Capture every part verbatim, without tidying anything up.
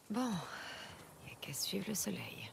Bon, y a qu'à suivre le soleil.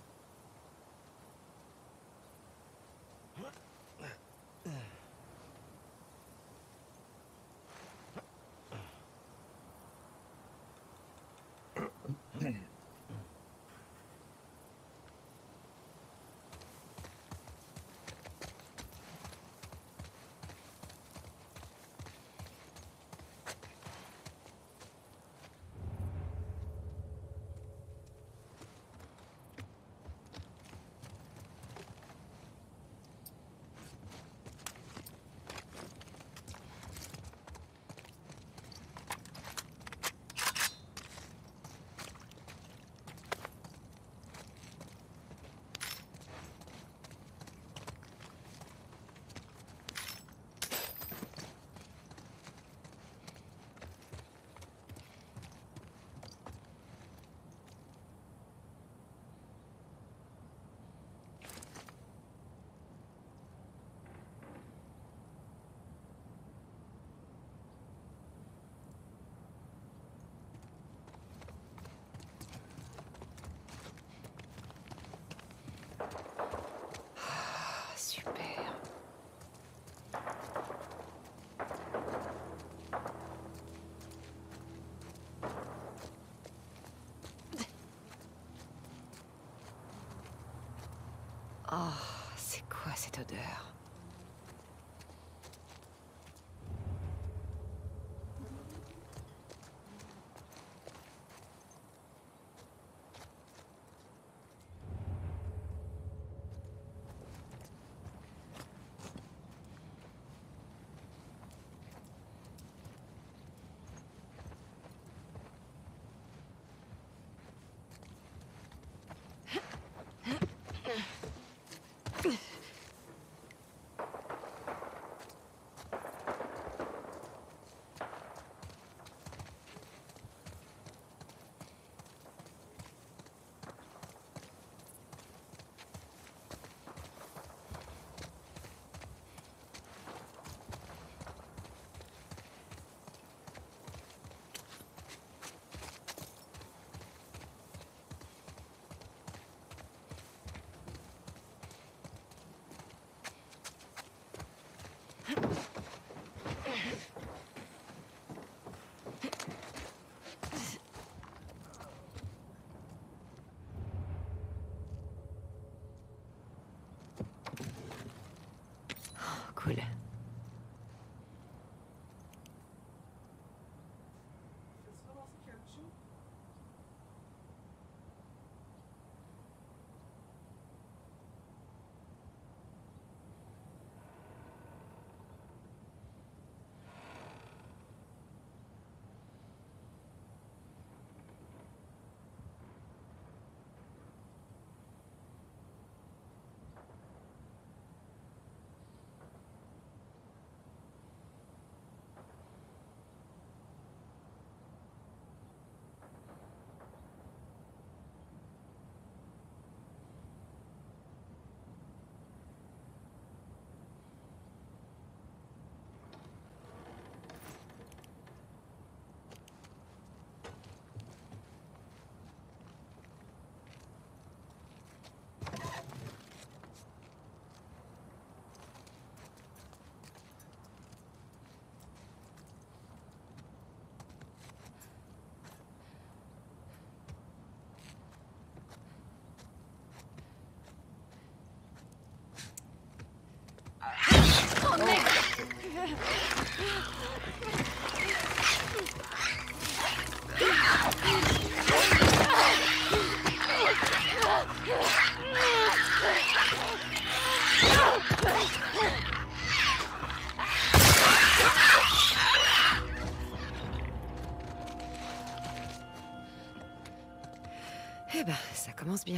Ah, super. Oh, c'est quoi cette odeur? Oh, cool. Oh merde! Eh ben, ça commence bien.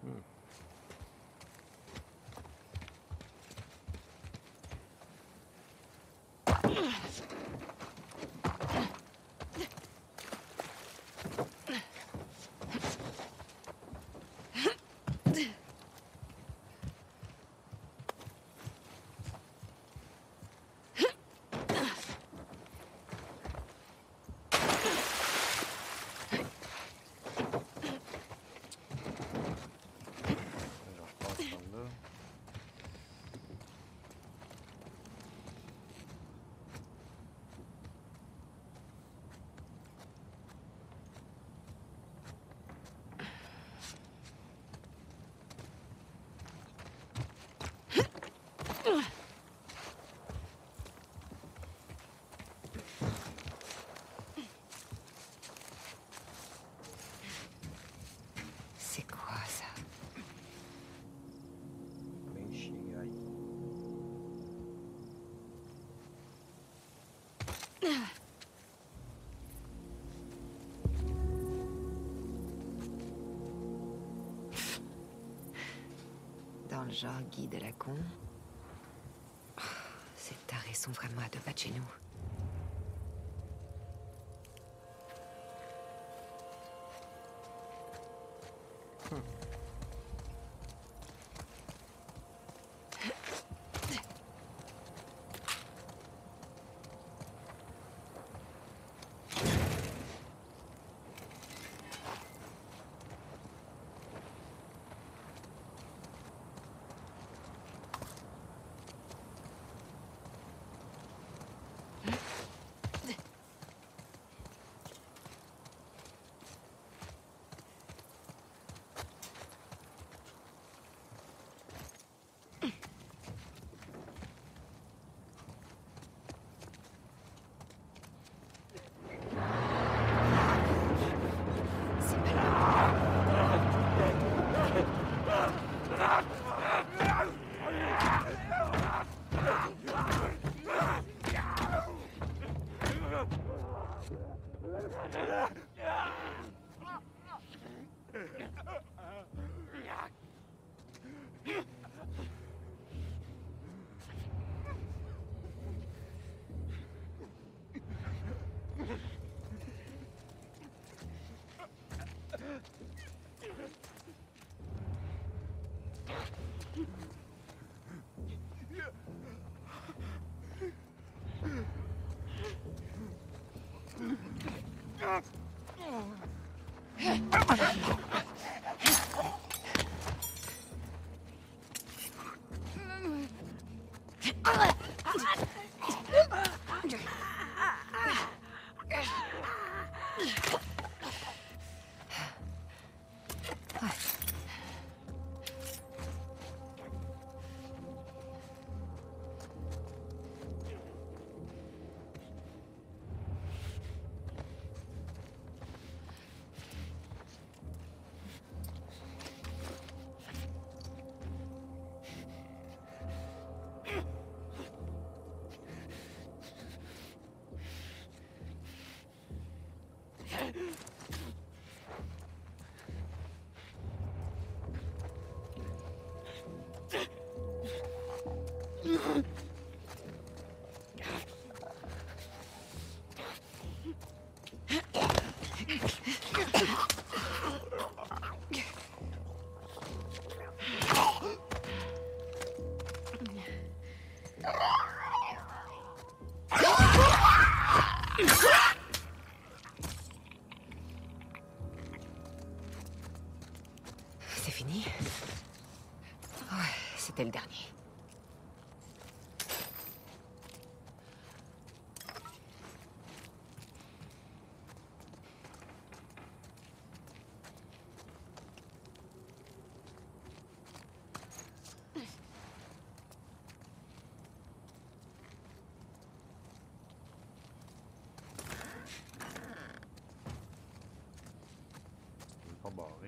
Hmm. Alors je passe par là. C'est quoi ça? Ben chier, aïe. Dans le genre guide à la con. Oh, ces tarés sont vraiment à deux pas de chez nous. C'est fini? Ouais, c'était le dernier. Pas barré.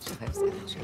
Je rêve ça marche.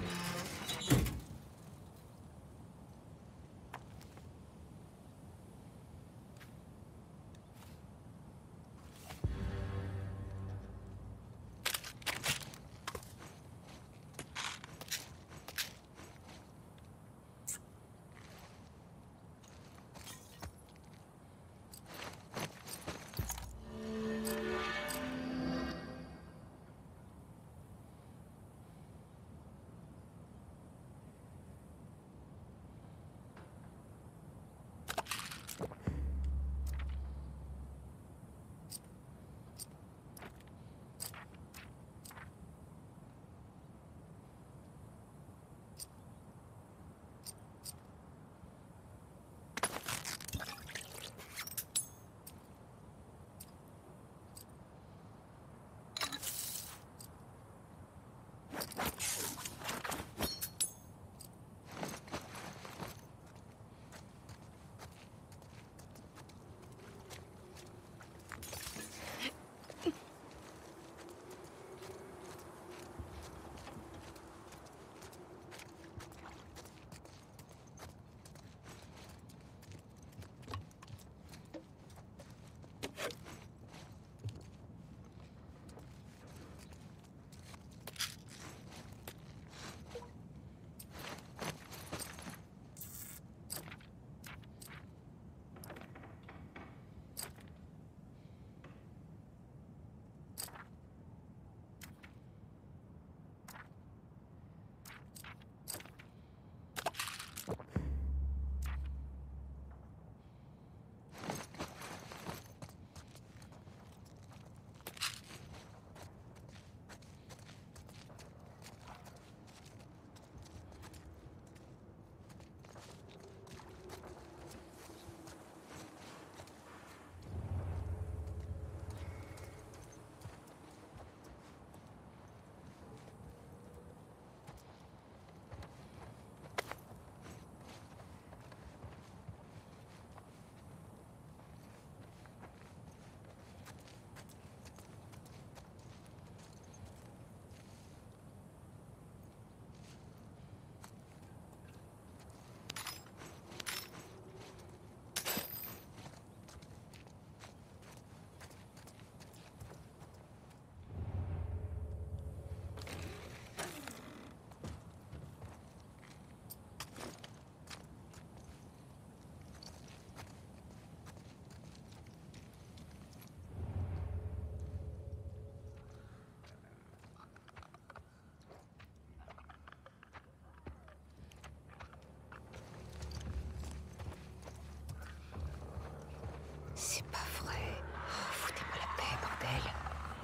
C'est pas vrai. Oh, foutez-moi la paix, bordel.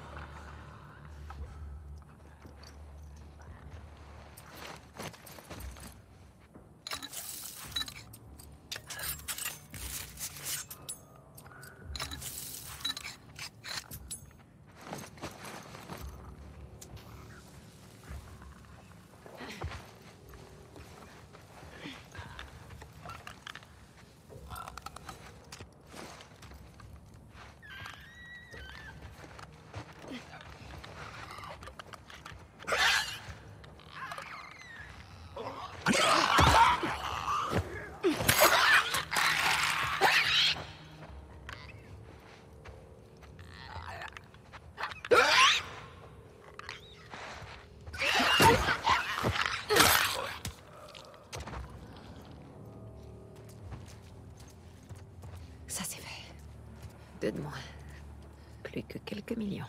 Ça c'est fait. Deux de moins. Plus que quelques millions.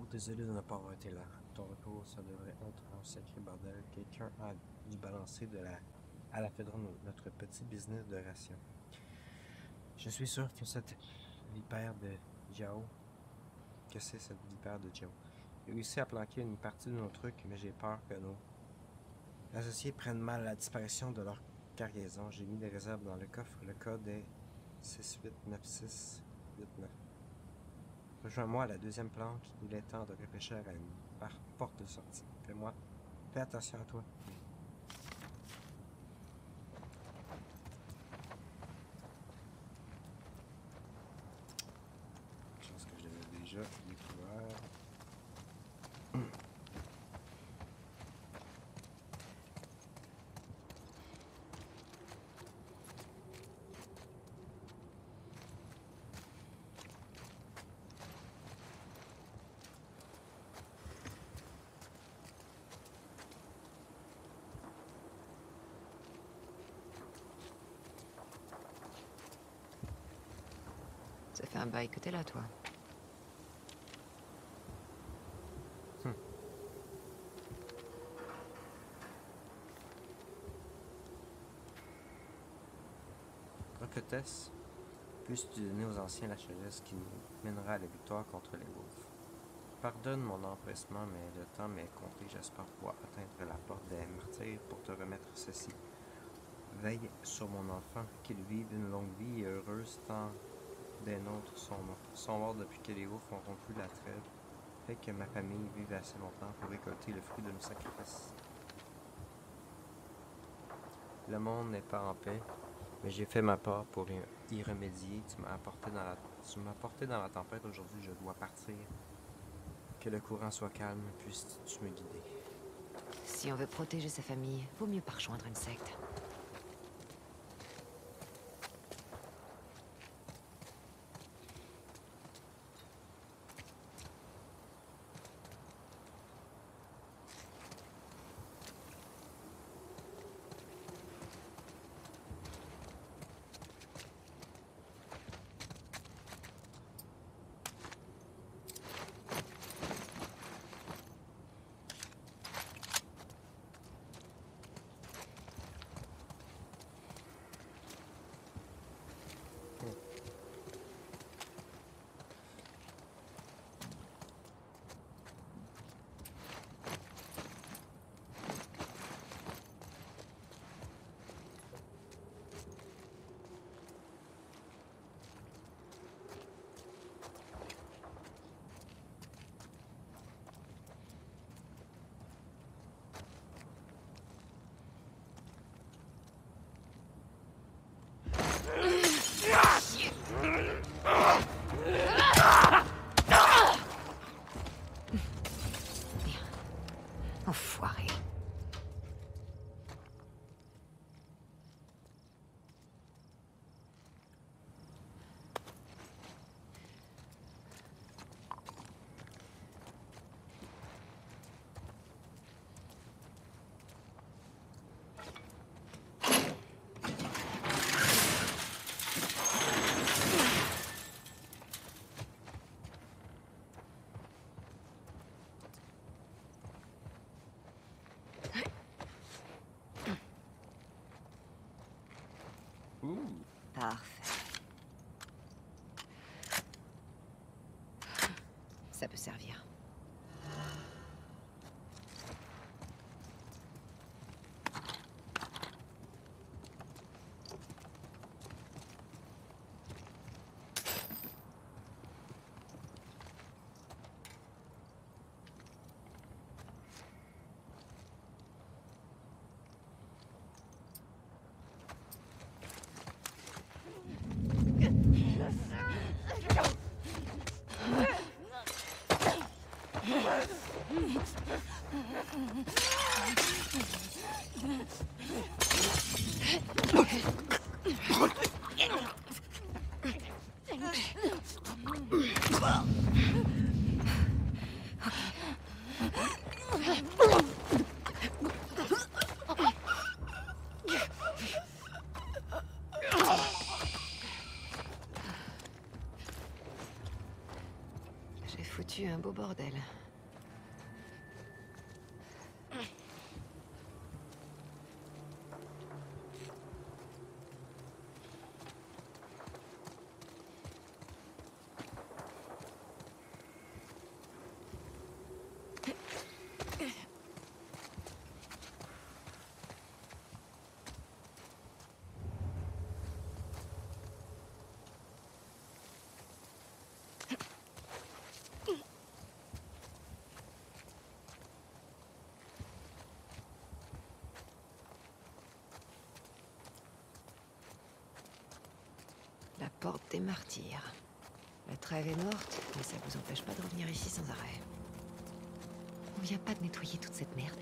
désolé de ne pas avoir été là. Ton retour, ça devrait être un sacré bordel. Quelqu'un a dû balancer de la... à la Fedra notre petit business de ration. Je suis sûr que cette vipère de Jiao, que c'est cette vipère de Jiao, a réussi à planquer une partie de nos trucs, mais j'ai peur que nos associés prennent mal la disparition de leur cargaison. J'ai mis des réserves dans le coffre. Le code est six huit neuf six huit neuf. Rejoins-moi à la deuxième planque. Il est temps de réfléchir à une par porte de sortie. Fais-moi. Fais attention à toi. Je pense que je l'avais déjà découvert. Ça fait un bail que t'es là, toi. Hmm. Roquetesse, puisses-tu donner aux anciens la sagesse qui nous mènera à la victoire contre les wolves. Pardonne mon empressement, mais le temps m'est compté. J'espère pouvoir atteindre la porte des martyrs pour te remettre ceci. Veille sur mon enfant, qu'il vive une longue vie et heureuse, tant des nôtres sont morts. Sont morts depuis que les wolves ont rompu la trêve. Fait que ma famille vive assez longtemps pour récolter le fruit de nos sacrifices. Le monde n'est pas en paix, mais j'ai fait ma part pour y remédier. Tu m'as apporté dans la, tu m'as porté dans la tempête. Aujourd'hui, je dois partir. Que le courant soit calme, puisses-tu me guider. Si on veut protéger sa famille, vaut mieux pas rejoindre une secte. Enfoiré. Parfait. Ça peut servir. J'ai foutu fut un beau bordel. La porte des martyrs. La trêve est morte, mais ça vous empêche pas de revenir ici sans arrêt. On vient pas de nettoyer toute cette merde.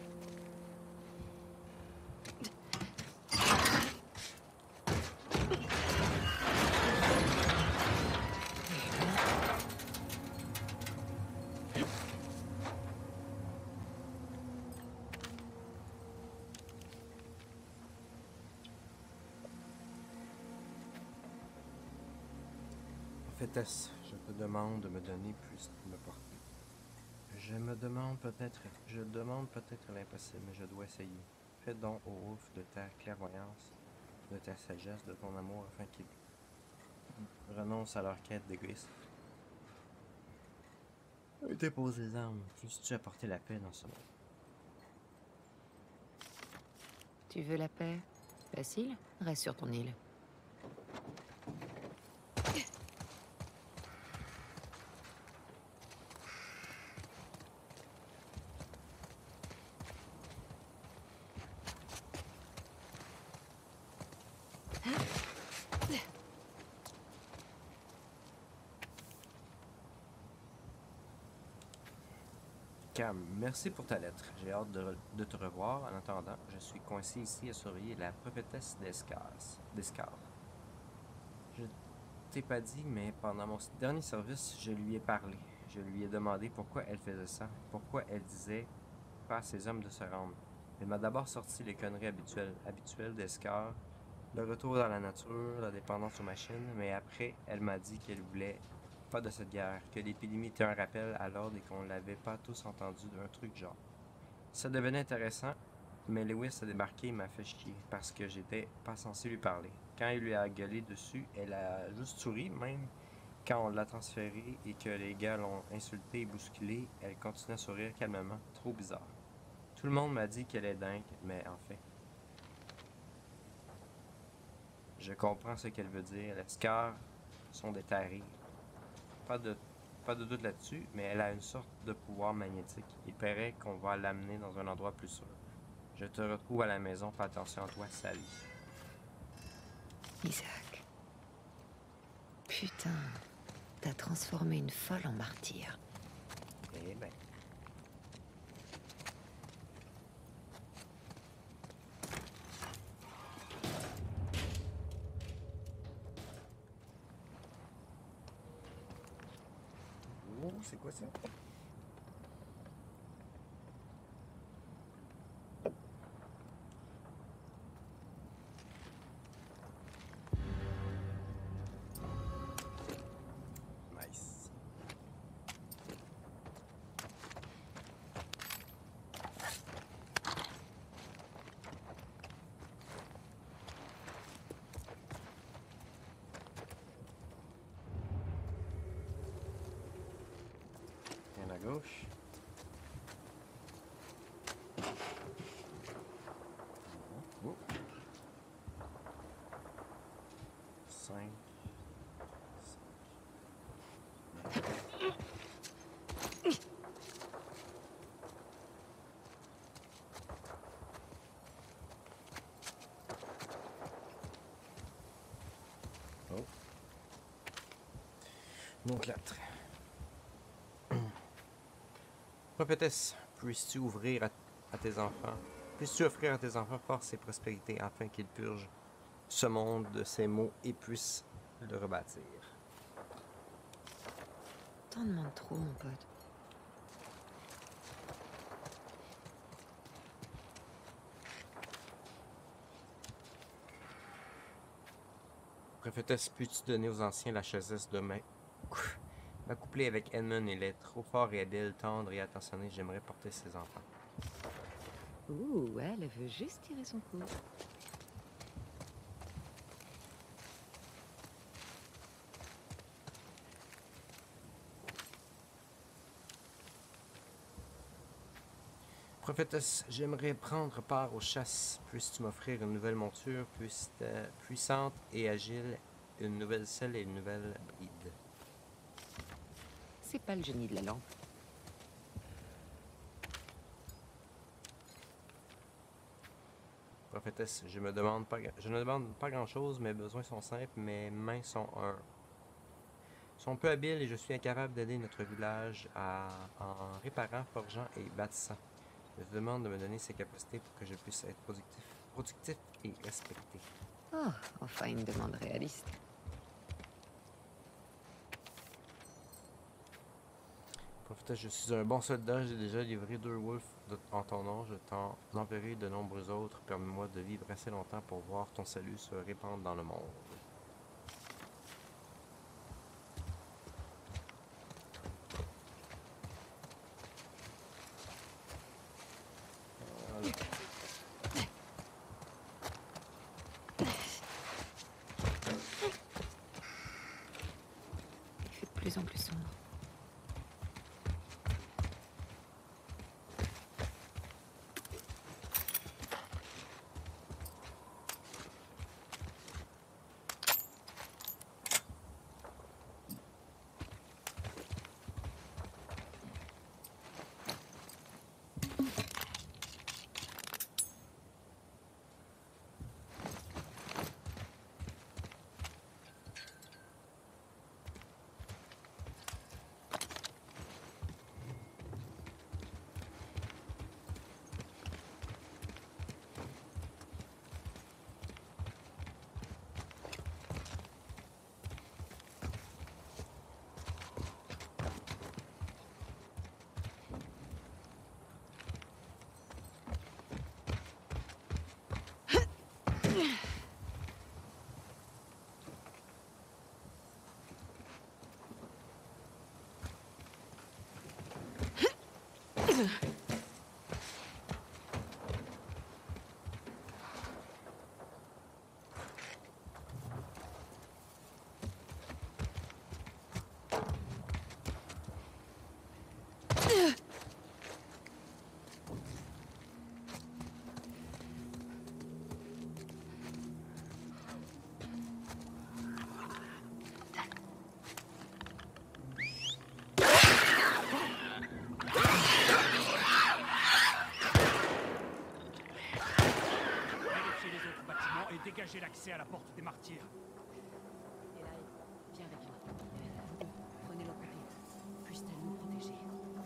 Prophétesse, je te demande de me donner plus de me porter. Je me demande peut-être, je demande peut-être l'impossible, mais je dois essayer. Fais donc au ouf de ta clairvoyance, de ta sagesse, de ton amour, afin qu'ils renoncent à leur quête d'égoïsme. Dépose les armes, puisses-tu apporter la paix dans ce monde. Tu veux la paix? Facile, reste sur ton île. Cam, merci pour ta lettre. J'ai hâte de, de te revoir. En attendant, je suis coincé ici à surveiller la prophétesse d'Escar. Je t'ai pas dit, mais pendant mon dernier service, je lui ai parlé. Je lui ai demandé pourquoi elle faisait ça, pourquoi elle disait pas à ses hommes de se rendre. Elle m'a d'abord sorti les conneries habituelles, habituelles d'Escar, le retour dans la nature, la dépendance aux machines, mais après, elle m'a dit qu'elle voulait pas de cette guerre, que l'épidémie était un rappel à l'ordre et qu'on l'avait pas tous entendu d'un truc genre. Ça devenait intéressant, mais Lewis a débarqué et m'a fait chier, parce que j'étais pas censé lui parler. Quand il lui a gueulé dessus, elle a juste souri, même quand on l'a transféré et que les gars l'ont insulté et bousculé, elle continuait à sourire calmement, trop bizarre. Tout le monde m'a dit qu'elle est dingue, mais en fait, je comprends ce qu'elle veut dire. Les scars sont des tarés. Pas de, pas de doute là-dessus, mais elle a une sorte de pouvoir magnétique. Il paraît qu'on va l'amener dans un endroit plus sûr. Je te retrouve à la maison, fais attention à toi, salut. Isaac. Putain, t'as transformé une folle en martyr. Eh ben. Oh, c'est quoi ça? Nice. Et à gauche. Oh. Cinq. Oh. Donc quatre. Prophétesse, puisses-tu ouvrir à, à tes enfants, puisses-tu offrir à tes enfants force et prospérité afin qu'ils purgent ce monde de ses maux et puissent le rebâtir. T'en demandes trop, mon pote. Prophétesse, puis-tu donner aux anciens la sagesse de main, M'accoupler avec Edmund, il est trop fort et habile, tendre et attentionné, j'aimerais porter ses enfants. Ouh, elle veut juste tirer son coup. Prophétesse, j'aimerais prendre part aux chasses. Puisses-tu m'offrir une nouvelle monture puisse puissante et agile, une nouvelle selle et une nouvelle bride? C'est pas le génie de la lampe. Prophétesse, je me demande pas, je ne demande pas grand-chose, mes besoins sont simples, mes mains sont un, sont peu habiles et je suis incapable d'aider notre village à, en réparant, forgeant et bâtissant. Je te demande de me donner ces capacités pour que je puisse être productif, productif et respecté. Oh, enfin une demande réaliste. Prophétesse, je suis un bon soldat, j'ai déjà livré deux wolves en ton nom, je t'en enverrai de nombreux autres. Permets-moi de vivre assez longtemps pour voir ton salut se répandre dans le monde. Il fait de plus en plus sombre. Dégagez l'accès à la porte des martyrs. Eli, viens avec moi. Prenez leur côté. Puisse-t-elle nous protéger?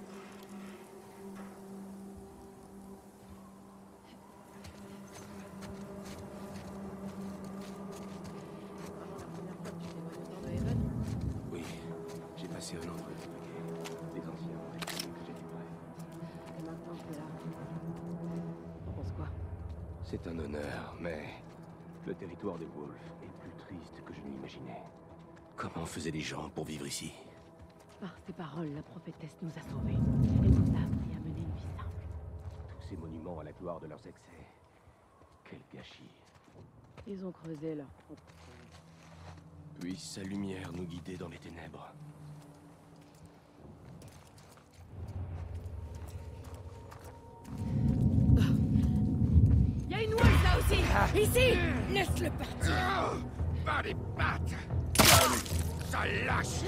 Oui, j'ai passé un an dans le paquet. Les anciens ont déclaré que j'étais prêt. Et maintenant que t'es là, t'en penses quoi? C'est un honneur, mais le territoire des Wolves est plus triste que je ne l'imaginais. Comment faisaient les gens pour vivre ici? Par ses paroles, la prophétesse nous a sauvés. Elle nous a appris à mener une vie simple. Tous ces monuments à la gloire de leurs excès. Quel gâchis. Ils ont creusé leur propre... Puisse sa lumière nous guider dans les ténèbres. Il y a une wolf là aussi! Ici! Laisse-le partir! Pas les pattes! Ça lâche!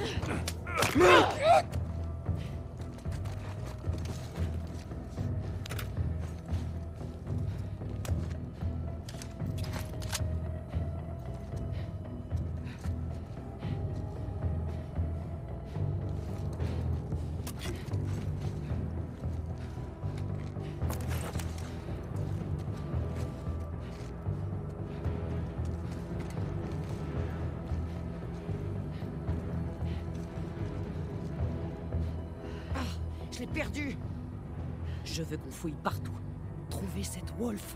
Je l'ai perdu! Je veux qu'on fouille partout. Trouver cette wolf.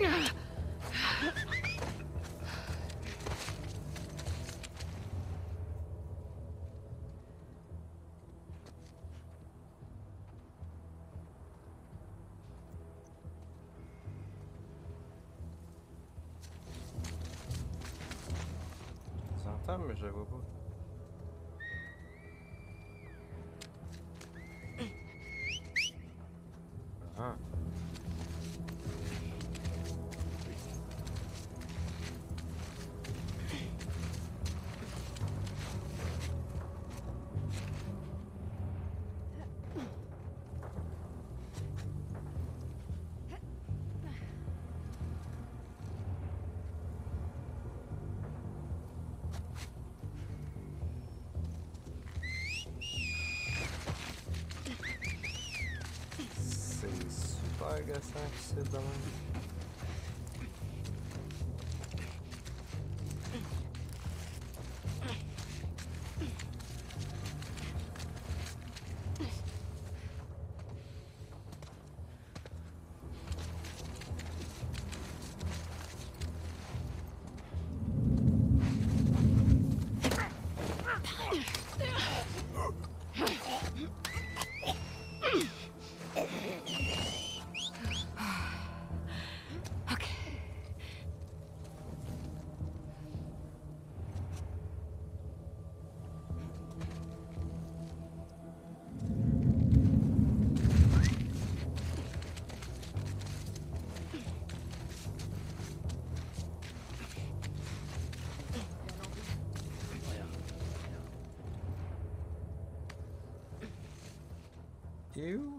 J'entends, mais je la vois pas. Ah. C'est super agaçant que c'est de même. You?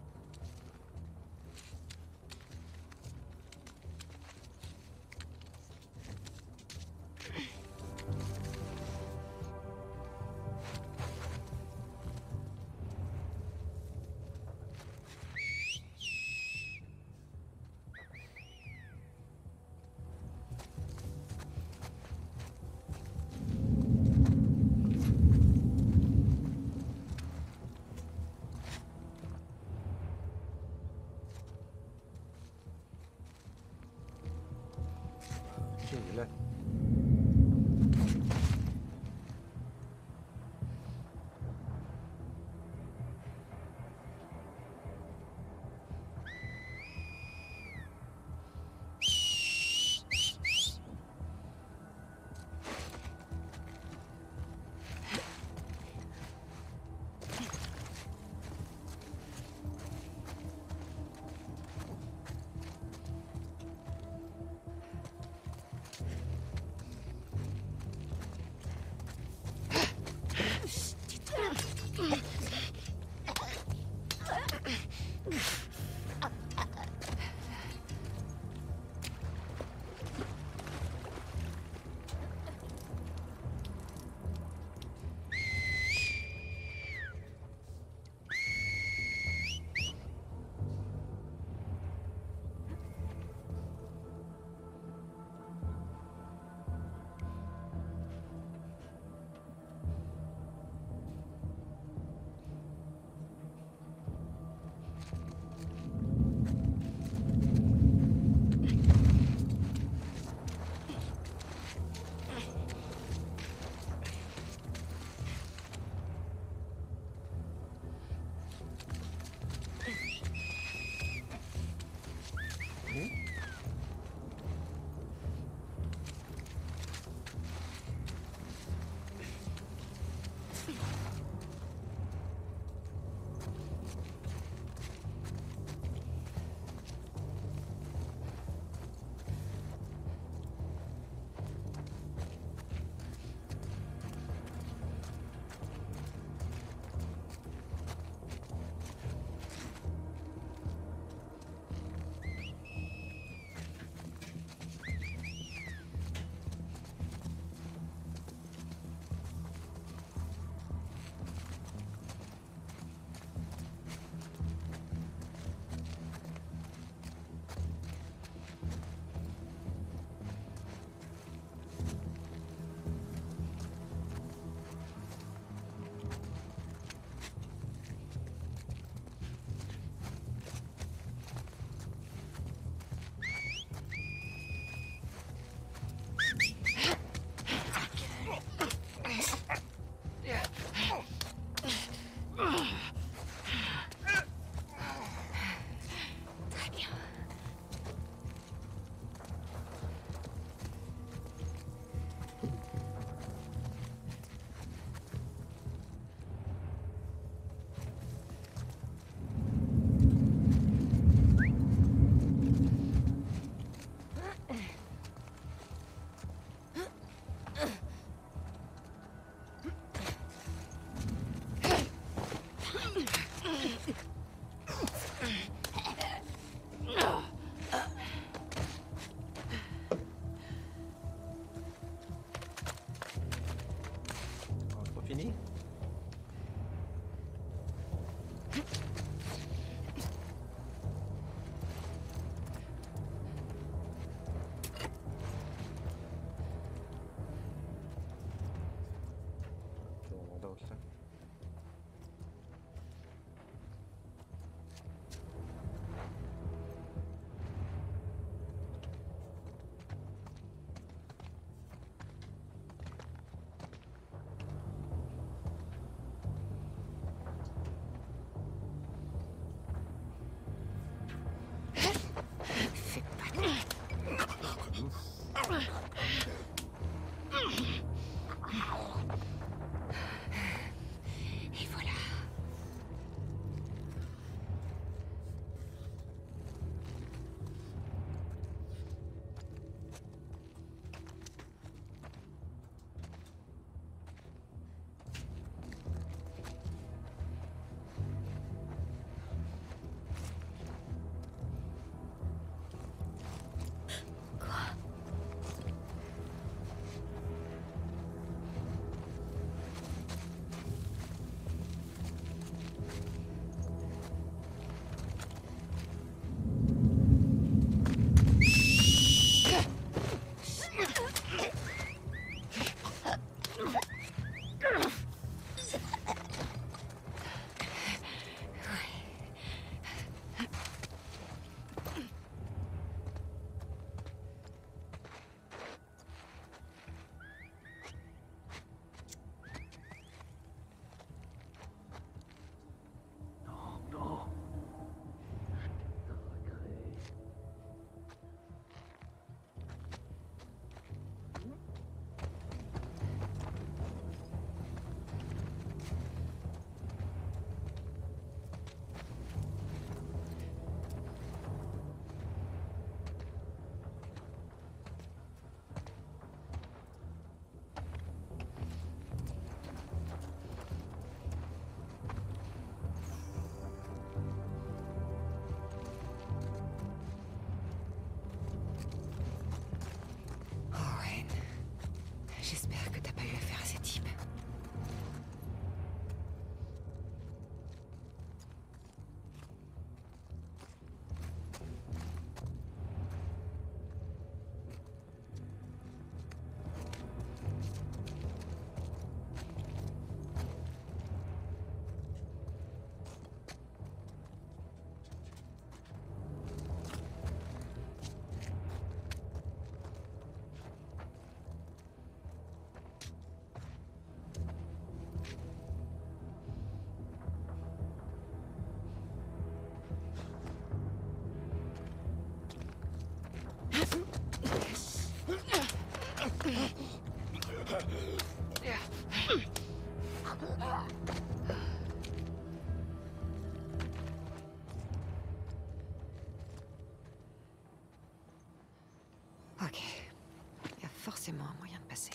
Ok, il est là. fini? Ok, on a d'autres là. Fais pas de... Et voilà. Owen, j'espère que t'as pas eu affaire à ces types. Ok. Il y a forcément un moyen de passer.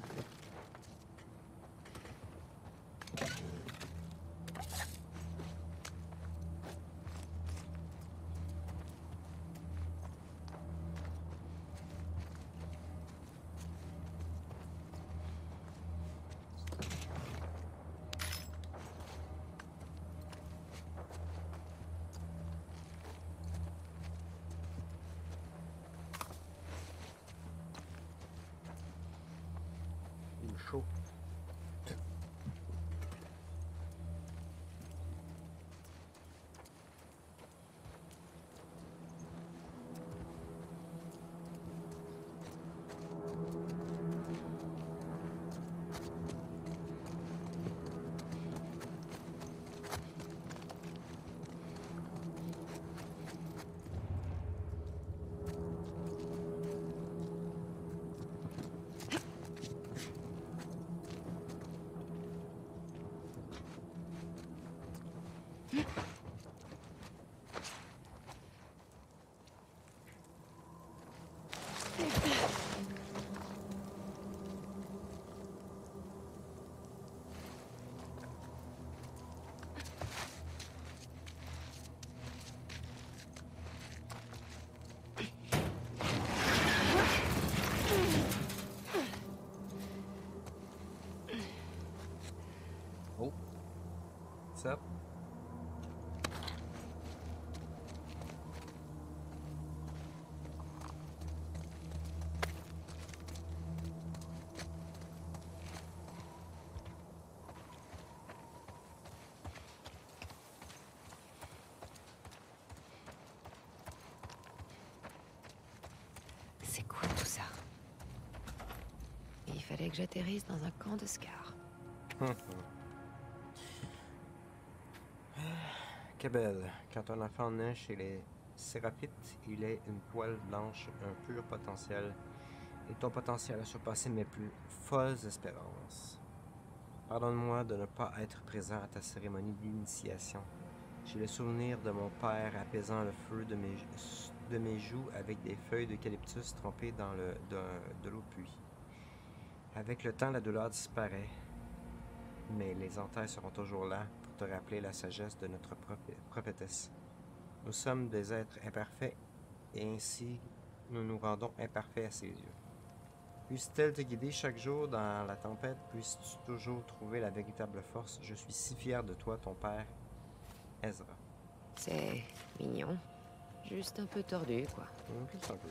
Il est chaud. Ça. C'est quoi tout ça? Il fallait que j'atterrisse dans un camp de Scar. Kebel, quand un enfant naît chez les Séraphites, il est une poêle blanche, un pur potentiel, et ton potentiel a surpassé mes plus folles espérances. Pardonne-moi de ne pas être présent à ta cérémonie d'initiation. J'ai le souvenir de mon père apaisant le feu de mes, de mes joues avec des feuilles d'eucalyptus trempées dans le, de, de l'eau de pluie. Avec le temps, la douleur disparaît, mais les entailles seront toujours là pour te rappeler la sagesse de notre prophé- prophétesse. Nous sommes des êtres imparfaits, et ainsi nous nous rendons imparfaits à ses yeux. Puisse-t-elle te guider chaque jour dans la tempête? Puisses-tu toujours trouver la véritable force? Je suis si fier de toi, ton père, Ezra. C'est mignon. Juste un peu tordu, quoi. Hum, Juste un peu.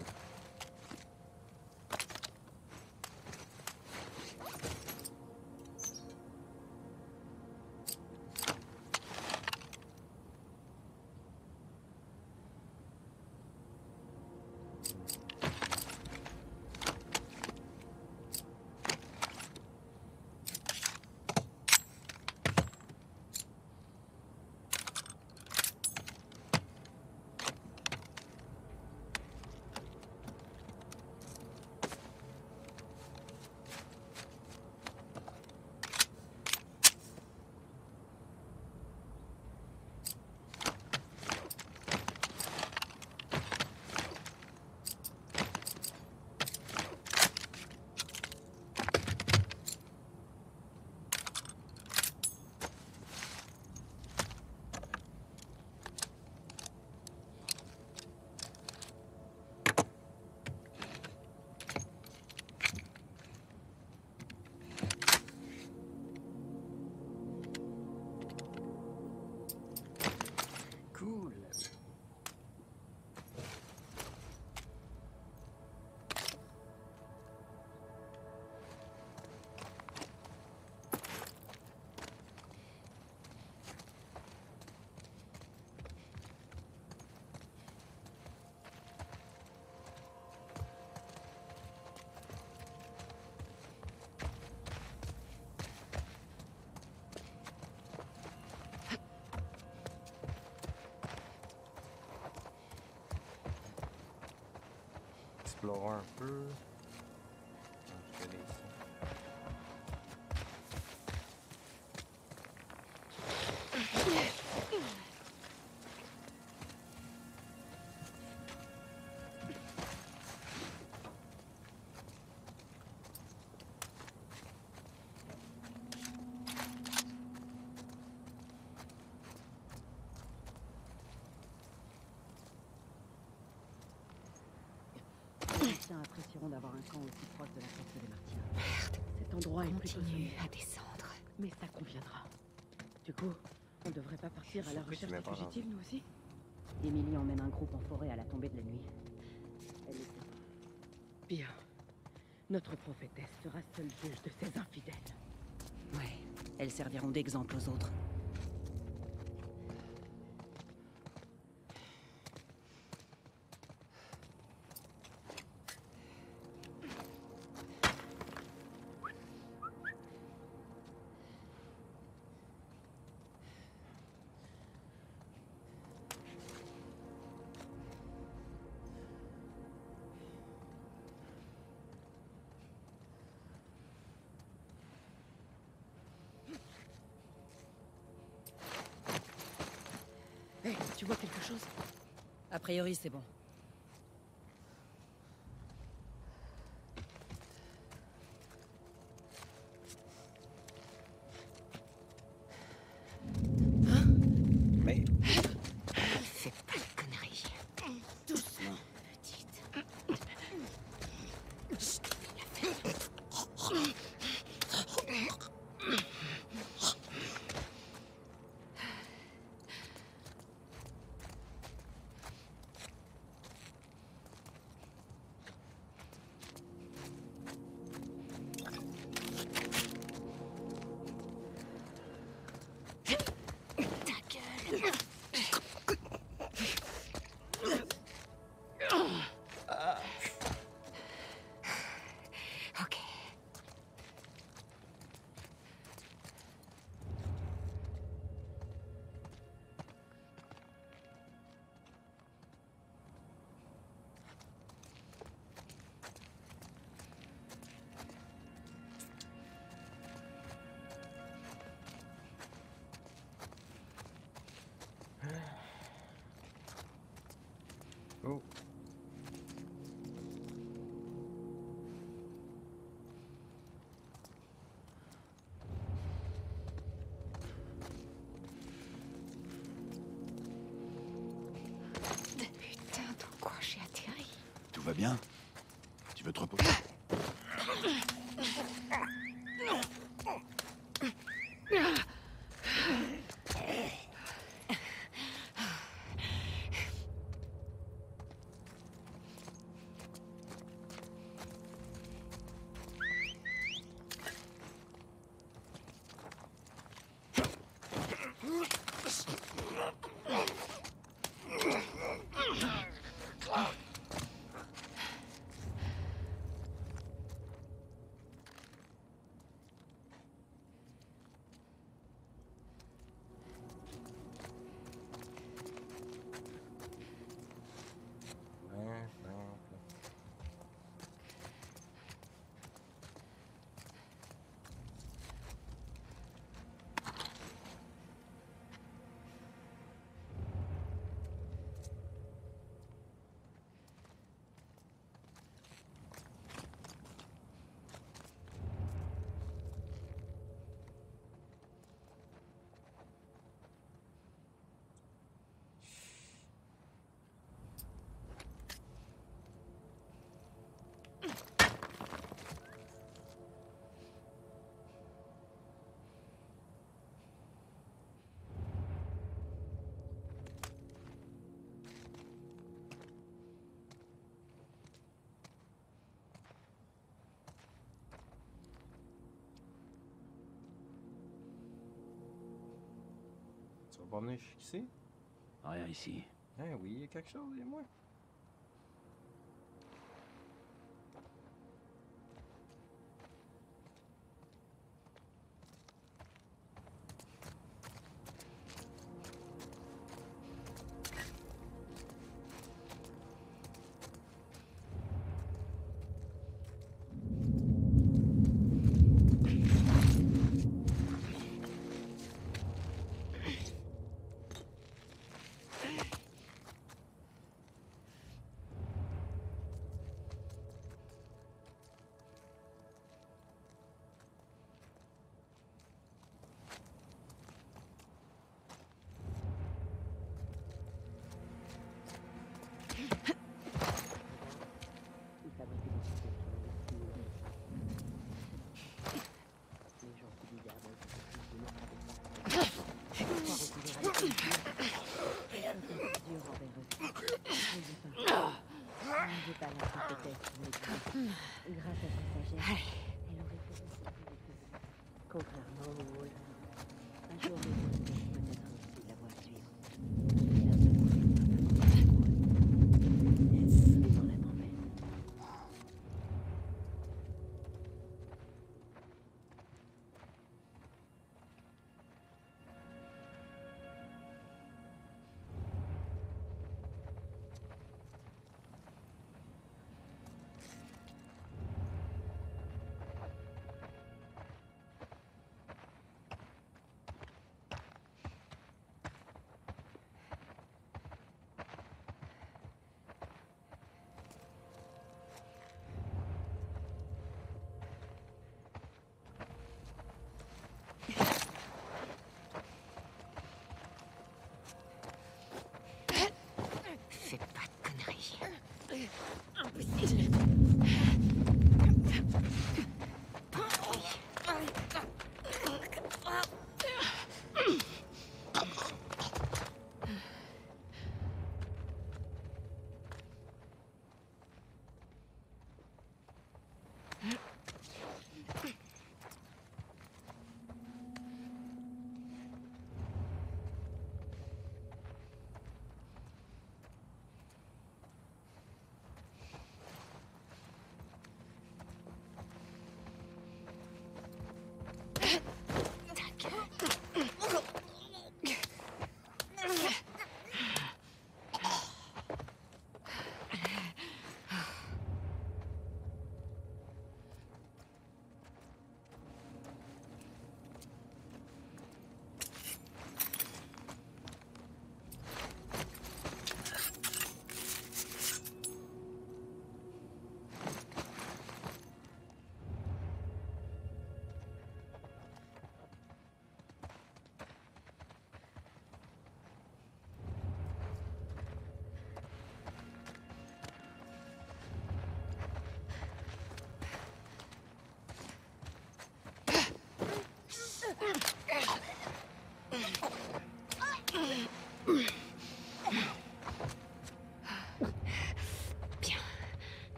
Cool. Explorons un peu. Je vais aller ici. Les Martiens apprécieront d'avoir un camp aussi proche de la force des Martiens. Merde. Cet endroit est plutôt Continue sommaire, à descendre. mais ça conviendra. Du coup, on devrait pas partir à la Surpris que tu recherche m'aies des pas fugitifs, nous aussi? Émilie emmène un groupe en forêt à la tombée de la nuit. Elle est bien. Notre prophétesse sera seule juge de ces infidèles. Ouais, elles serviront d'exemple aux autres. Hé, tu vois quelque chose? A priori, c'est bon. Mais Fais pas de conneries. Doucement. Petite. Oh. Putain, dans quoi j'ai atterri? Tout va bien? Tu veux te reposer? Tu vas pas venir ici? Rien ici. Ah oui, il y a quelque chose, et moi. Ils fabriquaient des systèmes sur le vestiaire. Les gens qui disaient avant que ce fils de mort avait ça. Pourquoi refuser à l'école? C'était dur envers eux. Je n'ai pas. Je n'ai pas la prophétesse, mais grâce à sa sagesse, elle aurait fait ce qu'elle voulait faire. Contrairement au Wolf, un jour les Wolves peuvent peut-être aussi la voie suivre. La secours est dans la tempête.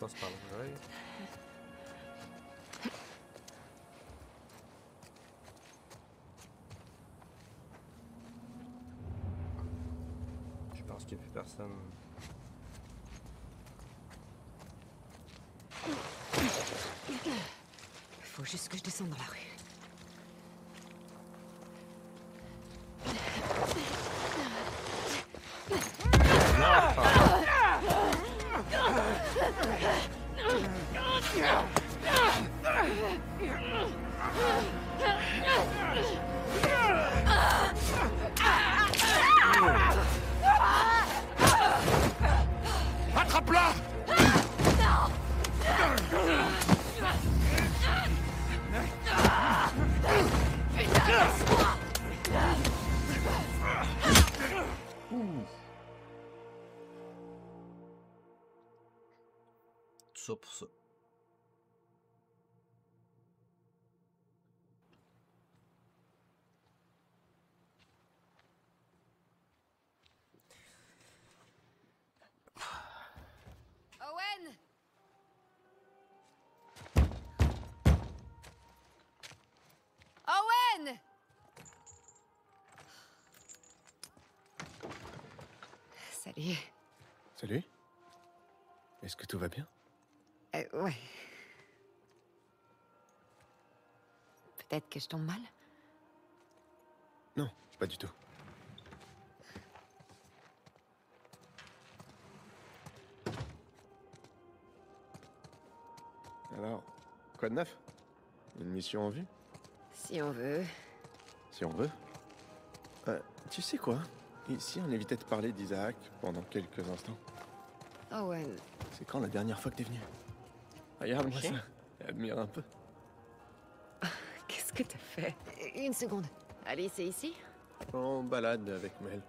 passe par l'oreille. Je pense qu'il n'y a plus personne. Faut juste que je descende dans la rue. Attrape-la! Tout ça pour ça. Owen! Owen! Salut. Salut. Est-ce que tout va bien? Euh, ouais. Peut-être que je tombe mal? Non, pas du tout. Alors, quoi de neuf? Une mission en vue? Si on veut. Si on veut. Euh, tu sais quoi? Ici, on évitait de parler d'Isaac pendant quelques instants. Owen. C'est quand la dernière fois que t'es venu? Regarde-moi Ok. ça. Admire un peu. Qu'est-ce que t'as fait? Une seconde. Allez, c'est ici? En balade avec Mel.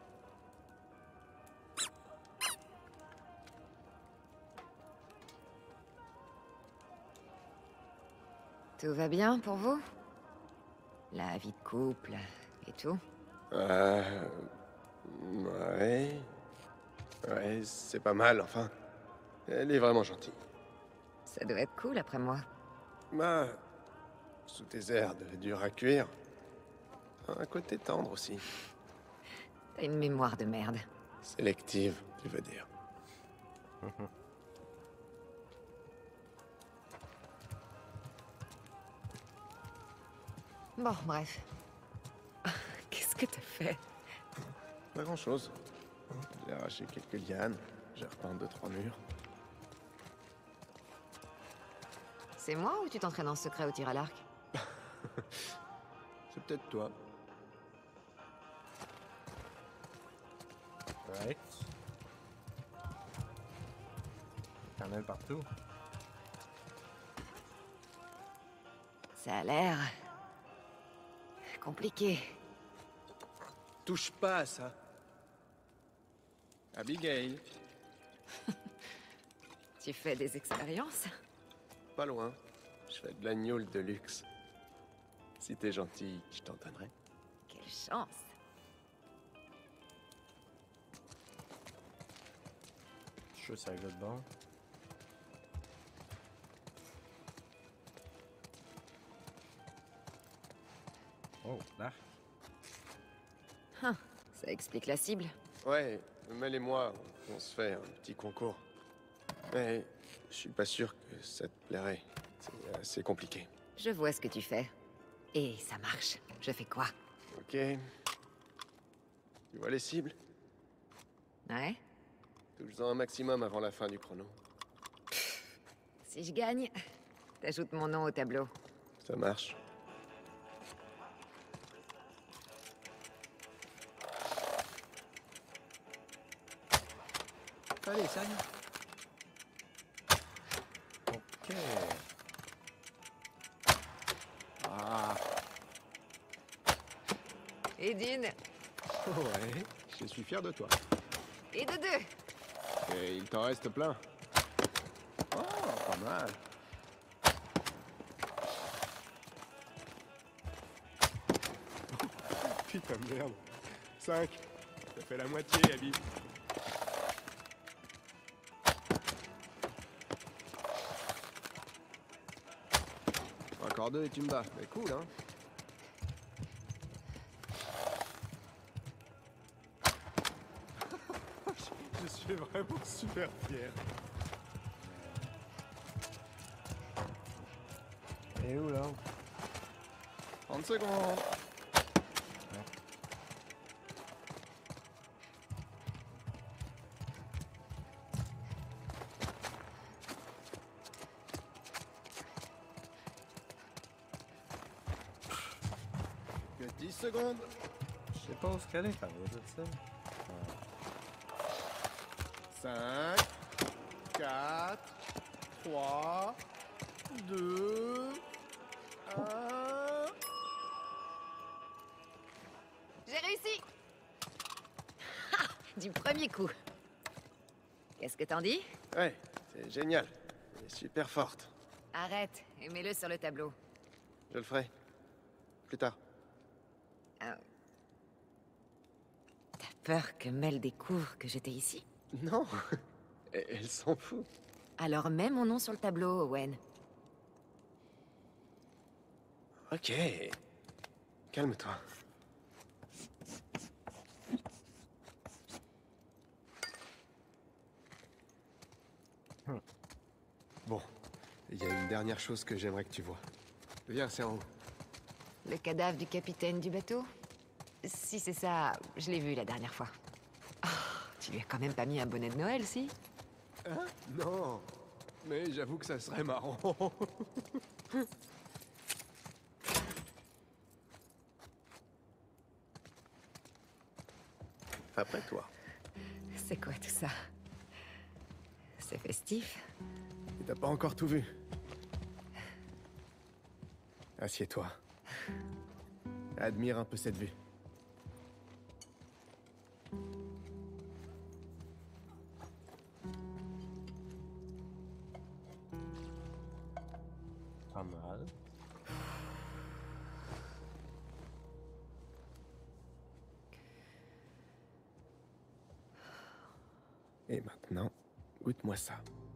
Tout va bien pour vous? La vie de couple et tout? Euh... Ouais... Ouais, c'est pas mal, enfin. Elle est vraiment gentille. Ça doit être cool après moi. Bah... Sous tes airs de dur à cuire. Un côté tendre aussi. T'as une mémoire de merde. Sélective, tu veux dire. Bon, bref. Qu'est-ce que t'as fait? Pas grand-chose. J'ai arraché quelques lianes, j'ai repeint deux, trois murs. C'est moi ou tu t'entraînes en secret au tir à l'arc? C'est peut-être toi. Right. Il y en a un partout. Ça a l'air... compliqué. Touche pas à ça. Abigail, Tu fais des expériences? pas loin. Je fais de l'agneau de luxe. Si t'es gentil, je t'en donnerai. Quelle chance. Je suis sûr que ça goûte bon. Oh, l'arc. Hein, ça explique la cible. Ouais, Mel et moi, on se fait un petit concours. Mais je suis pas sûr que ça te plairait. C'est assez compliqué. Je vois ce que tu fais. Et ça marche. Je fais quoi? Ok. Tu vois les cibles? Ouais? Touche-en un maximum avant la fin du chrono. Si je gagne, t'ajoutes mon nom au tableau. Ça marche. Allez, sérieux. Ok. Ah, Et d'une, ouais, je suis fier de toi. et de deux. Et il t'en reste plein. Oh, pas mal. Putain de merde. Cinq. Ça fait la moitié, Abby. Encore deux et tu me bats. Mais cool, hein? Je suis vraiment super fier. Et où là? trente secondes. Que dix secondes. Je sais pas où ce qu'elle est, quand même, ça. cinq, quatre, trois, deux, un... J'ai réussi! Ha! Du premier coup. Qu'est-ce que t'en dis? Ouais, c'est génial. Elle est super forte. Arrête et mets-le sur le tableau. Je le ferai. Plus tard. Ah. T'as peur que Mel découvre que j'étais ici? Non, elle, elle s'en fout. Alors mets mon nom sur le tableau, Owen. Ok. Calme-toi. Hmm. Bon, il y a une dernière chose que j'aimerais que tu vois. Viens, c'est en haut. Le cadavre du capitaine du bateau? Si c'est ça, je l'ai vu la dernière fois. Oh, tu lui as quand même pas mis un bonnet de Noël, si? Hein? Non. Mais j'avoue que ça serait marrant. Après toi. C'est quoi tout ça? C'est festif? Et t'as pas encore tout vu. Assieds-toi. Admire un peu cette vue. Pas mal. Et maintenant, goûte-moi ça.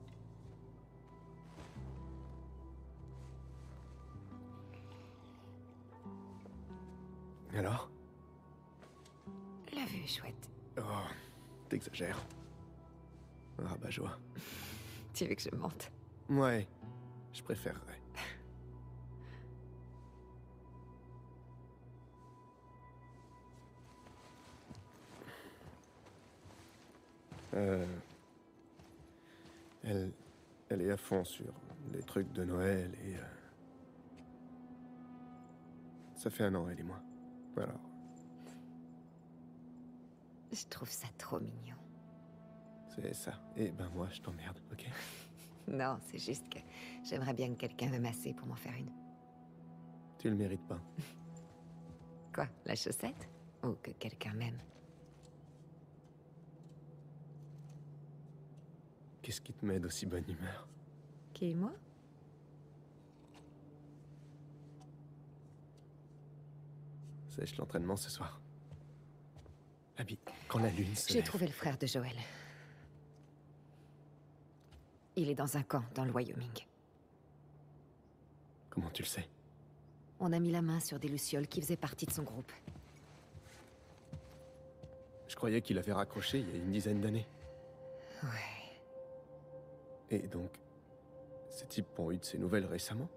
Alors? La vue est chouette. Oh, t'exagères. Rabat-joie. Tu veux que je mente? Ouais, je préférerais. Euh... Elle... Elle est à fond sur les trucs de Noël et... Euh... Ça fait un an, elle et moi. Alors... Je trouve ça trop mignon. C'est ça. Et ben moi, je t'emmerde, ok? Non, c'est juste que j'aimerais bien que quelqu'un me masse pour m'en faire une. Tu le mérites pas. Quoi, la chaussette? Ou que quelqu'un m'aime? Qu'est-ce qui te met d'aussi bonne humeur? Qui, moi? Sèche l'entraînement ce soir. Abby, quand la lune se J'ai lève... trouvé le frère de Joël. Il est dans un camp, dans le Wyoming. Comment tu le sais? On a mis la main sur des lucioles qui faisaient partie de son groupe. Je croyais qu'il avait raccroché il y a une dizaine d'années. Ouais. Et donc, ces types ont eu de ces nouvelles récemment?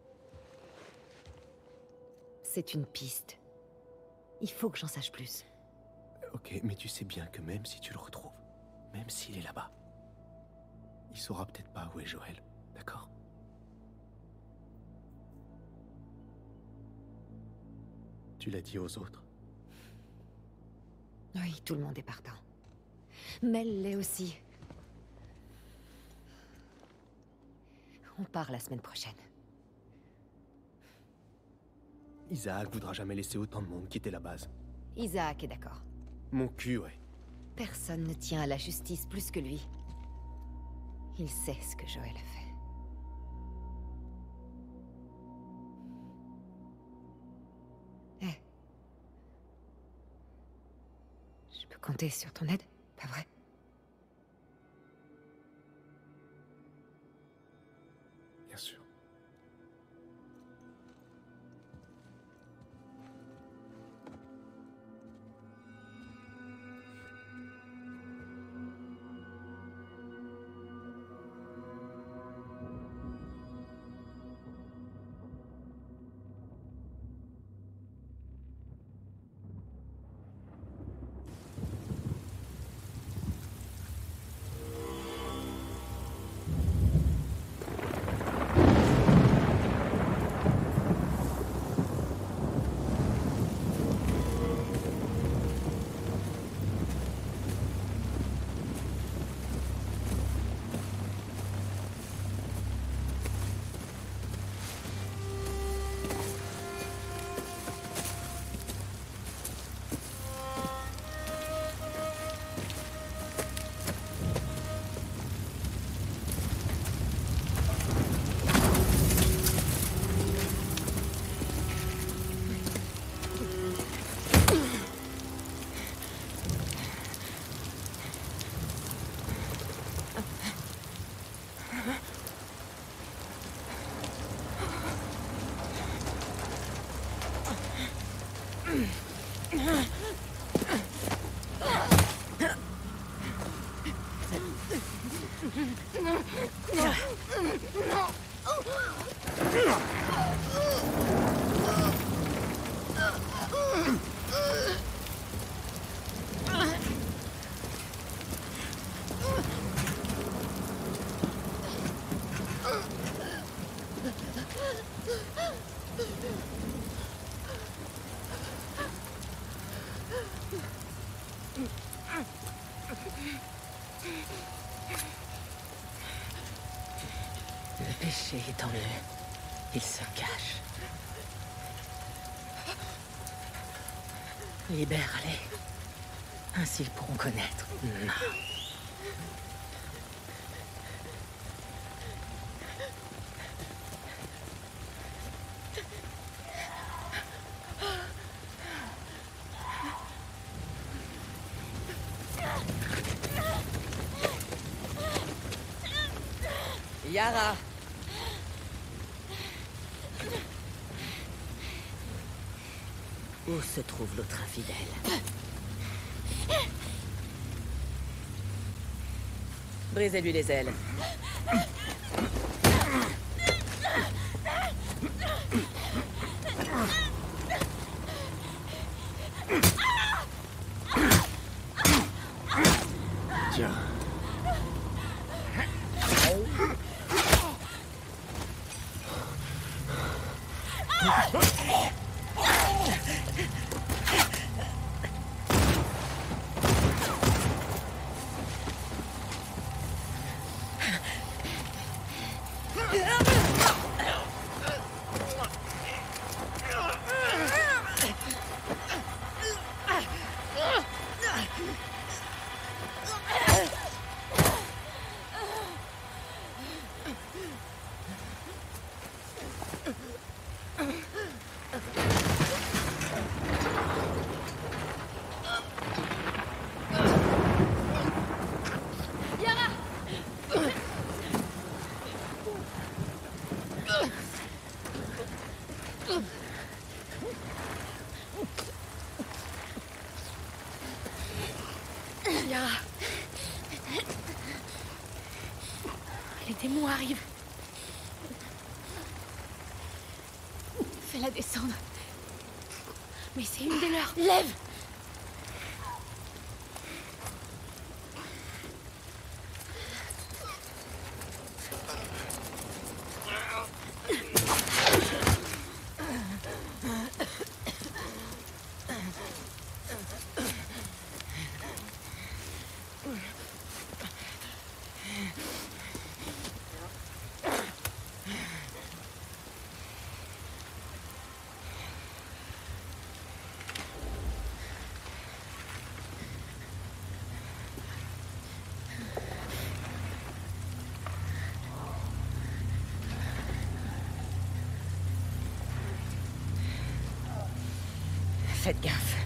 C'est une piste. Il faut que j'en sache plus. Ok, mais tu sais bien que même si tu le retrouves, même s'il est là-bas, il saura peut-être pas où est Joël, d'accord? Tu l'as dit aux autres? Oui, tout le monde est partant. Mel l'est aussi. On part la semaine prochaine. Isaac voudra jamais laisser autant de monde quitter la base. Isaac est d'accord. Mon cul, ouais. Personne ne tient à la justice plus que lui. Il sait ce que Joël a fait. Eh. Je peux compter sur ton aide, pas vrai? Bien sûr. Le péché est en eux. Ils se cachent. Libère-les. Ainsi ils pourront connaître. Non. Yara! Où se trouve l'autre infidèle? Brisez-lui les ailes. Tiens. Yara. Les démons arrivent. Fais-la descendre. Mais c'est une des leurs. Lève! Faites gaffe.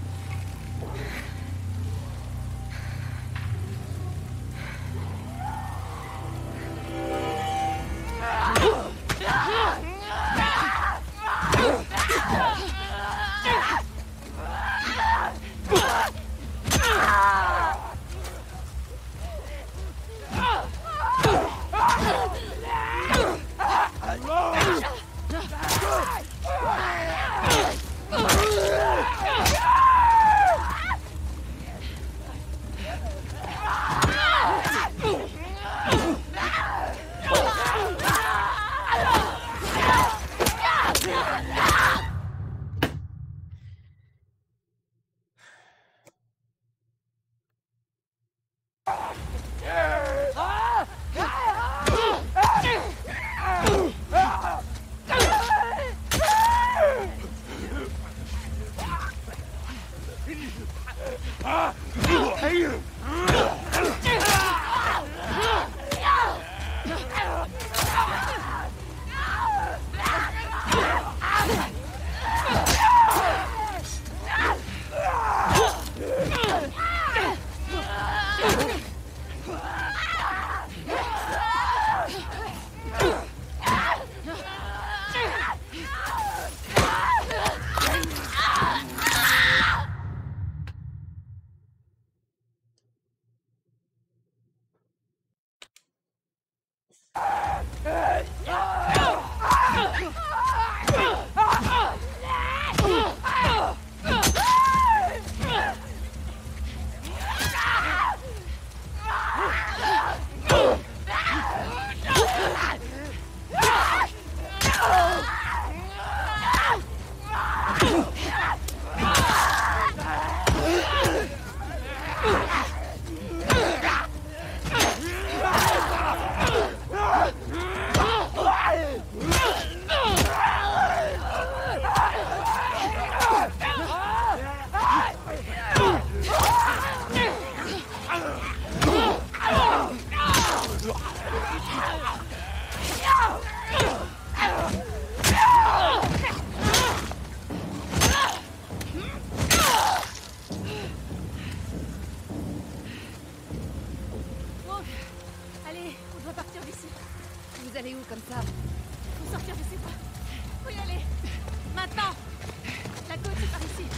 Wolf, allez, on doit partir d'ici. Vous allez où comme ça? Faut sortir de ces bois. Faut y aller. Maintenant. La côte, c'est par ici.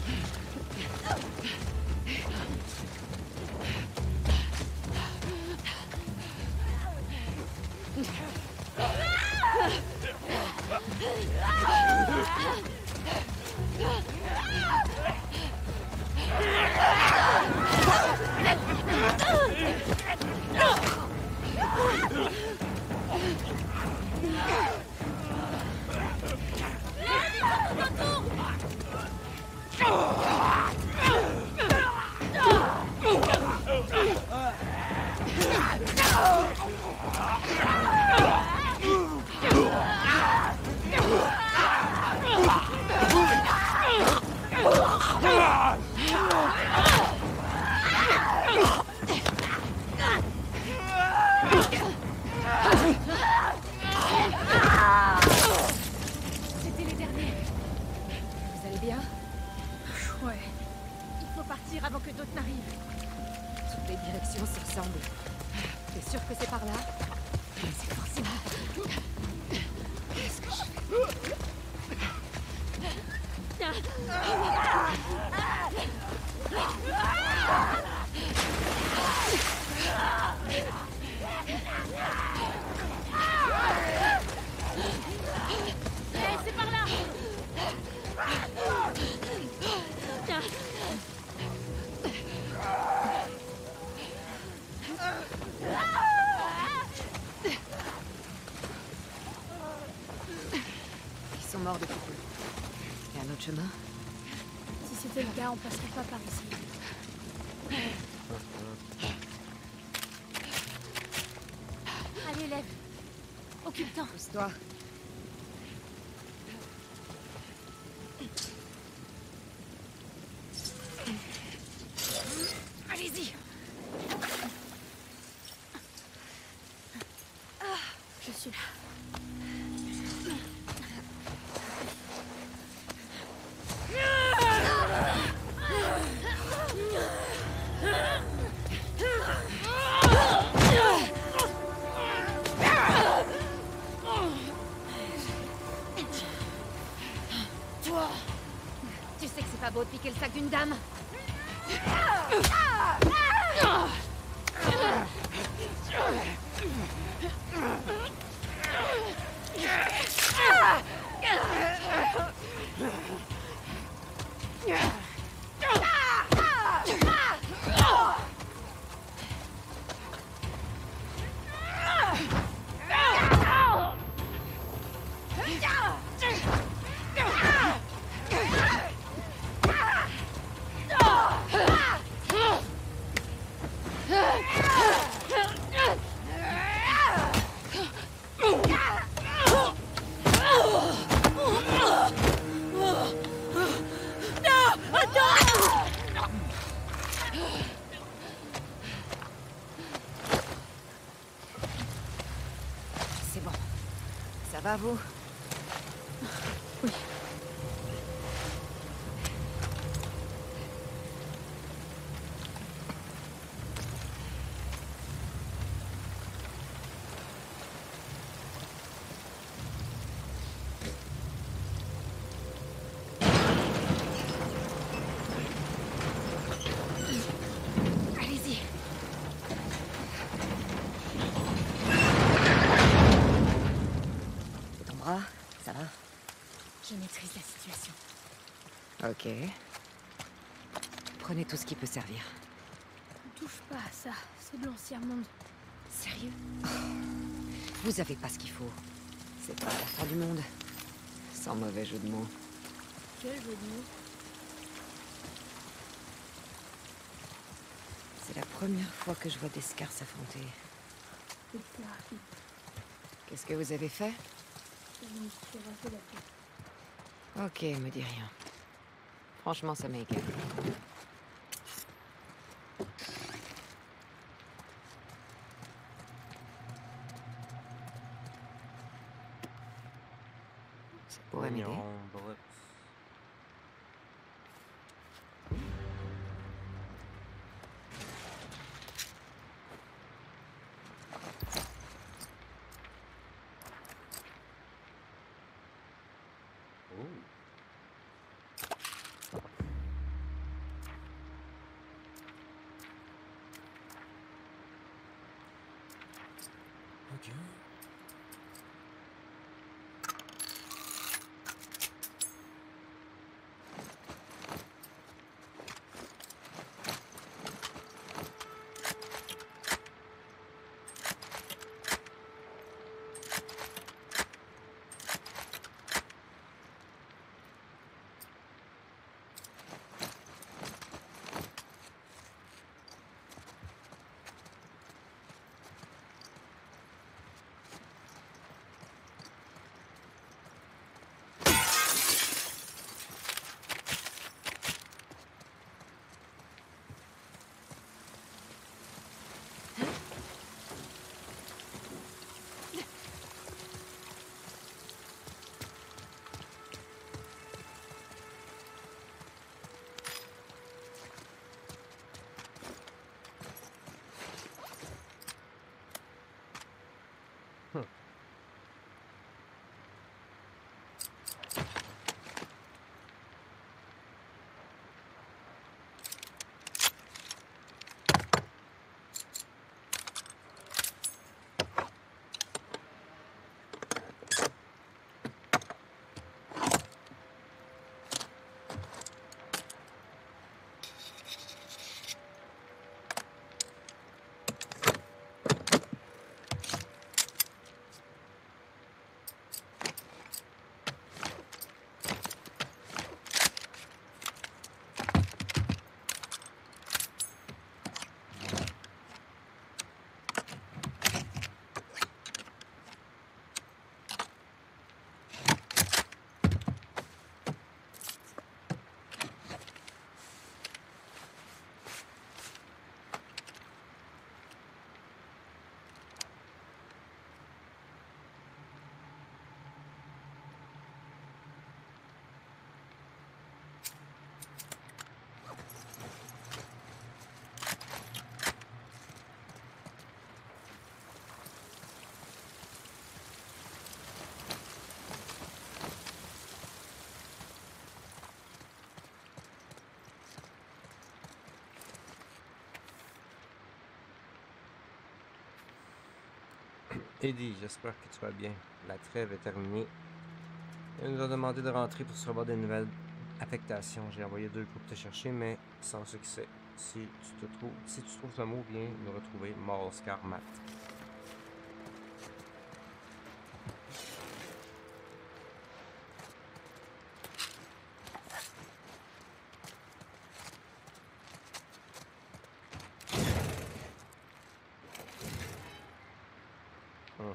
C'était les derniers. Vous allez bien? Ouais. Il faut partir avant que d'autres n'arrivent. Toutes les directions se ressemblent. T'es sûr que c'est par là? Mais c'est forcément... Qu'est-ce que je fais? Hé, c'est par là. Ils sont morts depuis peu. Il y a un autre chemin? Si c'était le cas, on passerait pas par ici. Allez, lève. Occupe-toi. Pousse-toi. Allez-y. Je suis là. Tu sais que c'est pas beau de piquer le sac d'une dame? C'est bon. Ça va, vous? Oui. Allez-y. Et ton bras, ça va? Je maîtrise la situation. Ok. Prenez tout ce qui peut servir. Ne touche pas à ça. C'est de l'ancien monde. Sérieux? Vous avez pas ce qu'il faut. C'est pas la fin du monde. Sans mauvais jeu de mots. Quel jeu de mots. C'est la première fois que je vois des Scars s'affronter. C'est rapide. Qu'est-ce que vous avez fait? Je me suis rasé la tête. Ok, me dis rien. Franchement, ça m'est égal. Ça pourrait m'aider. Neuron bullets. Oh. Ok. Eddie, j'espère que tu vas bien. La trêve est terminée. Elle nous a demandé de rentrer pour se revoir des nouvelles affectations. J'ai envoyé deux groupes te chercher, mais sans succès. Si tu te trouves, si tu trouves ce mot, viens nous retrouver. Moral Scar Matt. Hum.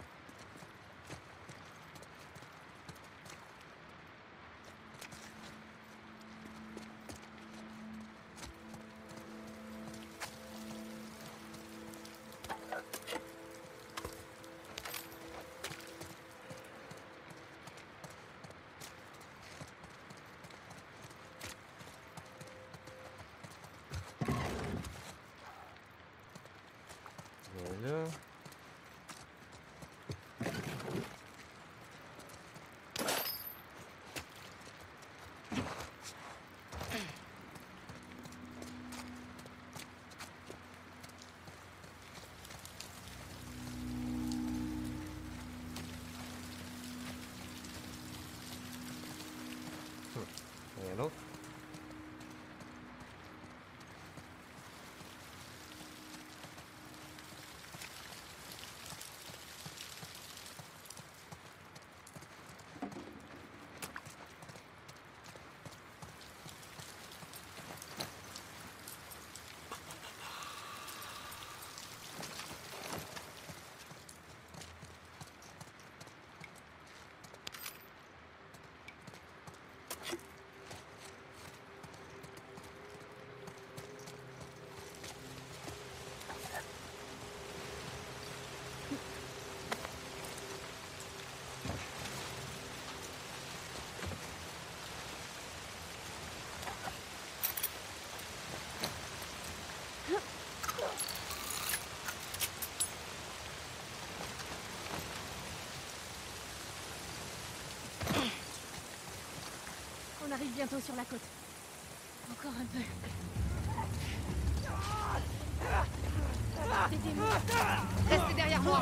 Et là. Rien d'autre. arrive bientôt sur la côte. Encore un peu. Aidez-moi. Restez derrière moi.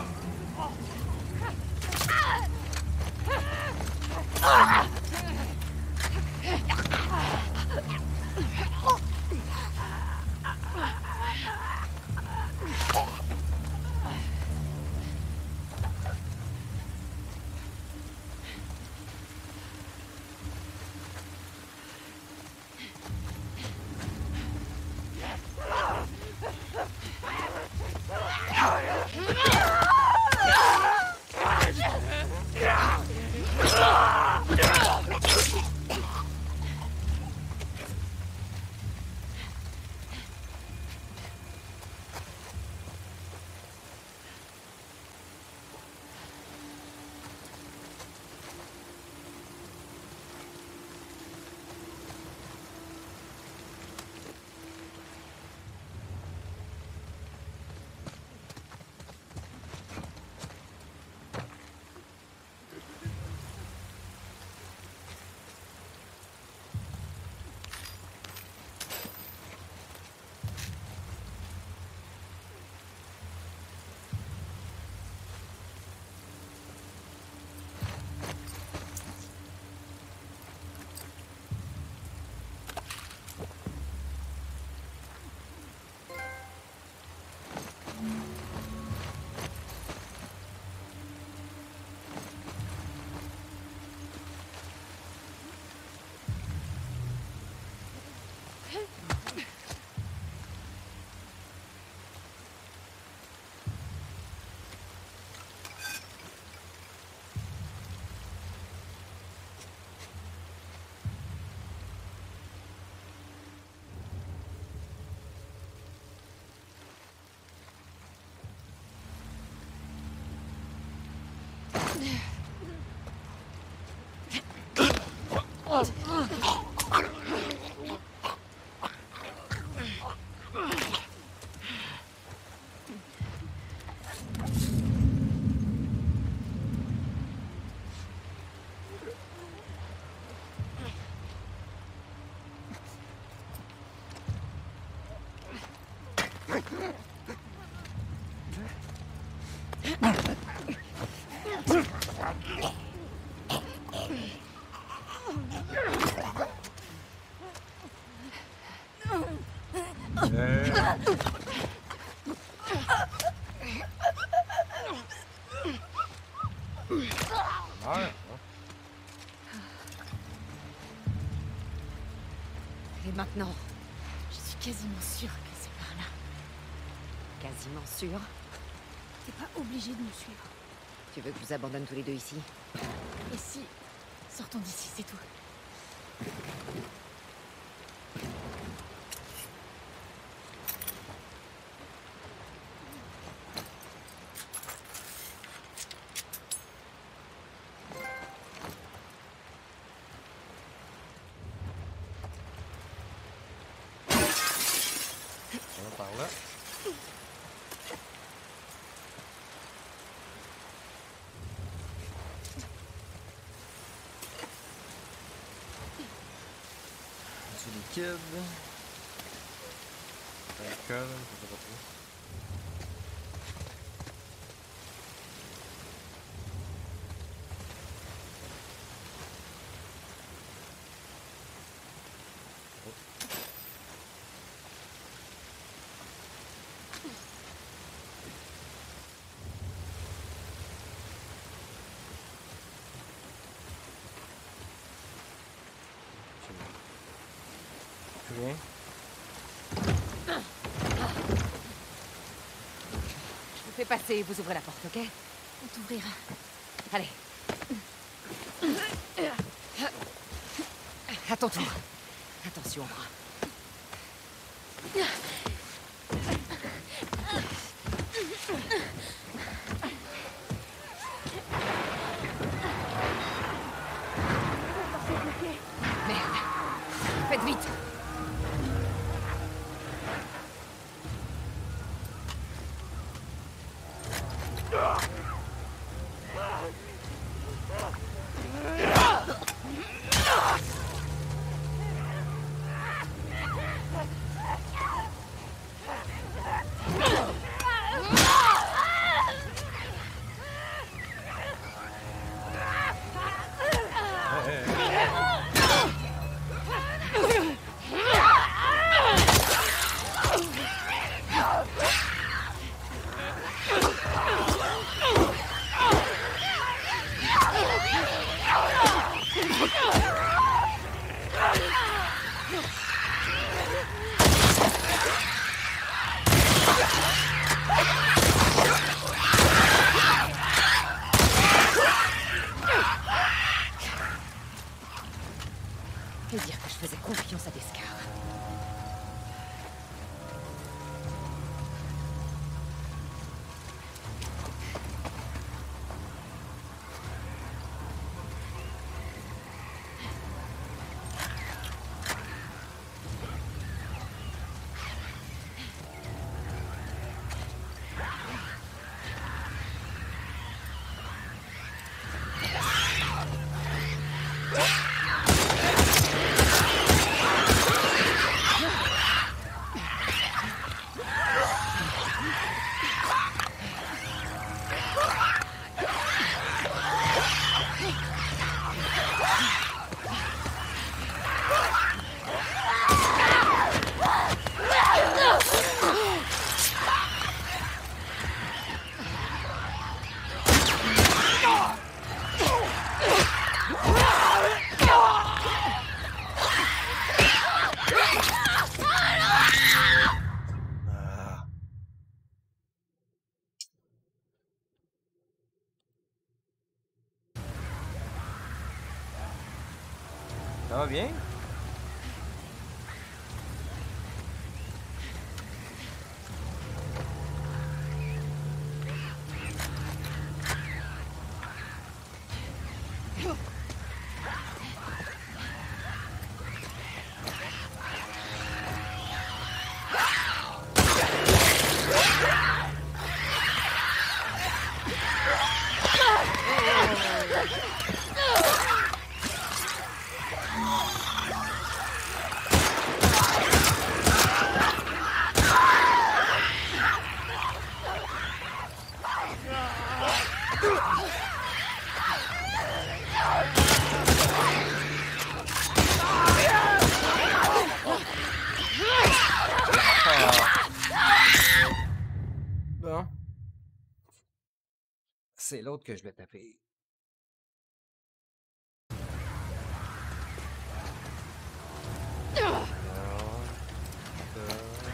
Et maintenant? Je suis quasiment sûre que c'est par là. Quasiment sûr. T'es pas obligé de nous suivre. Tu veux que je vous abandonne tous les deux ici? Et si... Sortons d'ici, c'est tout. Par là. Du liquide. Alcool, je sais pas trop. Rien. Je vous fais passer et vous ouvrez la porte, ok? On t'ouvrira. Allez. À ton tour. Attention. Merde. Faites vite. Ça va bien? Bon. C'est l'autre que je vais taper. Alors, ça.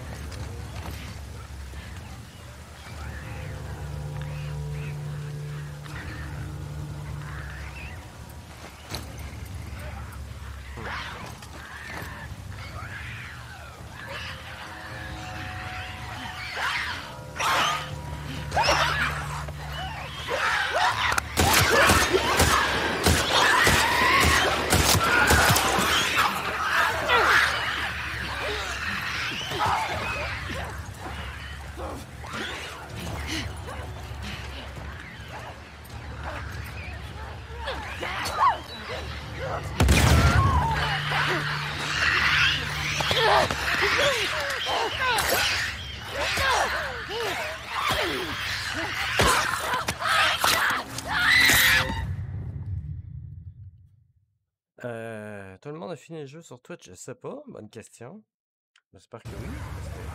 Euh, tout le monde a fini le jeu sur Twitch, je sais pas, bonne question. J'espère que oui. Parce que...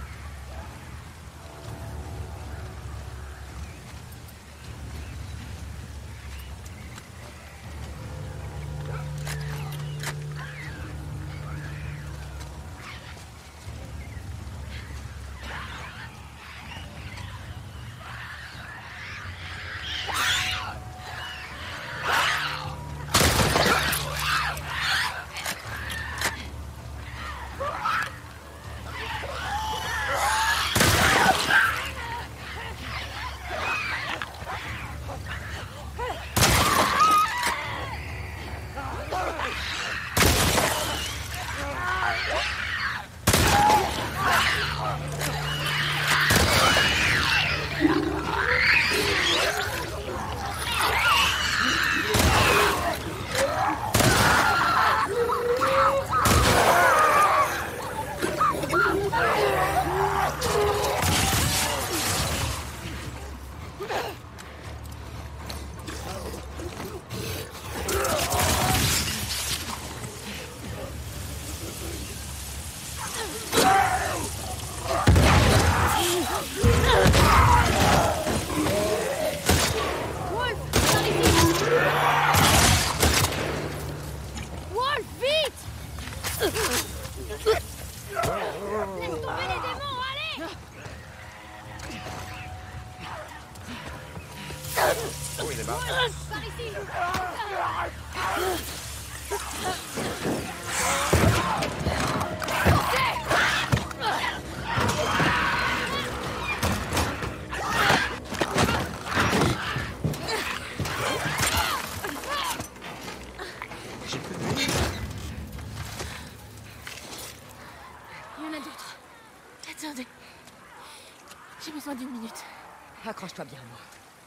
D'une minute. Accroche-toi bien, moi.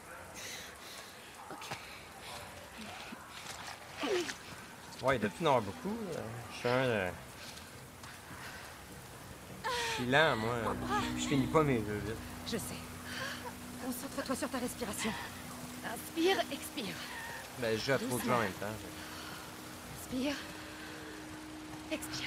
Ok. Ouais, il doit y en avoir beaucoup. Je suis un... Euh... Je suis lent, moi. Je finis pas mes jeux vite. Je sais. Concentre-toi sur ta respiration. Inspire, expire. Ben, je joue à trop de jeux en même temps. Inspire. Expire.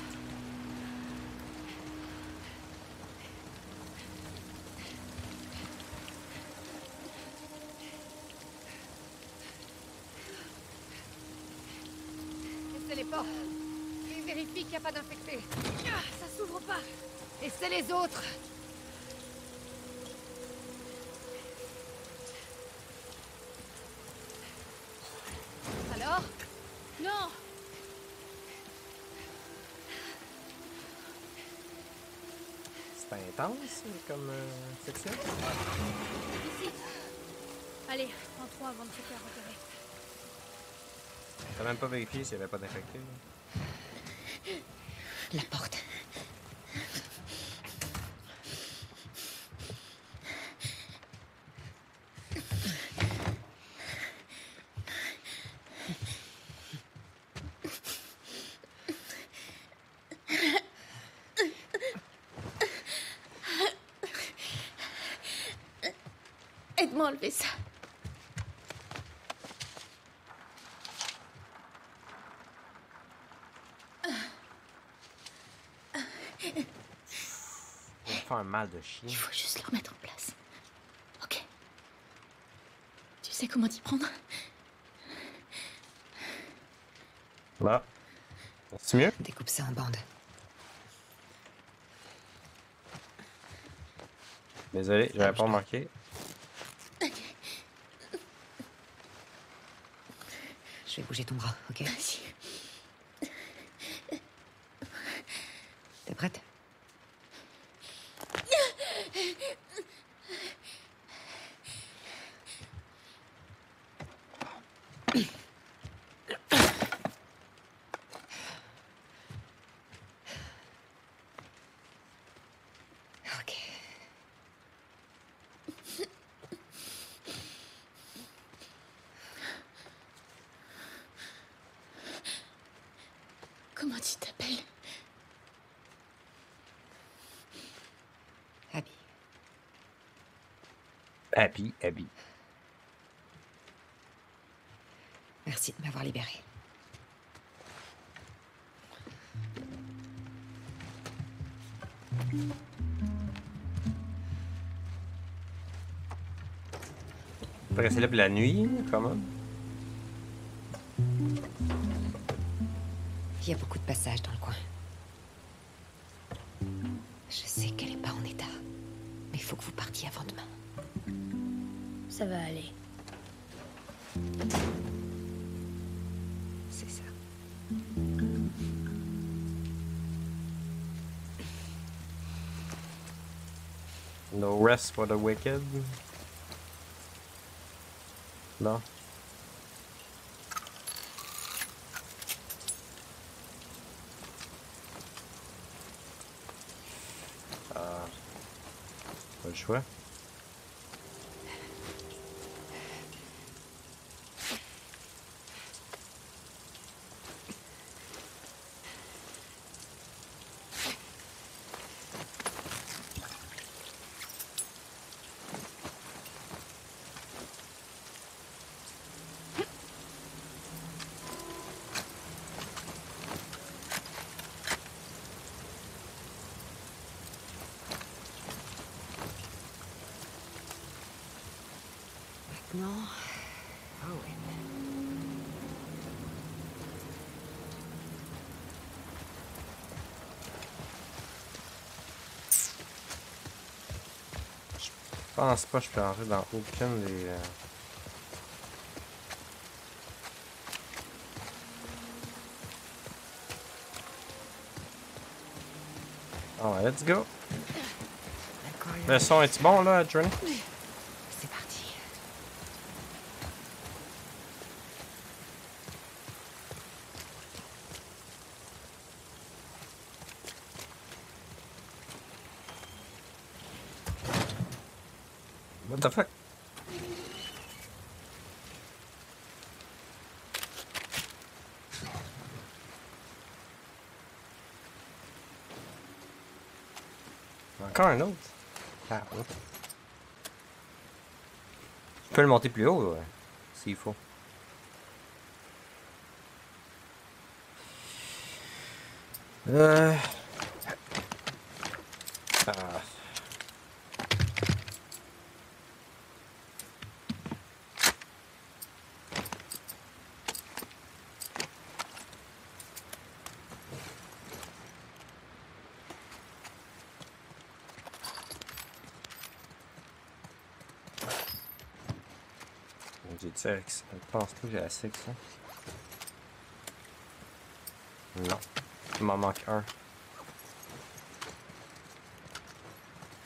Les portes. Et vérifie qu'il n'y a pas d'infectés. Ah, ça s'ouvre pas. Et c'est les autres. Alors? Non. intense comme euh, section? Ici. Allez, entrons avant de se faire repérer. T'as même pas vérifié s'il n'y avait pas d'infecté? La porte. Aide-moi à enlever ça. On va faire un mal de chien. Il faut juste le remettre en place. Ok. Tu sais comment t'y prendre? Là. C'est mieux? Découpe ça en bandes. Désolé, j'avais pas remarqué. Je vais bouger ton bras, ok? Vas-y. T'es prête? Ok. Comment tu t'appelles? Abby. Abby, Abby. Merci de m'avoir libérée. Faut rester là pour la nuit, comment? Il y a beaucoup de passages dans le coin. Je sais qu'elle est pas en état. Mais il faut que vous partiez avant demain. Ça va aller. C'est ça. No rest for the wicked. Non. Ah. Pas le choix. Maintenant... Owen. Je pense pas que je peux rentrer dans aucune des... Euh... Alright, let's go. Le son est-tu bon là, Journey? C'est parti. What the fuck? Encore un autre? Ah, ouais. Je peux le monter plus haut, ouais, s'il faut. Euh... Ah. J'ai-tu accès? Je pense pas que j'ai assez que ça. Non. Il m'en manque un.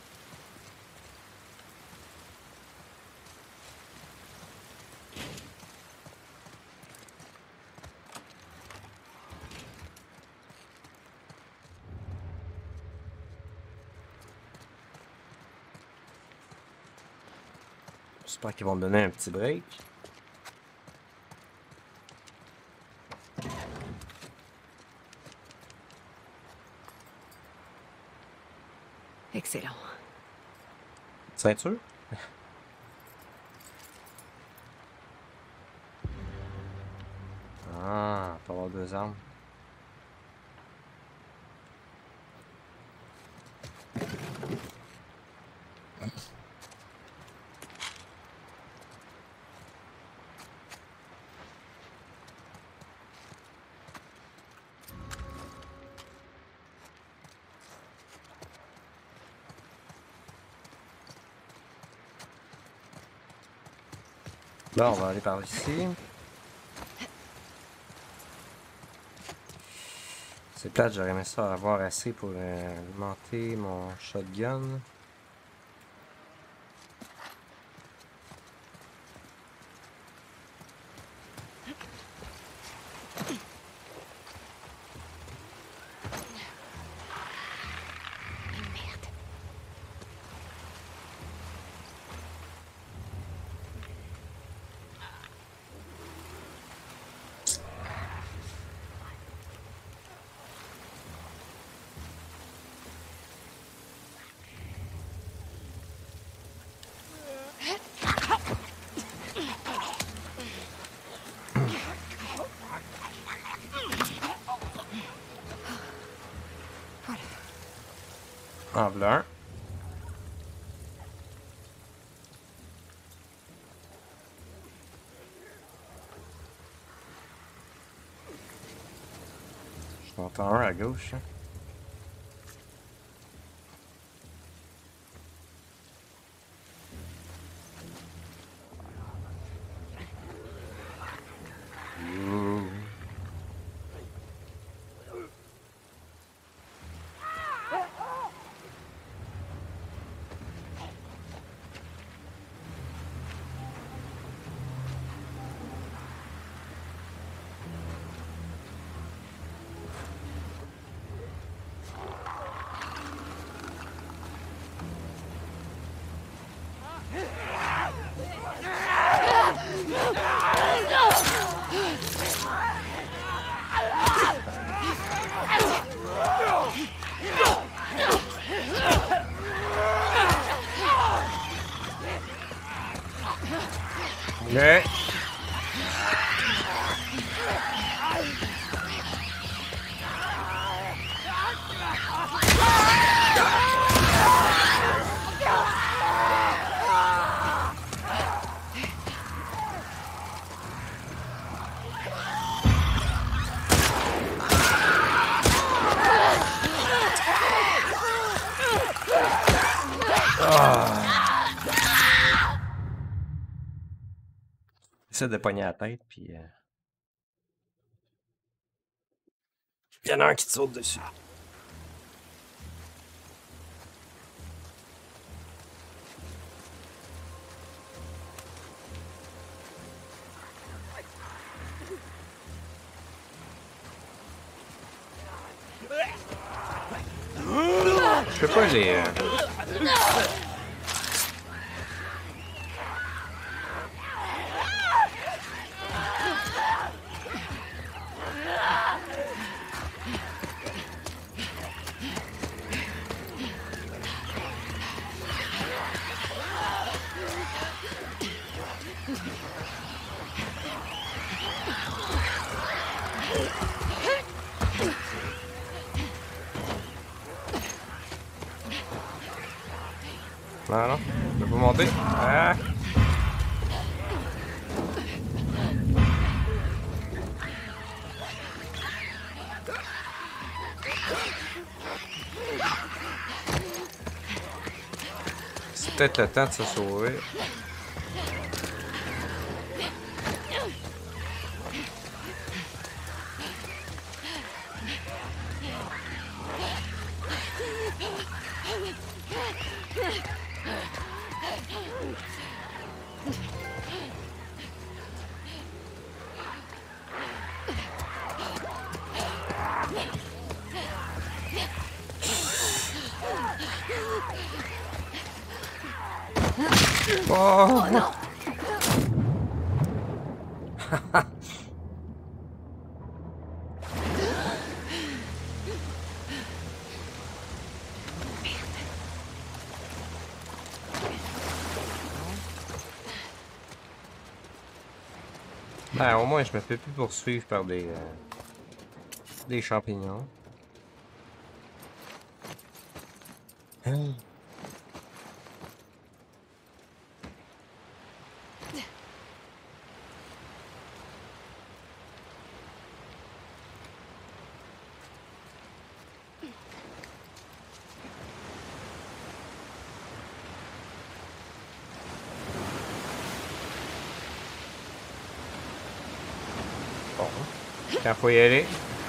J'espère qu'ils vont me donner un petit break. Excellent. Ceinture? Ah, faut avoir deux armes. Là, on va aller par ici. C'est plate, j'aurais aimé ça avoir assez pour euh, alimenter mon shotgun. En voilà un. Je m'entends un à gauche. Hein. Ouh. Okay. J'essaie de pogner la tête, puis... Euh... il y en a un qui te saute dessus. Je peux pas les... Euh... Non, non, je peux pas monter. Ah. C'est peut-être le temps de se sauver. Oh, non. Ben, au moins, je me fais plus poursuivre par des, euh, des champignons. Hein? Bon, quand faut y aller.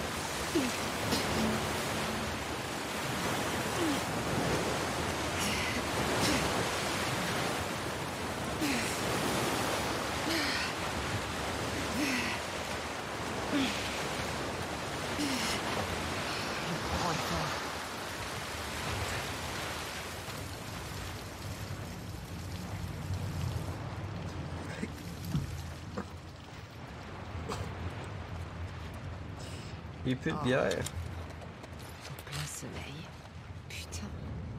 Il n'y a plus de bière. En plein soleil. Putain.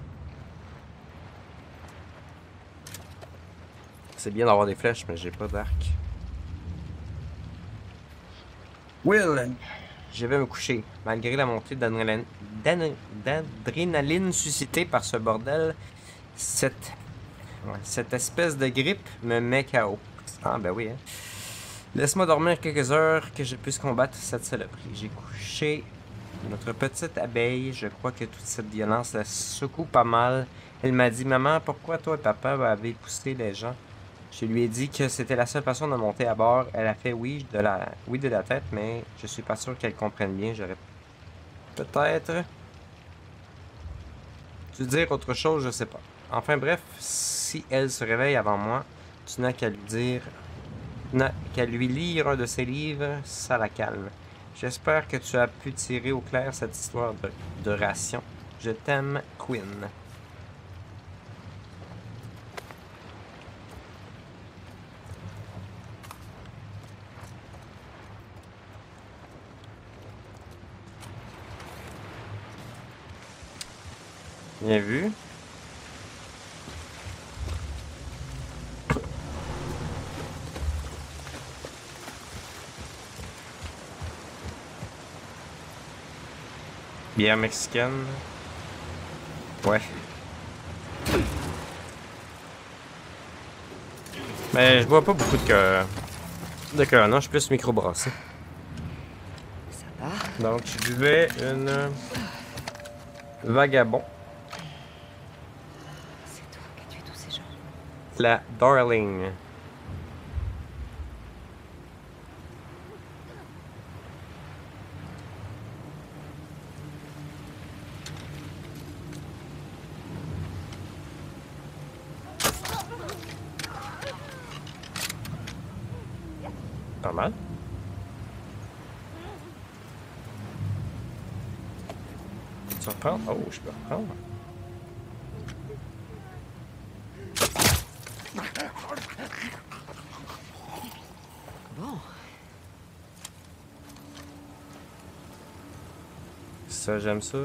C'est bien d'avoir des flèches, mais j'ai pas d'arc. Will! Je vais me coucher. Malgré la montée d'adrénaline d'an- d'adrénaline suscitée par ce bordel, cette, ouais, cette espèce de grippe me met K O. Ah ben oui, hein. Laisse-moi dormir quelques heures que je puisse combattre cette saloperie. J'ai couché notre petite abeille. Je crois que toute cette violence la secoue pas mal. Elle m'a dit, maman, pourquoi toi et papa avez poussé les gens? Je lui ai dit que c'était la seule façon de monter à bord. Elle a fait oui de la, oui de la tête, mais je suis pas sûr qu'elle comprenne bien. J'aurais peut-être dû dire autre chose, je sais pas. Enfin bref, si elle se réveille avant moi, tu n'as qu'à lui dire... n'a qu'à lui lire un de ses livres, ça la calme. J'espère que tu as pu tirer au clair cette histoire de, de ration. Je t'aime, Quinn. Bien vu. Bière mexicaine. Ouais. Mais je bois pas beaucoup de cœur. De cœur, non, je suis plus microbrassé. Ça va. Donc, je buvais une Vagabond. C'est toi qui as tué tous ces gens. La Darling. Pas mal. Tu reprends? Oh, je peux reprendre. Bon. Ça, j'aime ça.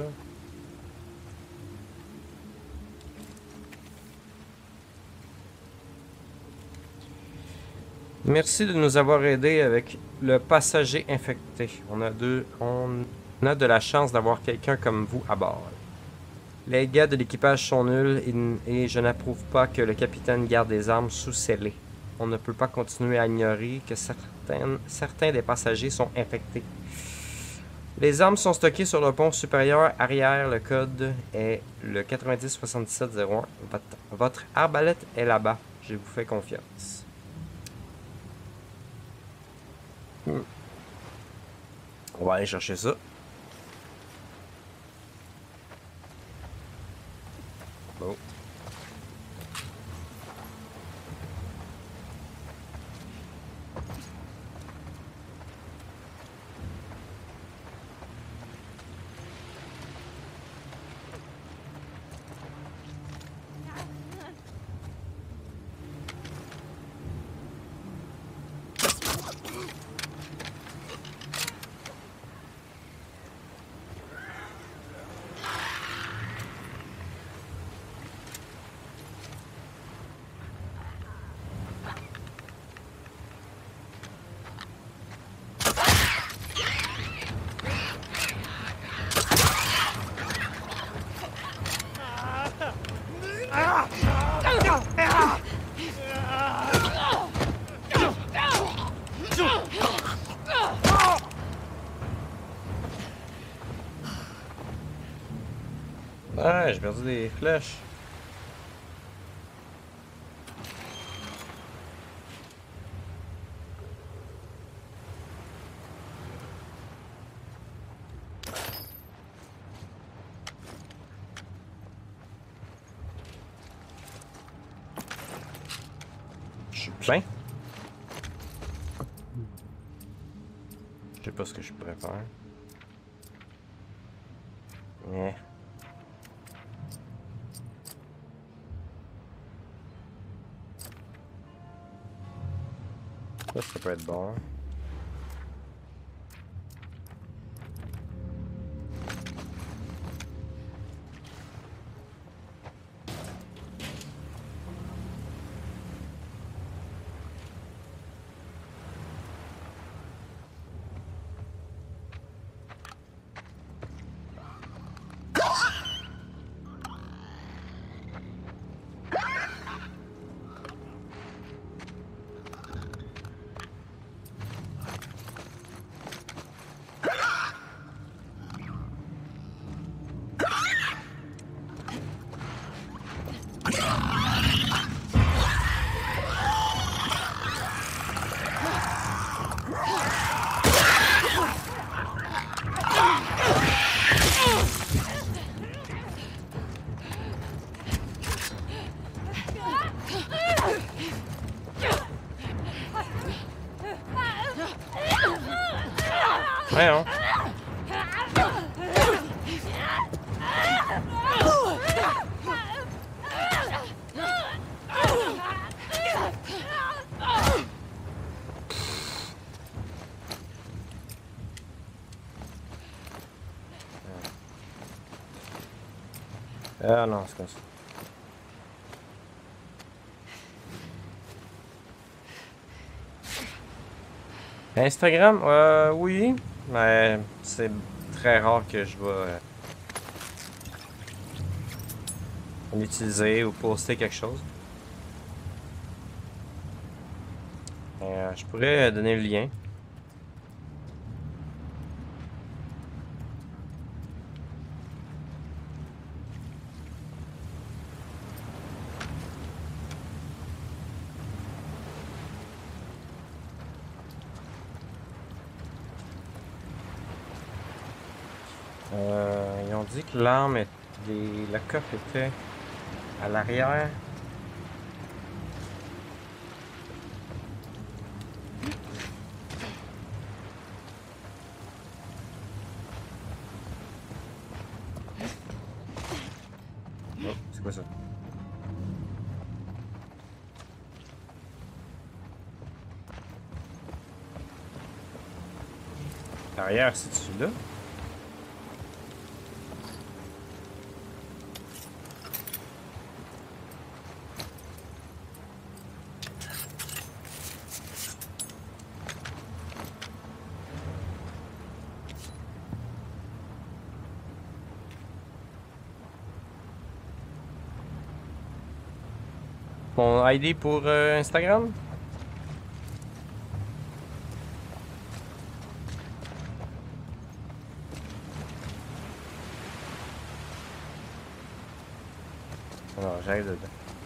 Merci de nous avoir aidés avec le passager infecté. On a, deux, on a de la chance d'avoir quelqu'un comme vous à bord. Les gars de l'équipage sont nuls et, et je n'approuve pas que le capitaine garde des armes sous scellé. On ne peut pas continuer à ignorer que certaines, certains des passagers sont infectés. Les armes sont stockées sur le pont supérieur arrière. Le code est le quatre-vingt-dix soixante-dix-sept zéro un. Votre, votre arbalète est là-bas. Je vous fais confiance. Hmm. On va aller chercher ça. Bon. perdu des flèches. Je suis plein. Je sais pas ce que je pourrais faire. Yeah. Ça, ça peut être bon. Voyons. Ah non, c'est comme ça. Instagram, euh, oui, mais c'est très rare que je vais euh, l'utiliser ou poster quelque chose. Euh, je pourrais donner le lien. Euh, ils ont dit que l'arme, est- les- la coffre était à l'arrière. Oh, c'est quoi ça? L'arrière, c'est celui-là? Mon I D pour euh, Instagram? Alors, j'arrive dedans.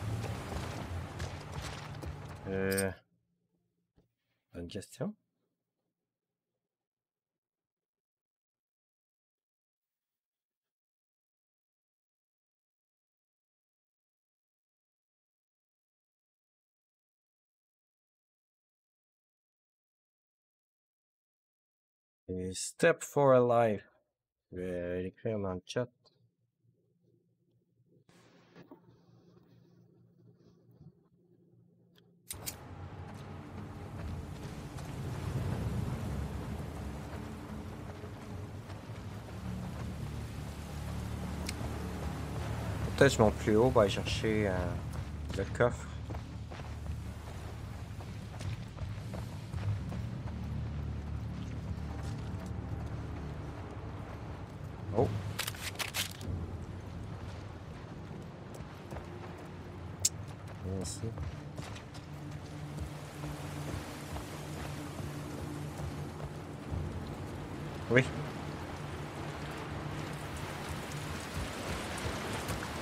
Euh... Bonne question. Et Step for a Life. Je vais l'écrire dans le chat. Peut-être je monte plus haut pour aller chercher euh, le coffre. Oh. Ici. Oui.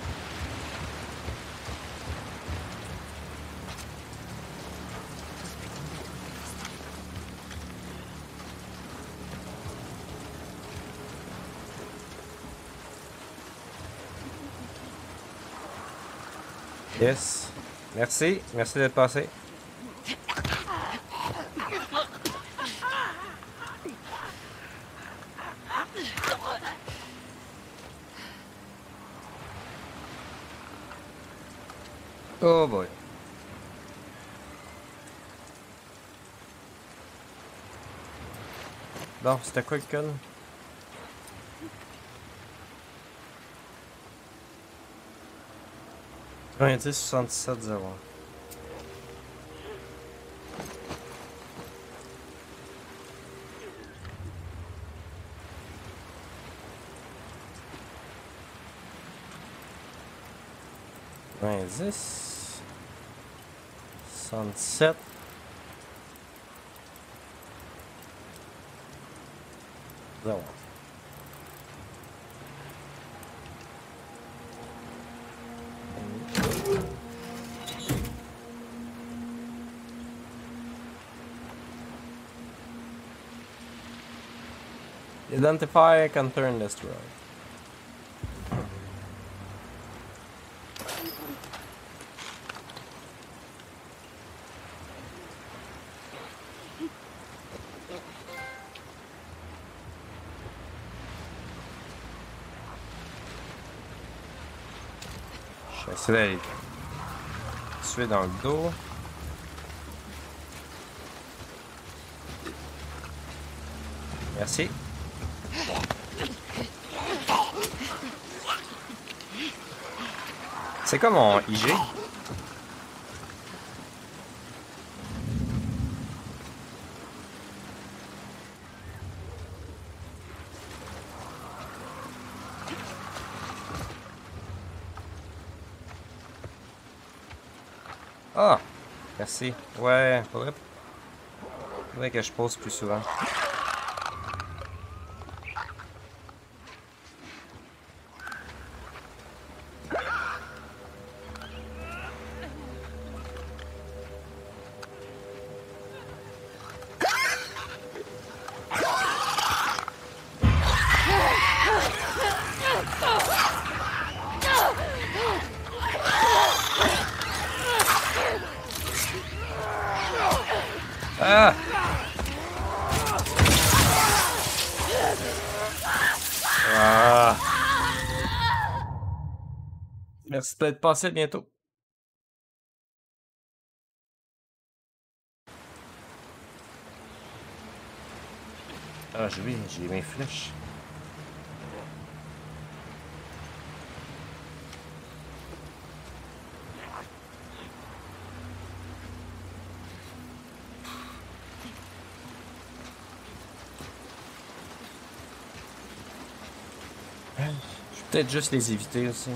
Yes. Merci. Merci d'être passé. Oh boy. Bon, c'était quoi le code? quatre-vingt-dix soixante-dix-sept zéro. quatre-vingt-dix soixante-dix-sept zéro. Identify concern destroyed. Je vais essayer d'aller tuer dans le dos. Merci. C'est comme mon I G. Ah, merci. Ouais, faudrait, faudrait que je pose plus souvent. Ah! Ah! Merci d'être passé, à bientôt. Ah, j'ai j'ai mes flèches. Je vais peut-être juste les éviter aussi.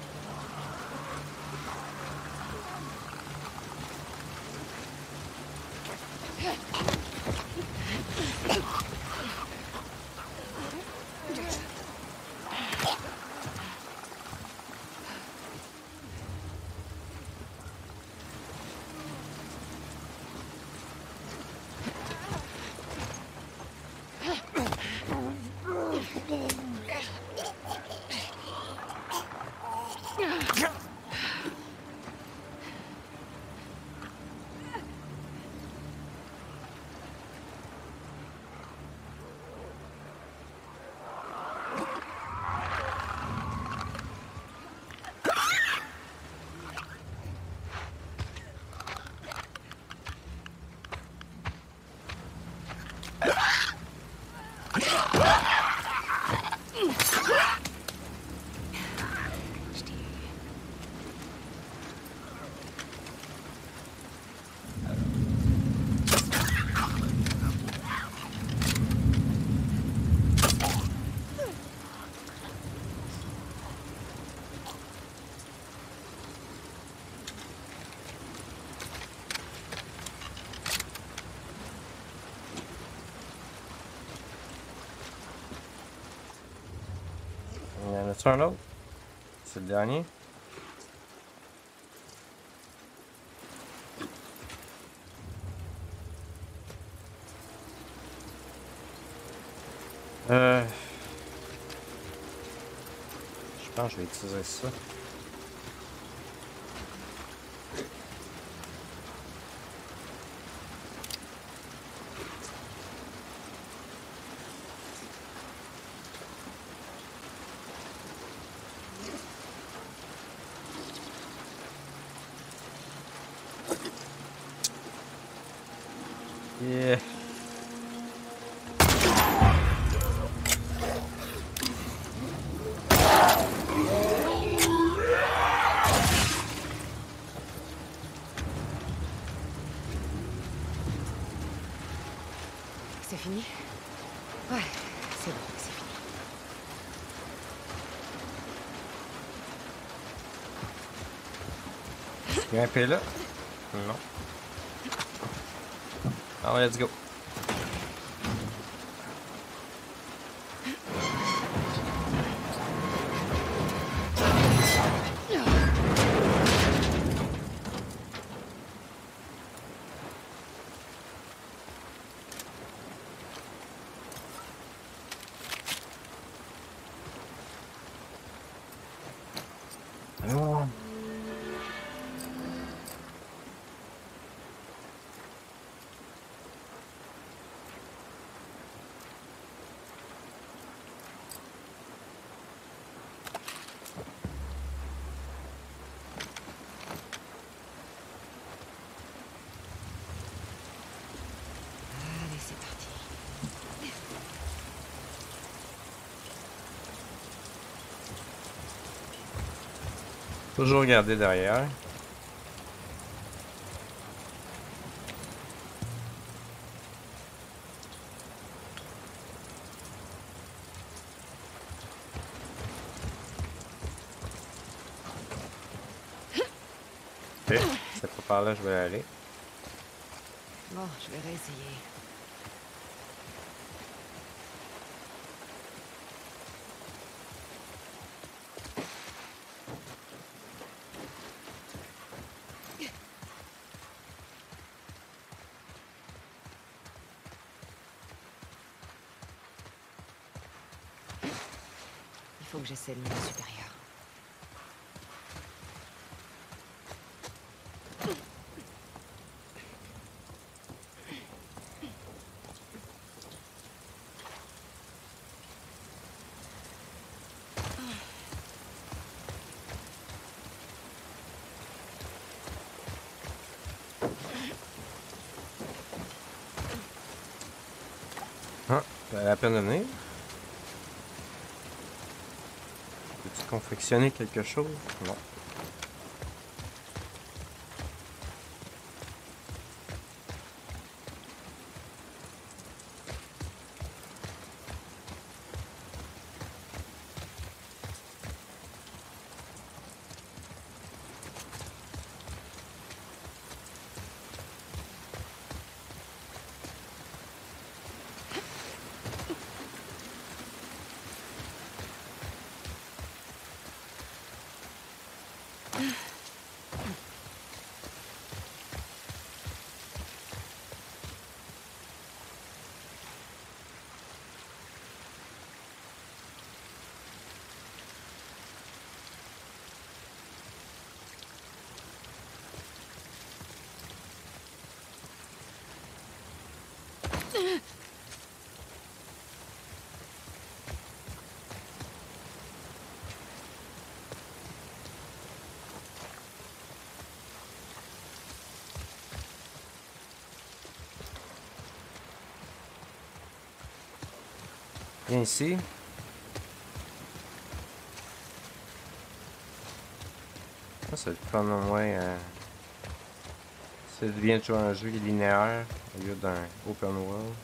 Il y en a-tu un autre? C'est le dernier. Euh... Je pense que je vais utiliser ça. Yeah. C'est fini? Ouais, c'est bon, c'est fini. Grimper là? Non. Alors, let's go. Alors... Allez, c'est parti. Toujours regarder derrière. Ok, c'est pas par là que je vais aller. Bon, je vais réessayer. Il faut que j'essaie le niveau supérieur. Ah, ça valait la peine de venir. Peux-tu confectionner quelque chose? Non. Viens ici. Ça, c'est le fun au moins. Euh... Ça devient toujours un jeu linéaire au lieu d'un open world.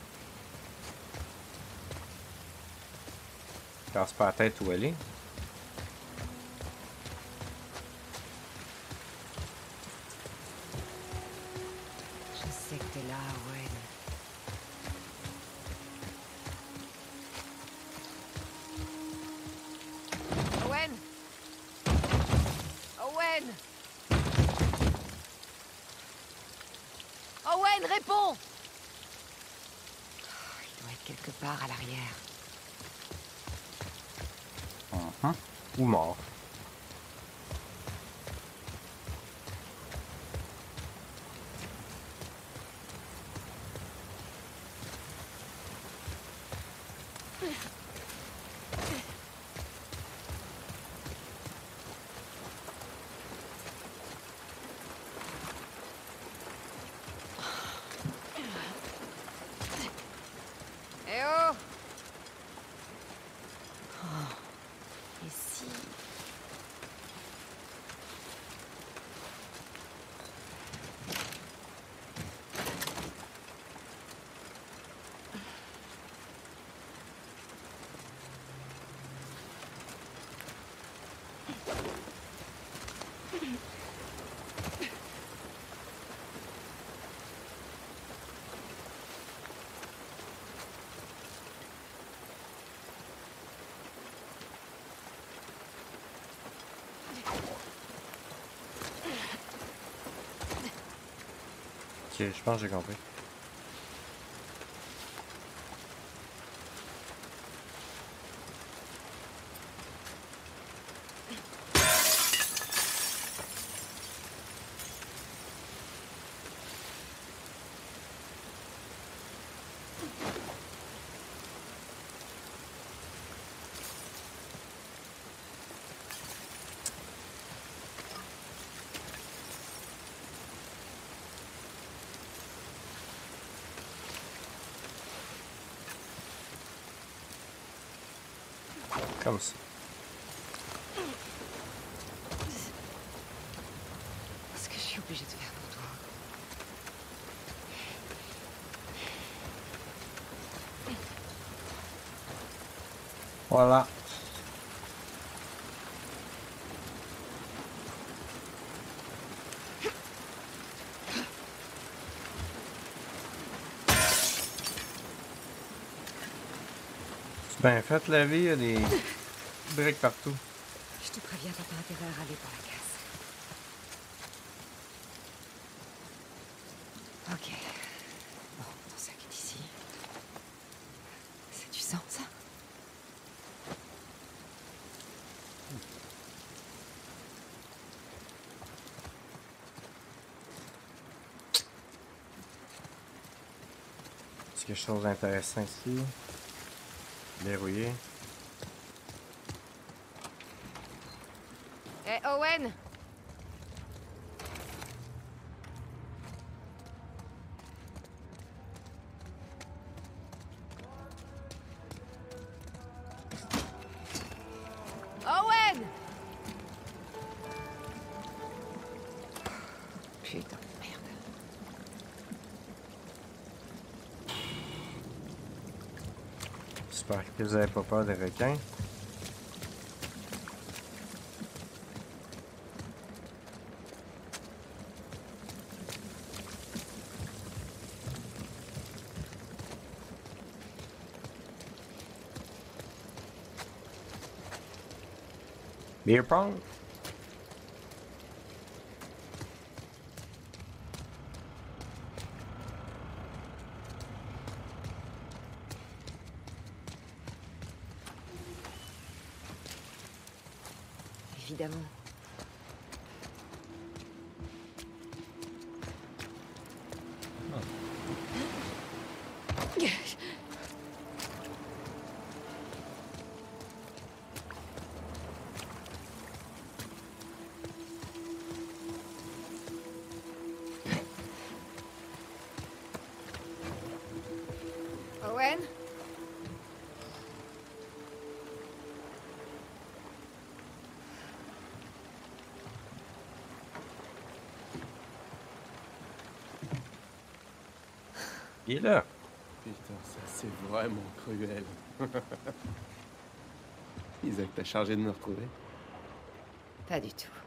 Casse pas la tête où aller. Je sais que t'es là, Owen. Owen! Owen! Owen, réponds! Oh, il doit être quelque part à l'arrière. Uh-huh. Ou mort. je pense que j'ai compris. Comme ça. Ce que je suis obligée de faire pour toi. Voilà. C'est bien fait la vie, il y a des briques partout. Je te préviens, t'as pas intérêt à râler pour la casse. Ok. Bon, ton sac est ici. C'est du sang, ça? C'est quelque chose d'intéressant ici. Verrouillé. Hé, hey, Owen! Owen! Putain de merde. J'espère que vous avez pas peur des requins. Beer pong? Évidemment. Owen? Il est là. Putain, ça c'est vraiment cruel. Isaac, t'as chargé de me retrouver? Pas du tout.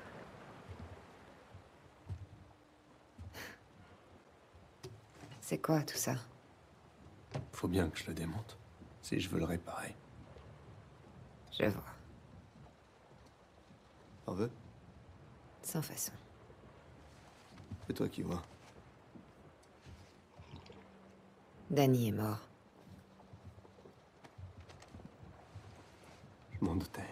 C'est quoi tout ça? Faut bien que je le démonte, si je veux le réparer. Je vois. T'en veux? Sans façon. C'est toi qui vois. Danny est mort. Je m'en doutais.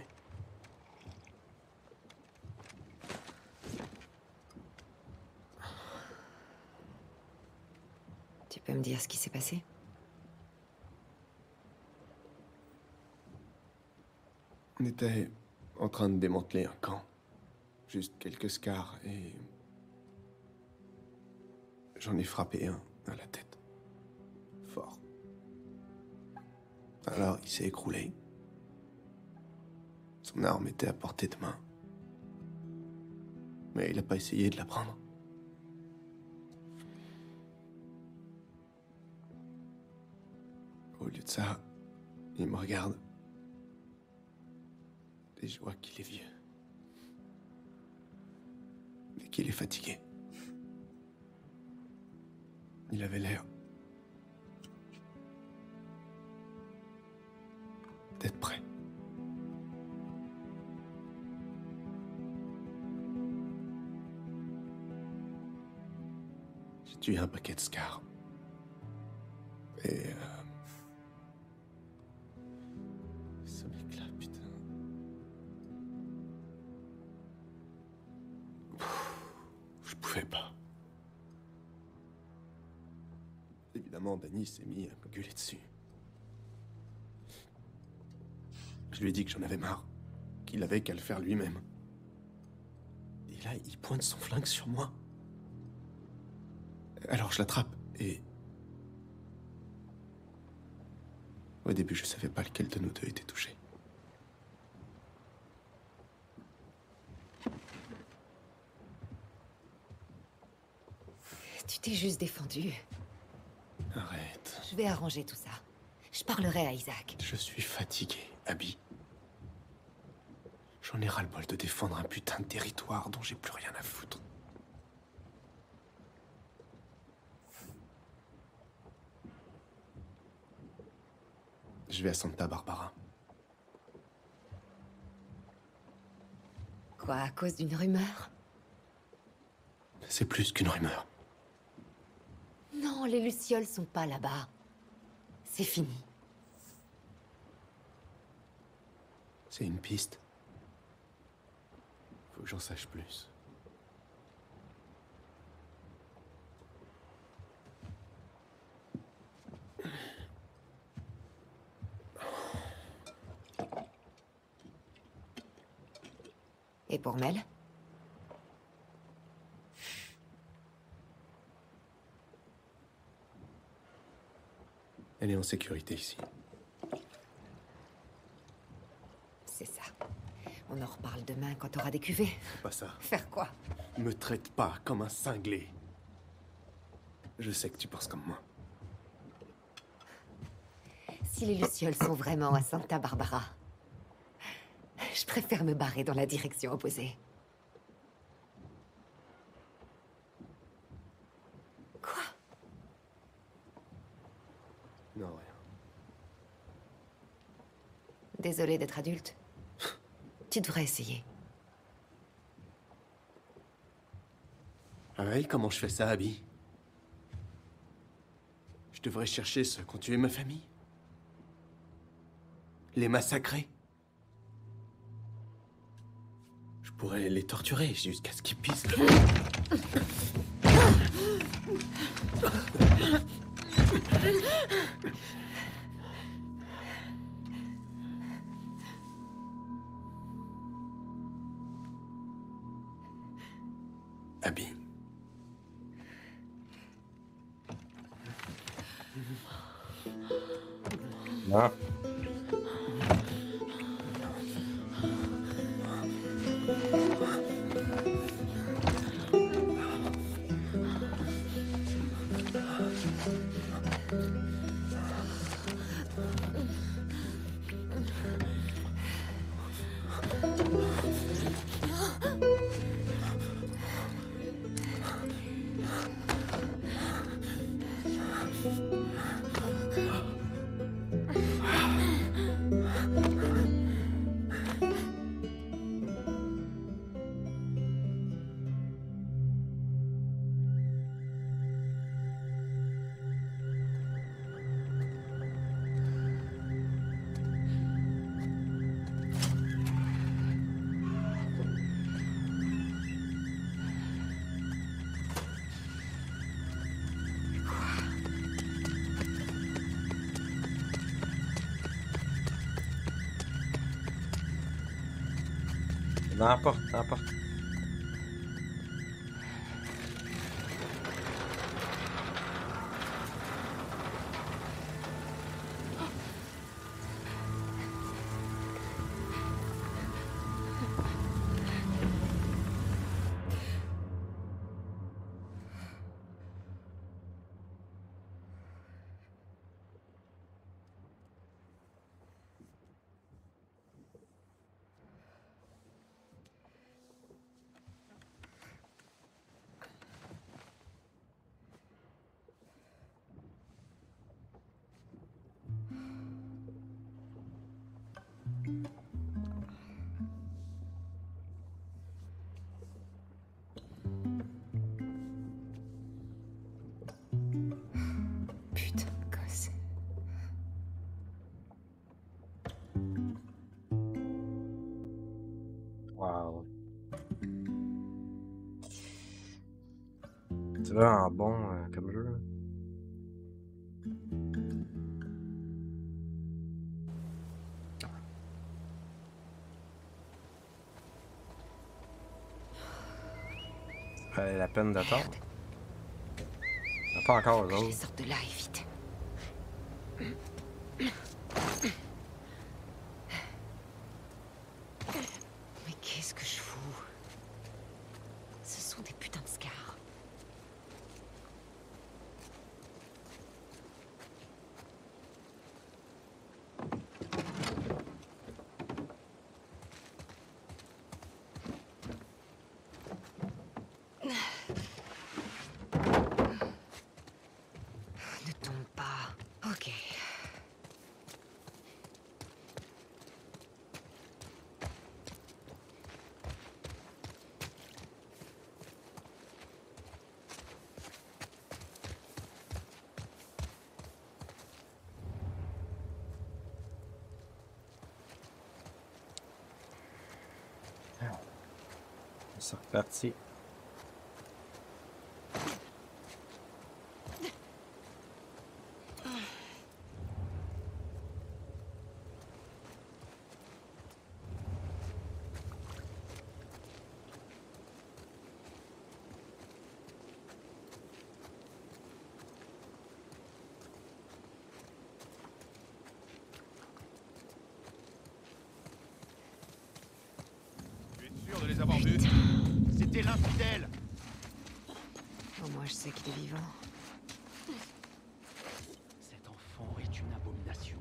Tu peux me dire ce qui s'est passé? On était en train de démanteler un camp. Juste quelques scars et... J'en ai frappé un à la tête. Fort. Alors il s'est écroulé. Son arme était à portée de main. Mais il n'a pas essayé de la prendre. Au lieu de ça, il me regarde. Et je vois qu'il est vieux. Et qu'il est fatigué. Il avait l'air d'être prêt. Tu es un paquet de scars. Et... Euh... Ce mec-là, putain... Je pouvais pas. Évidemment, Danny s'est mis à me gueuler dessus. Je lui ai dit que j'en avais marre, qu'il avait qu'à le faire lui-même. Et là, il pointe son flingue sur moi. Alors je l'attrape et... Au début, je savais pas lequel de nous deux était touché. Tu t'es juste défendu. Arrête. Je vais arranger tout ça. Je parlerai à Isaac. Je suis fatigué, Abby. J'en ai ras-le-bol de défendre un putain de territoire dont j'ai plus rien à foutre. Je vais à Santa Barbara. Quoi, à cause d'une rumeur? C'est plus qu'une rumeur. Non, les Lucioles sont pas là-bas. C'est fini. C'est une piste. Faut que j'en sache plus. Et pour Mel? Elle est en sécurité ici. C'est ça. On en reparle demain quand t'auras des cuvées. Pas ça. Faire quoi? Me traite pas comme un cinglé. Je sais que tu penses comme moi. Si les Lucioles sont vraiment à Santa Barbara, je préfère me barrer dans la direction opposée. Quoi? Non, rien. Désolée d'être adulte. Tu devrais essayer. Ah ouais, comment je fais ça, Abby? Je devrais chercher ceux qui ont tué ma famille? Les massacrer? Je pourrais les torturer jusqu'à ce qu'ils pissent. Abby. Non. N'importe, n'importe. C'est vraiment bon euh, comme jeu. Là. Ça valait la peine d'attendre. Pas encore aux Je les autres. sorte de là et vite. Mais qu'est-ce que je fous? Ce sont des putains de scars. Ne tombe pas. Ok. C'est reparti. Tu es sûr de les avoir vus? C'était l'infidèle! Au moins, je sais qu'il est vivant. Cet enfant est une abomination.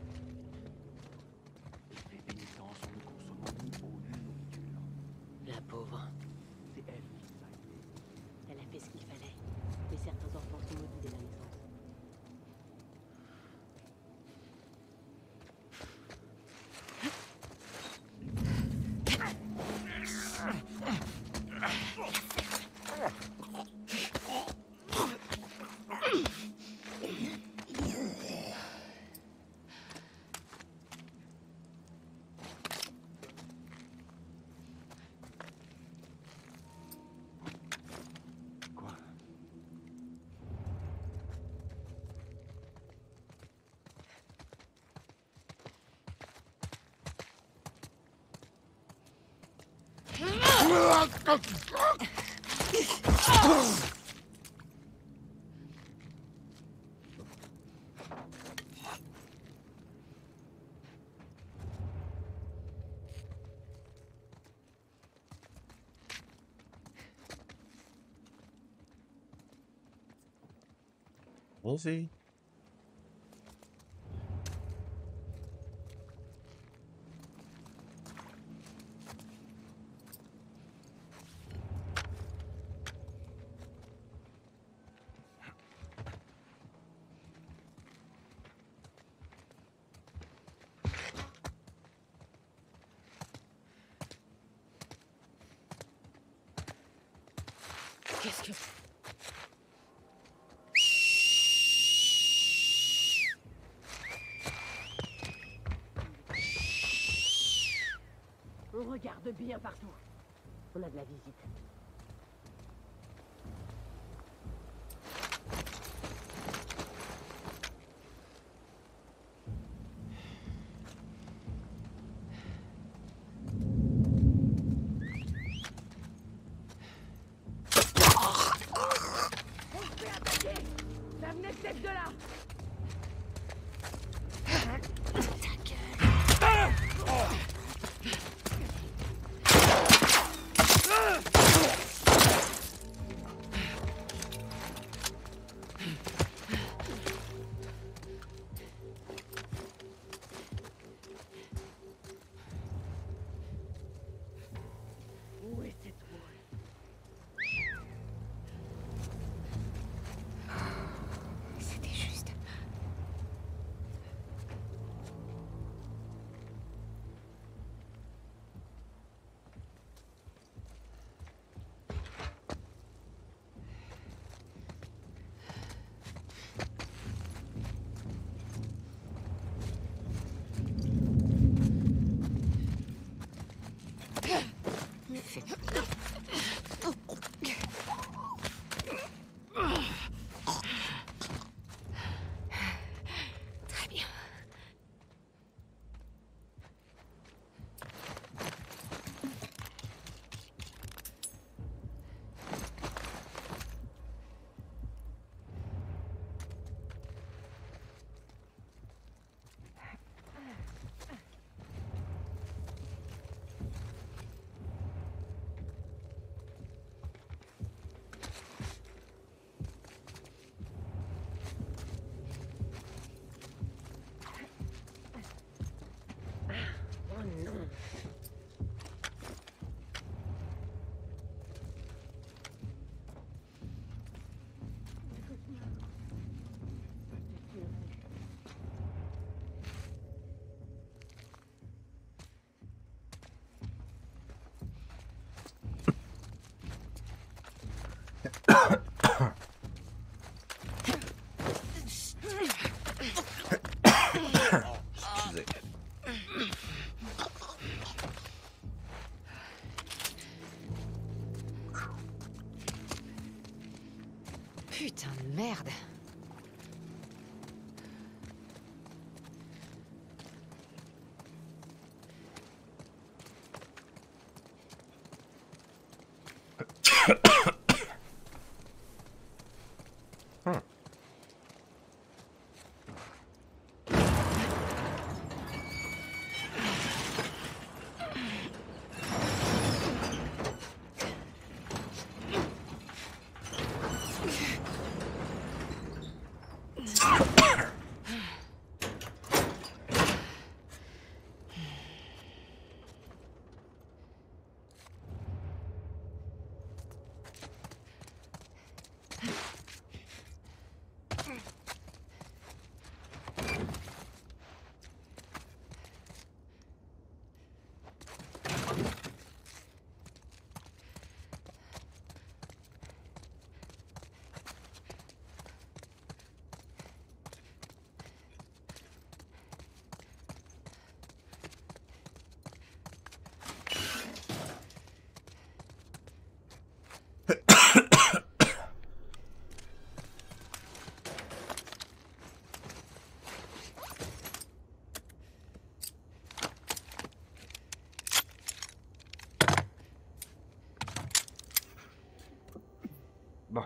Il fait pénitence en ne consommant ni eau ni nourriture. La pauvre. C'est elle qui nous a aidés. Elle a fait ce qu'il fallait. Mais certains enfants sont maudits dès la naissance. Quoi? Allons-y. Qu'est-ce que... On regarde bien partout. On a de la visite. On se fait attaquer! Ça venait peut-être de là! Où est cette wall? C'était juste. Excusez. Putain de merde. Hmm. Bon.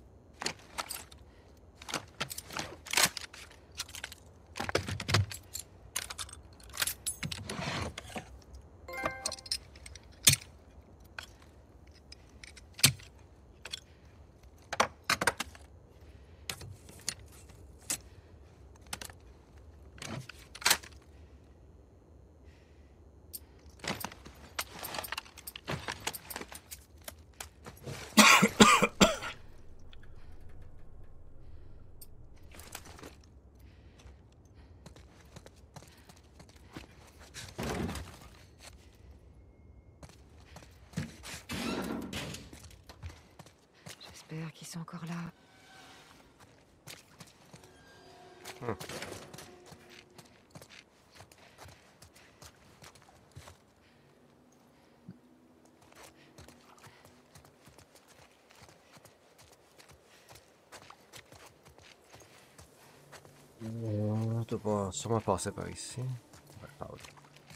J'espère qu'ils sont encore là. Hmm. On doit pas sûrement passer par ici. Ouais, par là.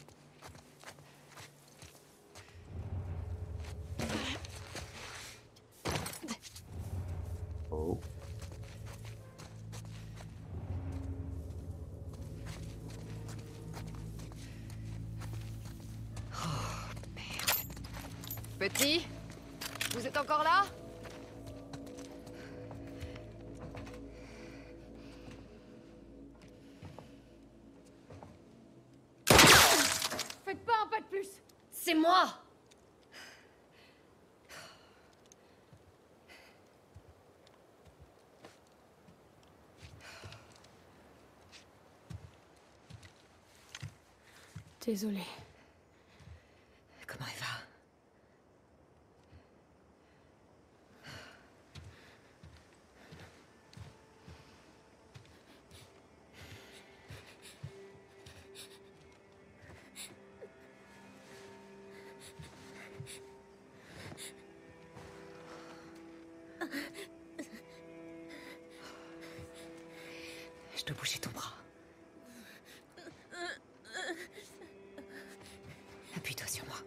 Oh. Petit, vous êtes encore là? Faites pas un pas de plus. C'est moi! Désolée. Comment elle va? Je dois bouger ton bras. Appuie-toi sur moi.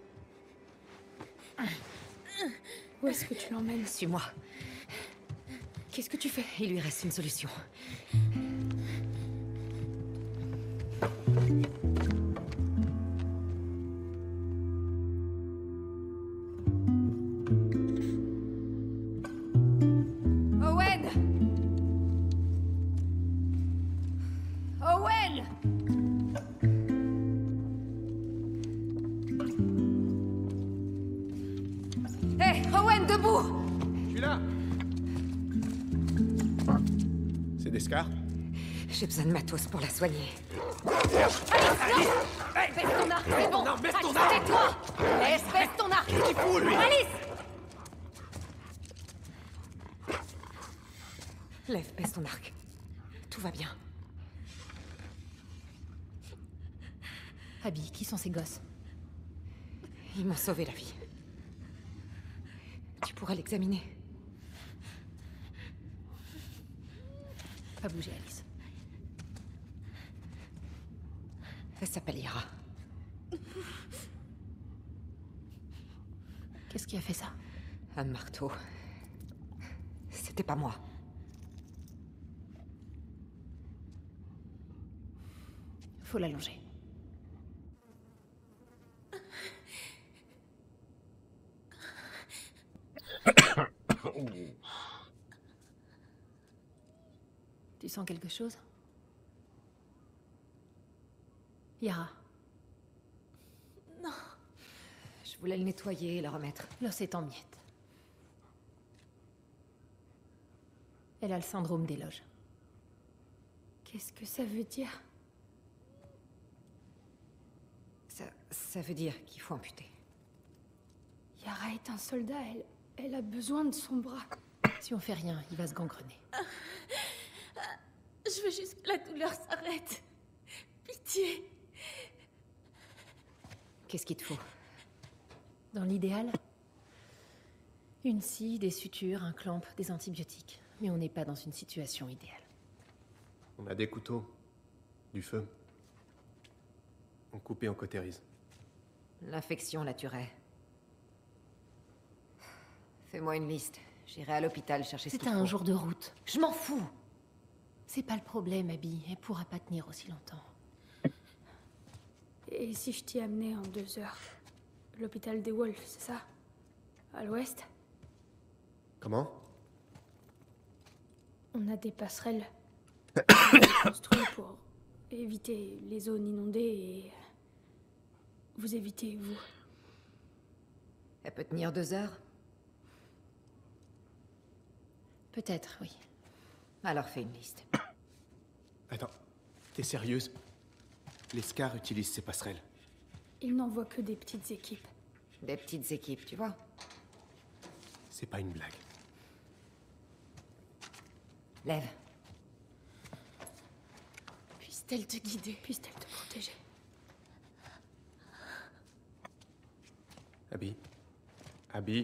Où est-ce que tu l'emmènes? Suis-moi. Qu'est-ce que tu fais? Il lui reste une solution. Owen! Owen! Hé, Owen, debout! Je suis là. C'est des scars? J'ai besoin de matos pour la soigner. Baisse ton arc, c'est bon. Non, baisse ton Alice, arc. tais-toi. Laisse, baisse ton arc. Qu'est-ce qu'il fout, lui? Alice! Lève, baisse ton arc. Tout va bien. Abby, qui sont ces gosses? Ils m'ont sauvé la vie. Tu pourras l'examiner. Pas bouger, Alice. Elle s'appelle Yara. Qu'est-ce qui a fait ça? Un marteau. C'était pas moi. Faut l'allonger. Tu sens quelque chose? Yara. Non. Je voulais le nettoyer et le remettre. L'os est en miettes. Elle a le syndrome des loges. Qu'est-ce que ça veut dire? Ça, ça veut dire qu'il faut amputer. Yara est un soldat, elle, elle a besoin de son bras. Si on fait rien, il va se gangrener. Je veux juste que la douleur s'arrête. Pitié. Qu'est-ce qu'il te faut? Dans l'idéal, une scie, des sutures, un clamp, des antibiotiques. Mais on n'est pas dans une situation idéale. On a des couteaux, du feu. On coupe et on cautérise. L'infection la tuerait. Fais-moi une liste. J'irai à l'hôpital chercher ce qu'il C'est faut. un jour de route. Je m'en fous. C'est pas le problème, Abby. Elle pourra pas tenir aussi longtemps. Et si je t'y amenais en deux heures? L'hôpital des Wolves, c'est ça? À l'ouest? Comment? On a des passerelles construites pour éviter les zones inondées et vous évitez, vous. Elle peut tenir deux heures? Peut-être, oui. Alors fais une liste. Attends, t'es sérieuse? Les Scars utilisent ces passerelles. Ils n'envoient que des petites équipes. Des petites équipes, tu vois. C'est pas une blague. Lève. Puisse-t-elle te guider? Puisse-t-elle te protéger? Abby? Abby?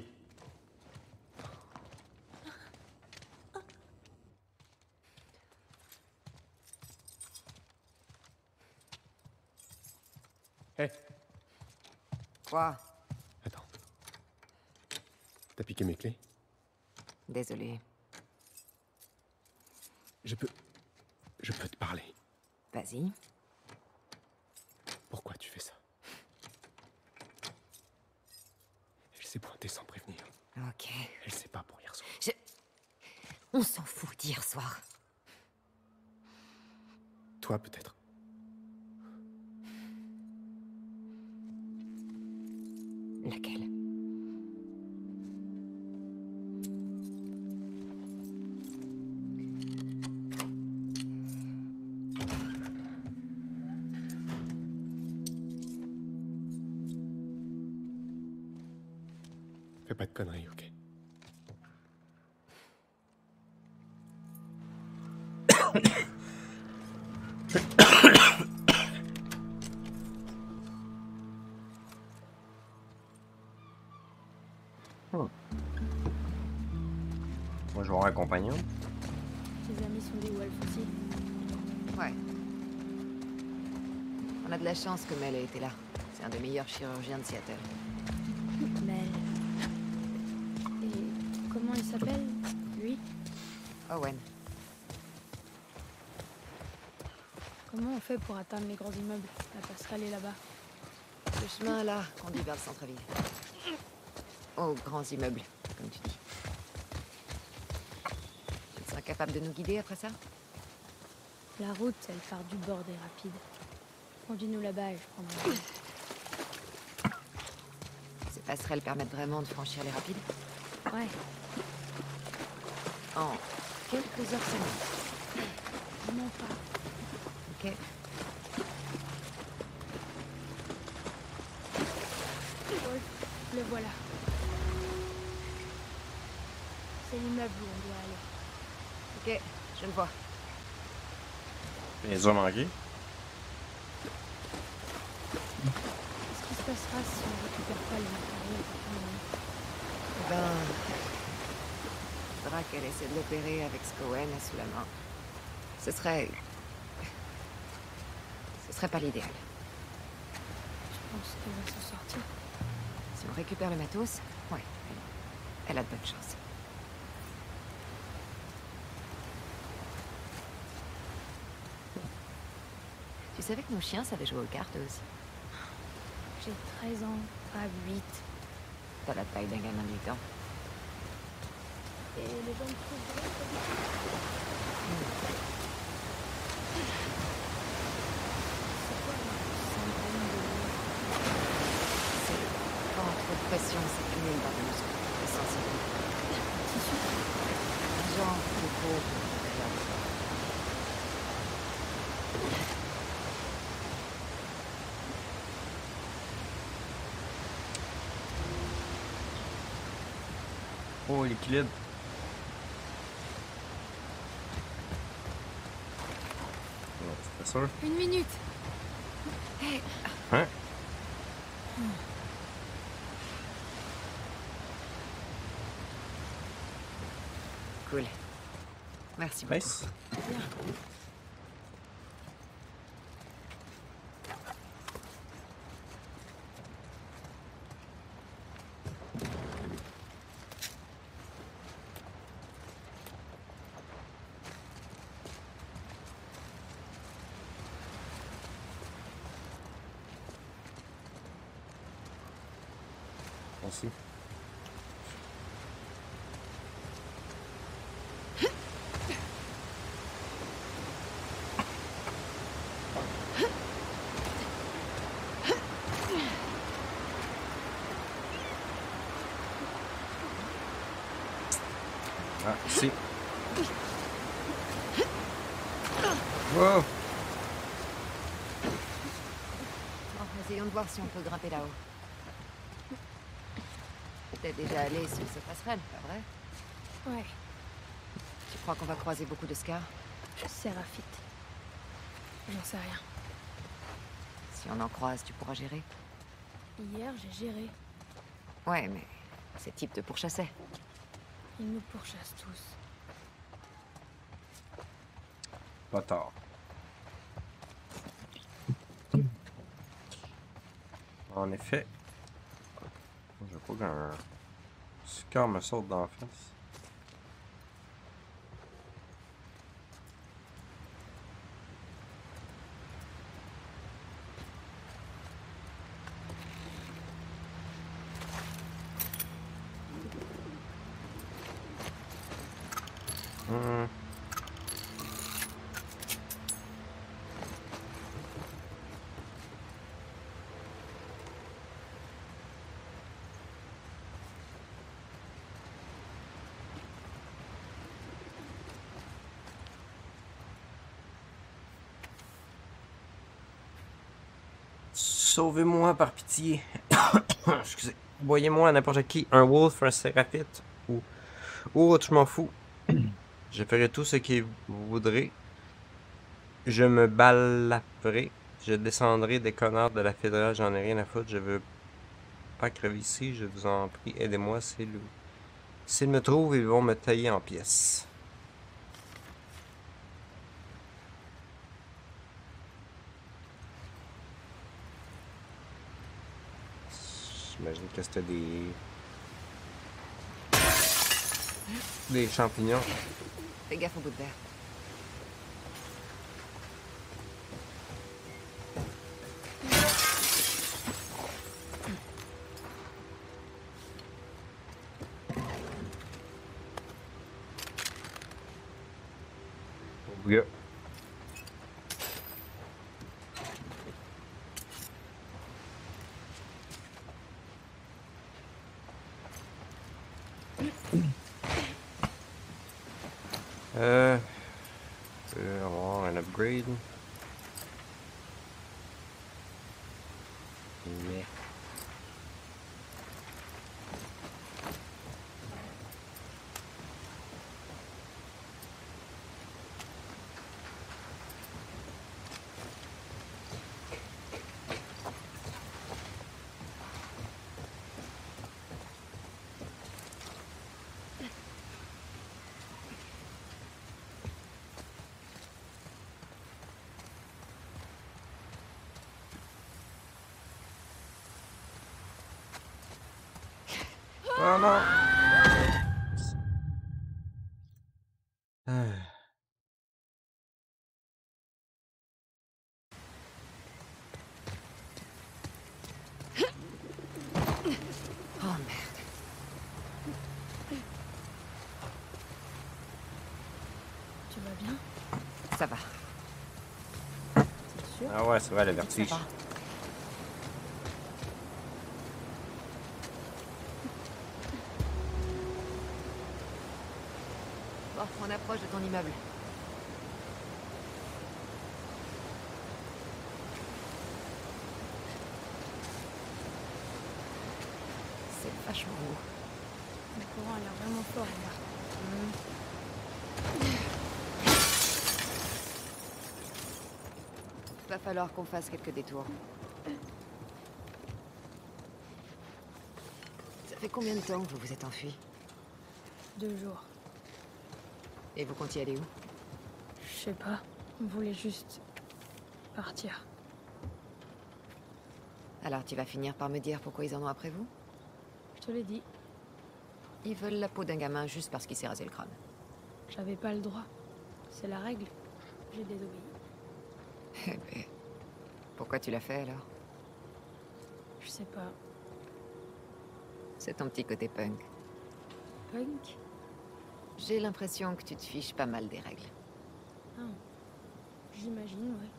Hé! Quoi? Attends. T'as piqué mes clés? Désolée. Je peux... Je peux te parler. Vas-y. Pourquoi tu fais ça? Elle s'est pointée sans prévenir. Ok. Elle sait pas pour hier soir. Je... On s'en fout d'hier soir. Toi, peut-être. Laquelle? Fais pas de conneries, ok? Hmm. Moi, je vais avoir un compagnon. Tes amis sont des Wolves aussi. Ouais. On a de la chance que Mel ait été là. C'est un des meilleurs chirurgiens de Seattle. Mel. Et comment il s'appelle, lui? Owen. Comment on fait pour atteindre les grands immeubles? La passerelle est là-bas. Le chemin là conduit vers le centre-ville. Aux grands immeubles, comme tu dis. Tu seras capable de nous guider après ça? La route, elle part du bord des rapides. Conduis-nous là-bas et je prends mon... Ces passerelles permettent vraiment de franchir les rapides? Ouais, En quelques heures seulement. vraiment pas. Ok. Wolf, le voilà. C'est l'immeuble où on doit aller. Ok. Je le vois. Les ont manqué. Qu'est-ce qui se passera si on récupère pas le matériel pour tout le monde? Eh ben... il faudra qu'elle essaie de l'opérer avec ce qu'Owen a sous la main. Ce serait... Ce serait pas l'idéal. Je pense qu'elle va s'en sortir. Si on récupère le matos, ouais, elle, elle a de bonnes chances. Tu savais que nos chiens savaient jouer aux cartes aussi? J'ai treize ans, pas huit. T'as la taille d'un gamin de huit ans. Et les gens me trouvent vrai, c'est quoi le syndrome de... C'est quand trop de pression s'accumule dans le muscle, essentiellement. Tissu? Genre de peau, derrière le corps. Oh, l'équilibre. Non, c'est pas sûr. Une minute. Hey. Hein? Cool. Merci beaucoup. Nice. Merci. Ah, ici. Wow! Bon, essayons de voir si on peut grimper là-haut. T'es déjà allé sur ces passerelles, pas vrai? Ouais, Tu crois qu'on va croiser beaucoup de scars? Séraphite. J'en sais rien. Si on en croise, tu pourras gérer? Hier, j'ai géré. Ouais, mais ces types te pourchassaient. Ils nous pourchassent tous. Pas tard. En effet. Je veux pas qu'un scar me saute dans la face. Hum. Sauvez-moi par pitié. Excusez. Voyez-moi à n'importe qui, un wolf, un séraphite ou, ou autre, je m'en fous. Je ferai tout ce que vous voudrez. Je me balaperai. Je descendrai des connards de la fédérale, j'en ai rien à foutre. Je veux pas crever ici, je vous en prie, aidez-moi, c'est loup. S'ils me trouvent, ils vont me tailler en pièces. J'imagine que c'était des... des champignons. Fais gaffe au bout de verre. Yeah. Euh, euh, avoir un upgrade. Mais... Oh non! Ah. Oh merde. Tu vas bien? Ça va. C'est sûr? Ah ouais, c'est vrai, le Ça vertige. va. Bon, on approche de ton immeuble. C'est vachement haut. Le courant a l'air vraiment fort là. Va falloir qu'on fasse quelques détours. Ça fait combien de temps que vous vous êtes enfui? Deux jours. Et vous comptiez aller où? Je sais pas. On voulait juste partir. Alors tu vas finir par me dire pourquoi ils en ont après vous? Je te l'ai dit. Ils veulent la peau d'un gamin juste parce qu'il s'est rasé le crâne. J'avais pas le droit. C'est la règle. J'ai désobéi. Eh ben, pourquoi tu l'as fait alors? Je sais pas. C'est ton petit côté punk. Punk? J'ai l'impression que tu te fiches pas mal des règles. Ah. J'imagine, ouais.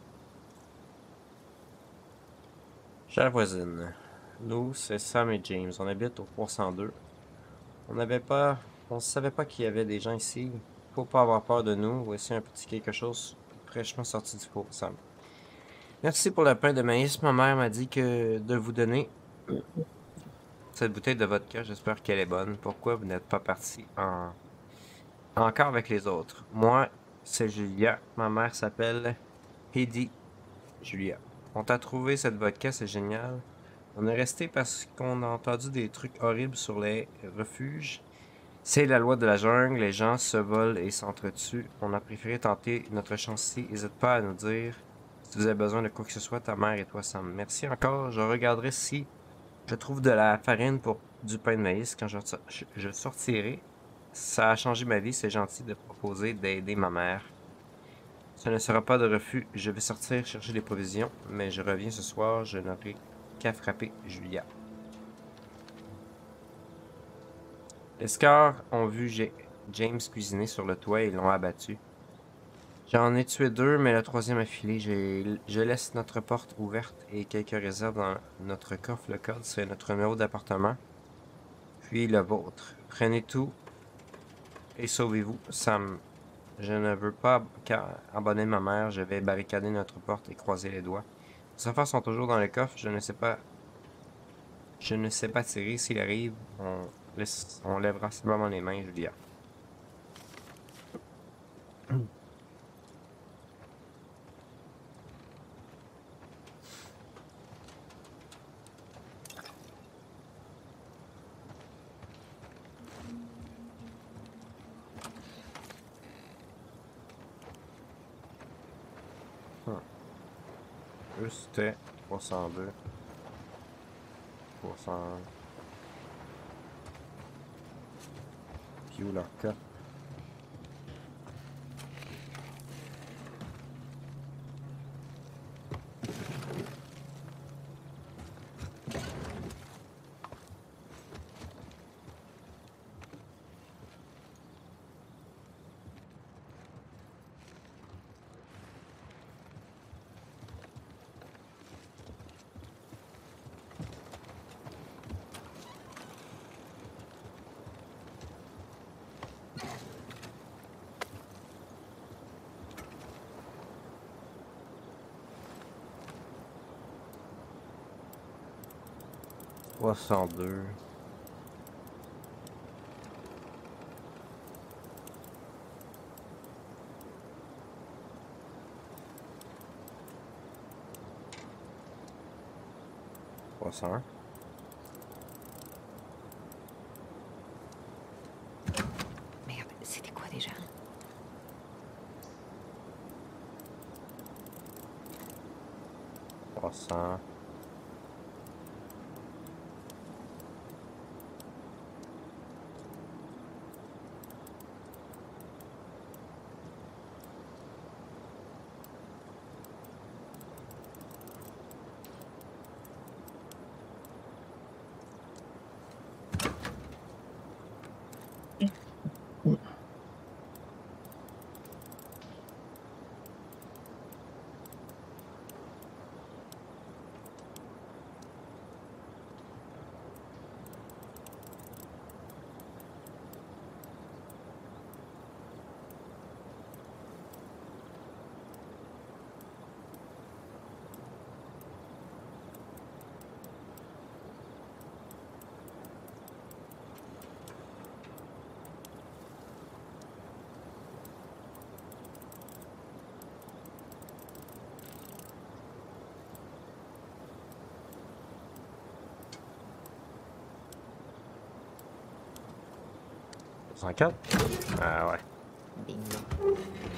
Chère voisine, nous, c'est Sam et James. On habite au trois cent deux. On n'avait pas... On savait pas qu'il y avait des gens ici. Faut pas avoir peur de nous. Voici un petit quelque chose fraîchement sorti du four, Sam. Merci pour le pain de maïs. Ma mère m'a dit que de vous donner cette bouteille de vodka. J'espère qu'elle est bonne. Pourquoi vous n'êtes pas parti en... encore avec les autres? Moi, c'est Julia. Ma mère s'appelle Heidi Julia. On t'a trouvé cette vodka, c'est génial. On est resté parce qu'on a entendu des trucs horribles sur les refuges. C'est la loi de la jungle, les gens se volent et s'entretuent. On a préféré tenter notre chance ici. N'hésite pas à nous dire si vous avez besoin de quoi que ce soit, ta mère et toi, Sam. Merci encore. Je regarderai si je trouve de la farine pour du pain de maïs quand je, je sortirai. Ça a changé ma vie. C'est gentil de proposer d'aider ma mère. Ce ne sera pas de refus. Je vais sortir chercher des provisions, mais je reviens ce soir. Je n'aurai qu'à frapper Julia. Les Scars ont vu James cuisiner sur le toit et l'ont abattu. J'en ai tué deux, mais le troisième a filé. Je laisse notre porte ouverte et quelques réserves dans notre coffre. Le code, c'est notre numéro d'appartement, puis le vôtre. Prenez tout et sauvez-vous, Sam. Je ne veux pas abandonner ma mère. Je vais barricader notre porte et croiser les doigts. Les affaires sont toujours dans le coffre. Je ne sais pas... Je ne sais pas tirer. S'il arrive, on... On lèvera simplement les mains, Julia. Hmm. Eux, c'était trois cent deux. trois cents. Puis où leur cas? trois cent deux. trois cent un. Merde, c'était quoi déjà? trois cents. soixante-quatre? Ah ouais. Bingo.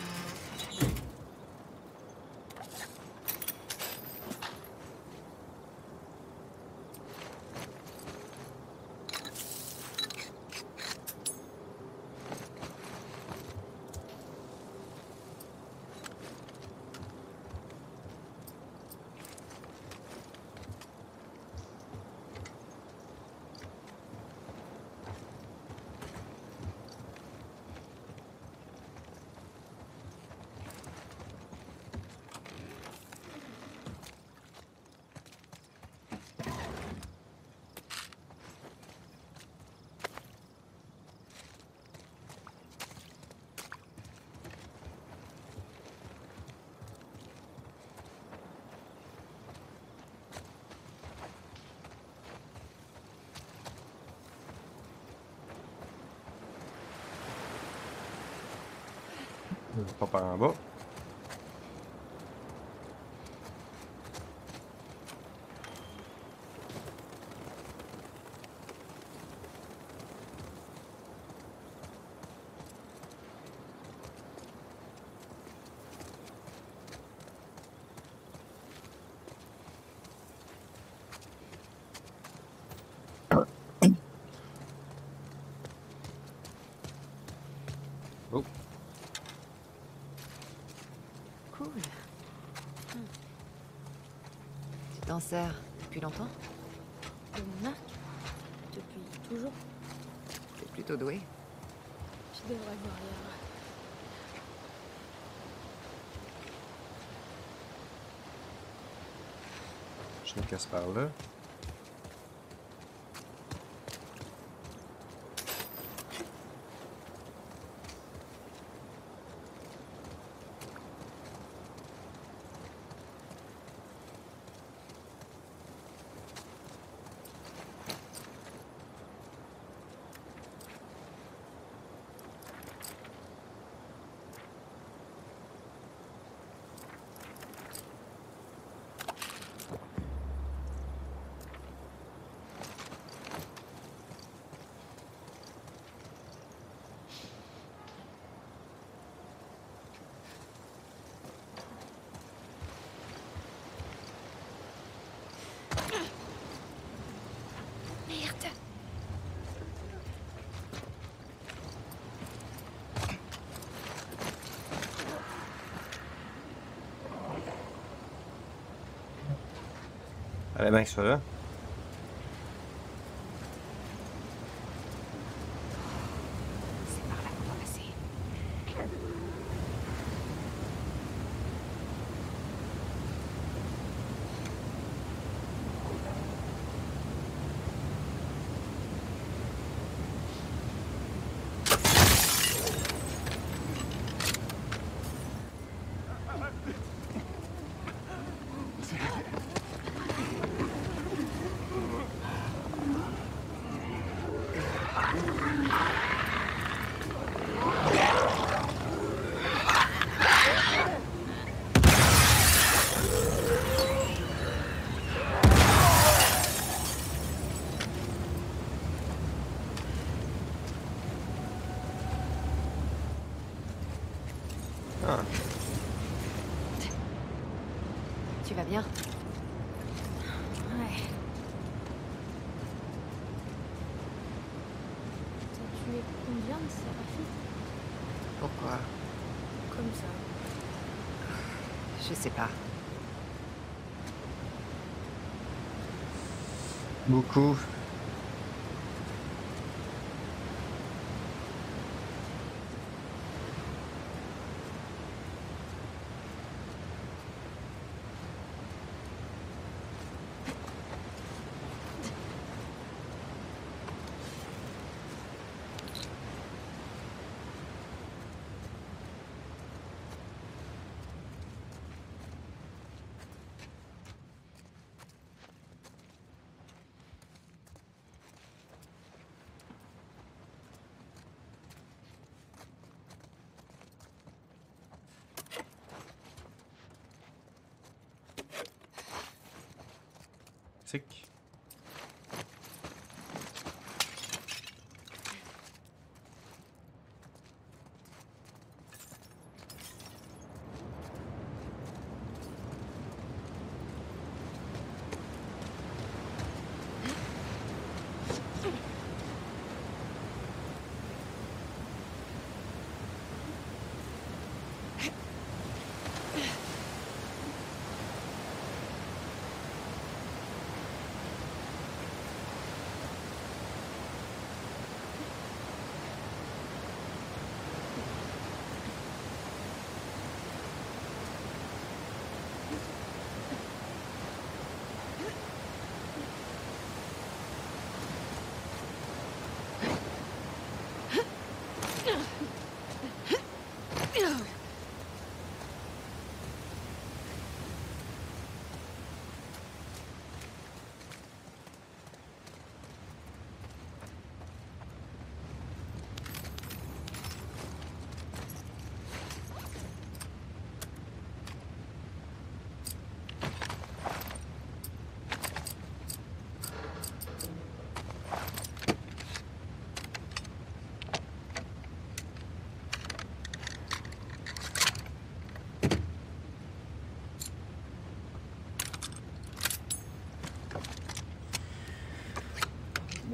Pas par en bas. Oh. Cool. Hmm. Tu t'en sers depuis longtemps? De mon arc? Depuis toujours? T'es plutôt doué. Je devrais voir ailleurs. Je me casse par là. Merde. Allez, bien que soit là. C'est par là qu'on doit passer. Ah. Tu vas bien? Ouais. T'as tué combien de séraphites? Pourquoi? Comme ça. Je sais pas. Beaucoup. Tic.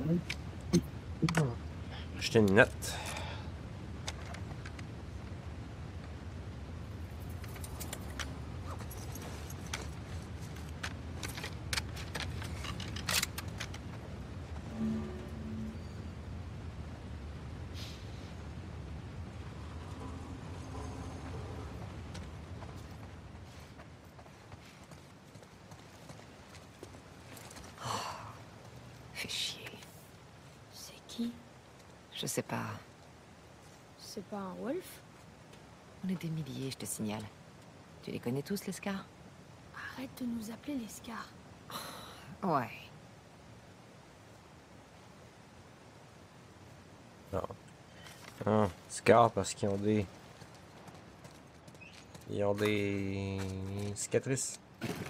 Acheter une note. Fais chier. C'est qui? Je sais pas. C'est pas un wolf? On est des milliers, je te signale. Tu les connais tous, les Scars? Arrête de nous appeler les Scars. Ouais. Non. Ah, Scar parce qu'ils ont des... Ils ont des cicatrices.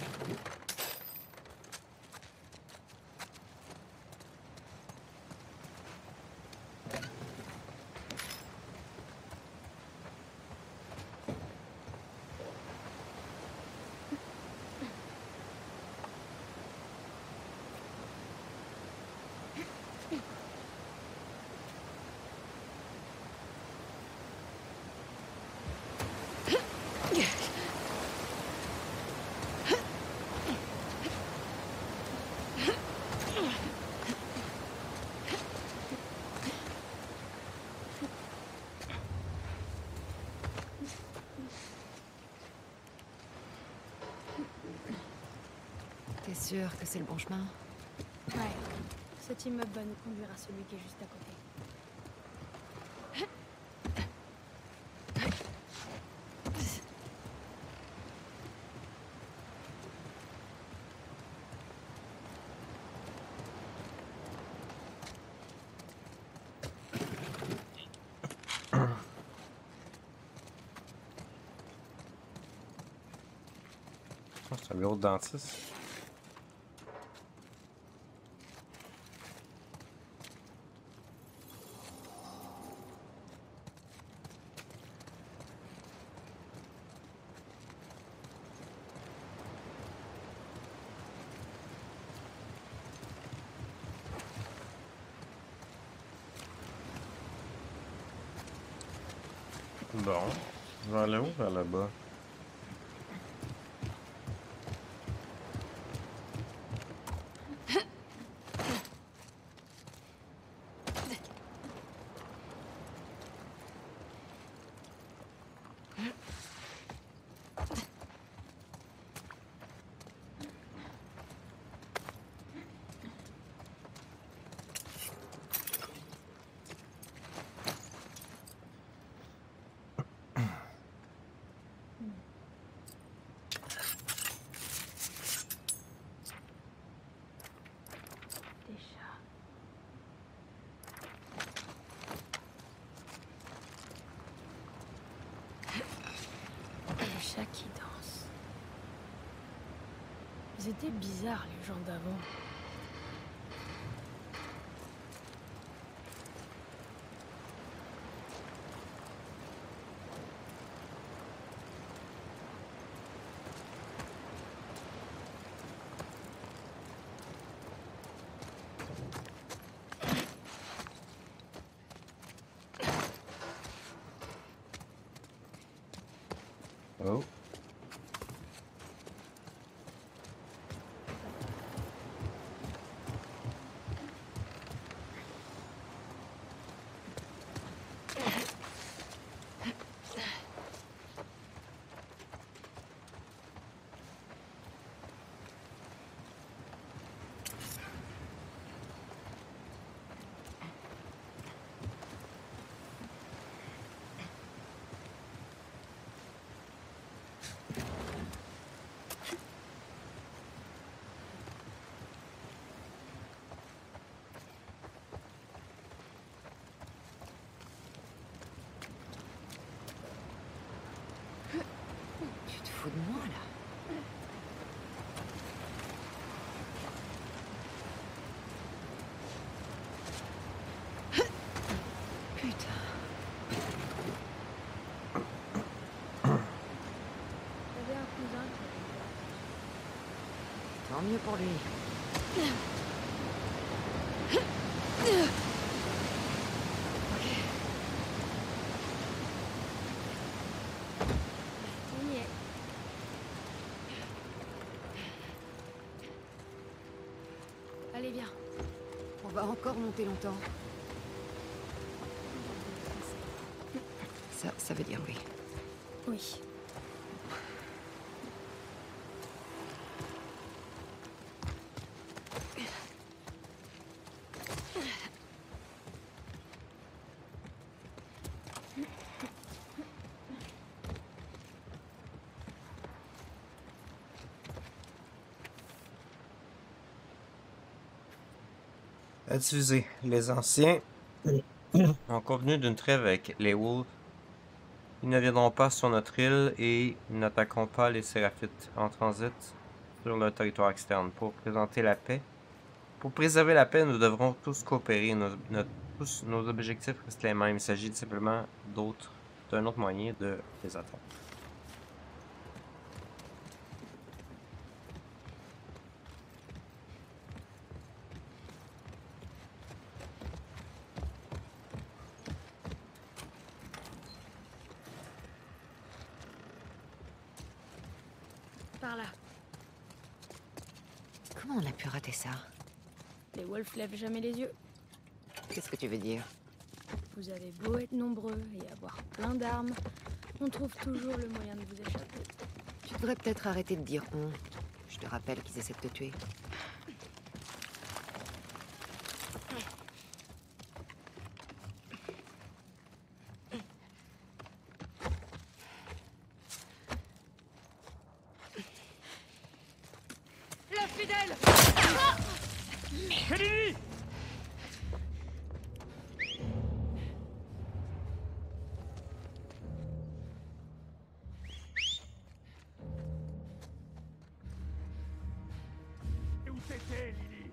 T'es sûr que c'est le bon chemin? Ouais. Cet immeuble va nous conduire à celui qui est juste à côté. Oh, c'est un bureau de dentiste. Bon, vers là ou vers là-bas? Le chat qui danse. Ils étaient bizarres, les gens d'avant. Oh. Tu te fous de moi, là? Putain. J'avais un cousin qui avait une boîte. Tant mieux pour lui. On y est. Allez, viens. On va encore monter longtemps. Ça, ça veut dire oui. Oui. À diffuser. Les anciens ont convenu d'une trêve avec les Wolves. Ils ne viendront pas sur notre île et n'attaqueront pas les Séraphites en transit sur le territoire externe. Pour présenter la paix, pour préserver la paix, nous devrons tous coopérer. Nos, notre, tous nos objectifs restent les mêmes. Il s'agit simplement d'autres, d'un autre moyen de les atteindre. Par là. Comment on a pu rater ça? Les Wolves lèvent jamais les yeux. Qu'est-ce que tu veux dire? Vous avez beau être nombreux et avoir plein d'armes, on trouve toujours le moyen de vous échapper. Tu devrais peut-être arrêter de dire on. Je te rappelle qu'ils essaient de te tuer. Et où t'étais, Lily?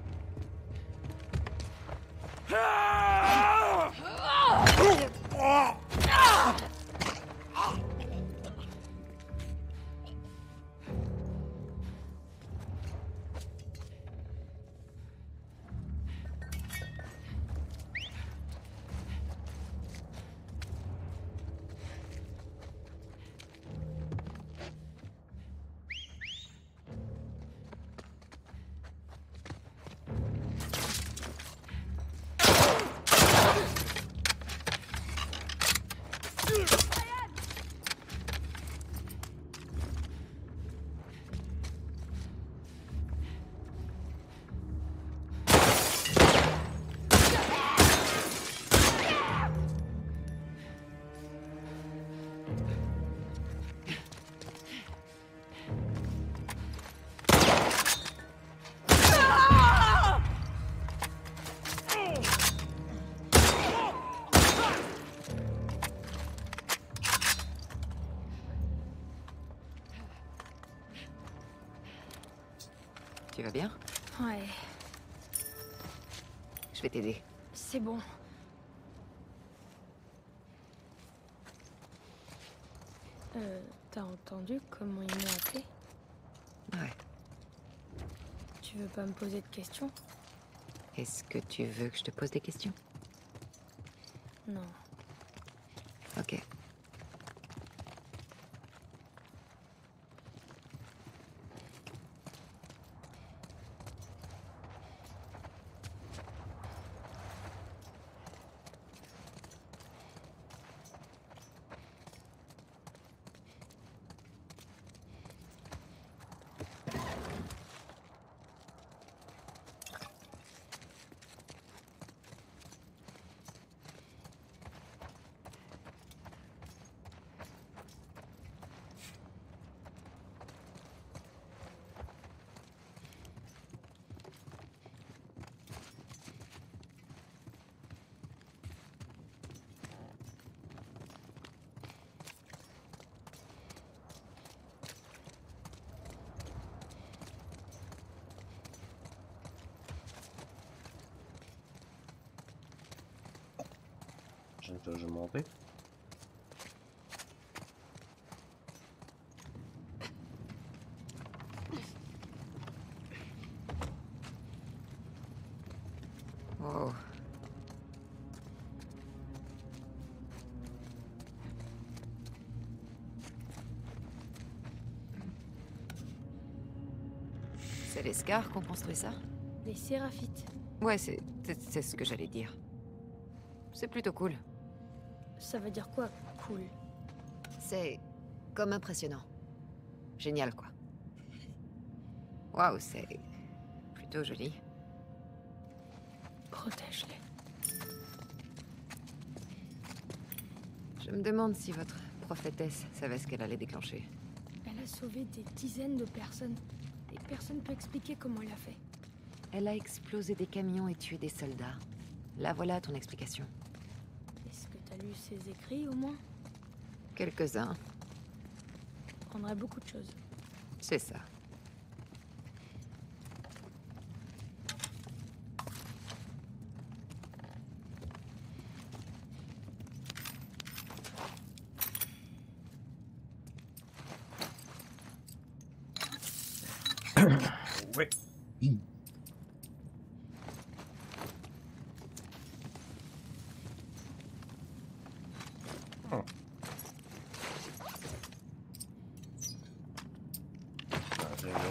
Tu vas bien? Ouais, Je vais t'aider. c'est bon. Euh, t'as entendu comment ils m'ont appelé? Ouais. Tu veux pas me poser de questions? Est-ce que tu veux que je te pose des questions? Non. Ok. Je vais toujours monter. Wow. C'est les Scars qui ont construit ça? Les Séraphites. Ouais, c'est c'est- c'est ce que j'allais dire. C'est plutôt cool. Ça veut dire quoi, cool? C'est comme impressionnant. Génial, quoi. Waouh, c'est plutôt joli. Protège-les. Je me demande si votre prophétesse savait ce qu'elle allait déclencher. Elle a sauvé des dizaines de personnes. Et personne peut expliquer comment elle a fait. Elle a explosé des camions et tué des soldats. Là, voilà ton explication. Est-ce que t'as lu ses écrits, au moins? Quelques-uns, Ça prendrait beaucoup de choses. c'est ça. Oui. Oh. Ah, j'ai vu.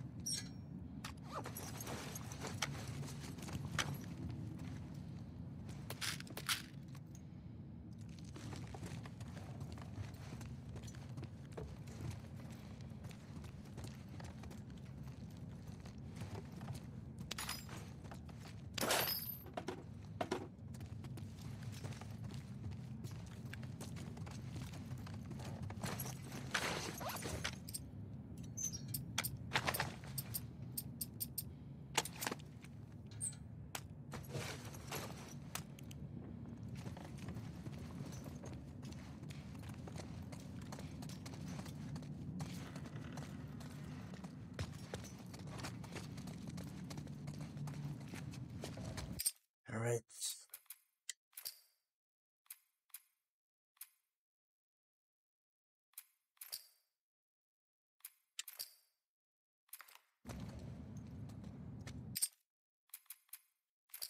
All right.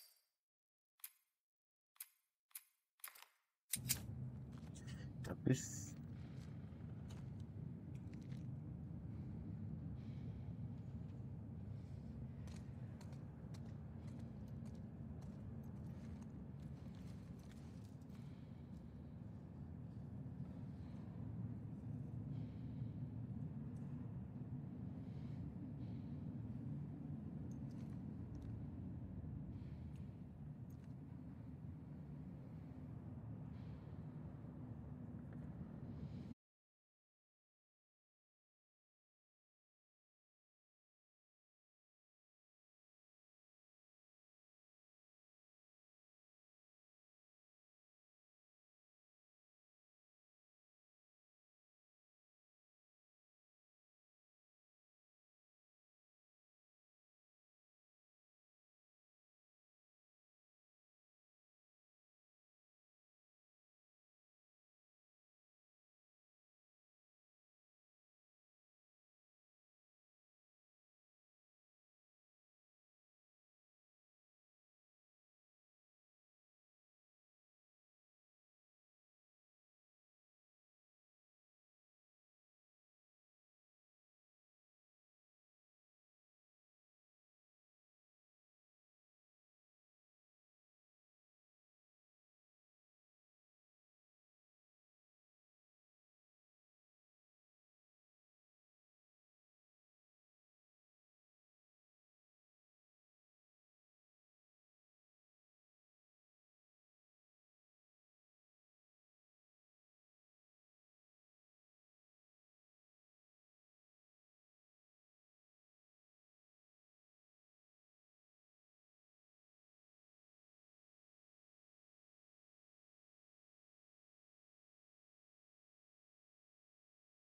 En plus,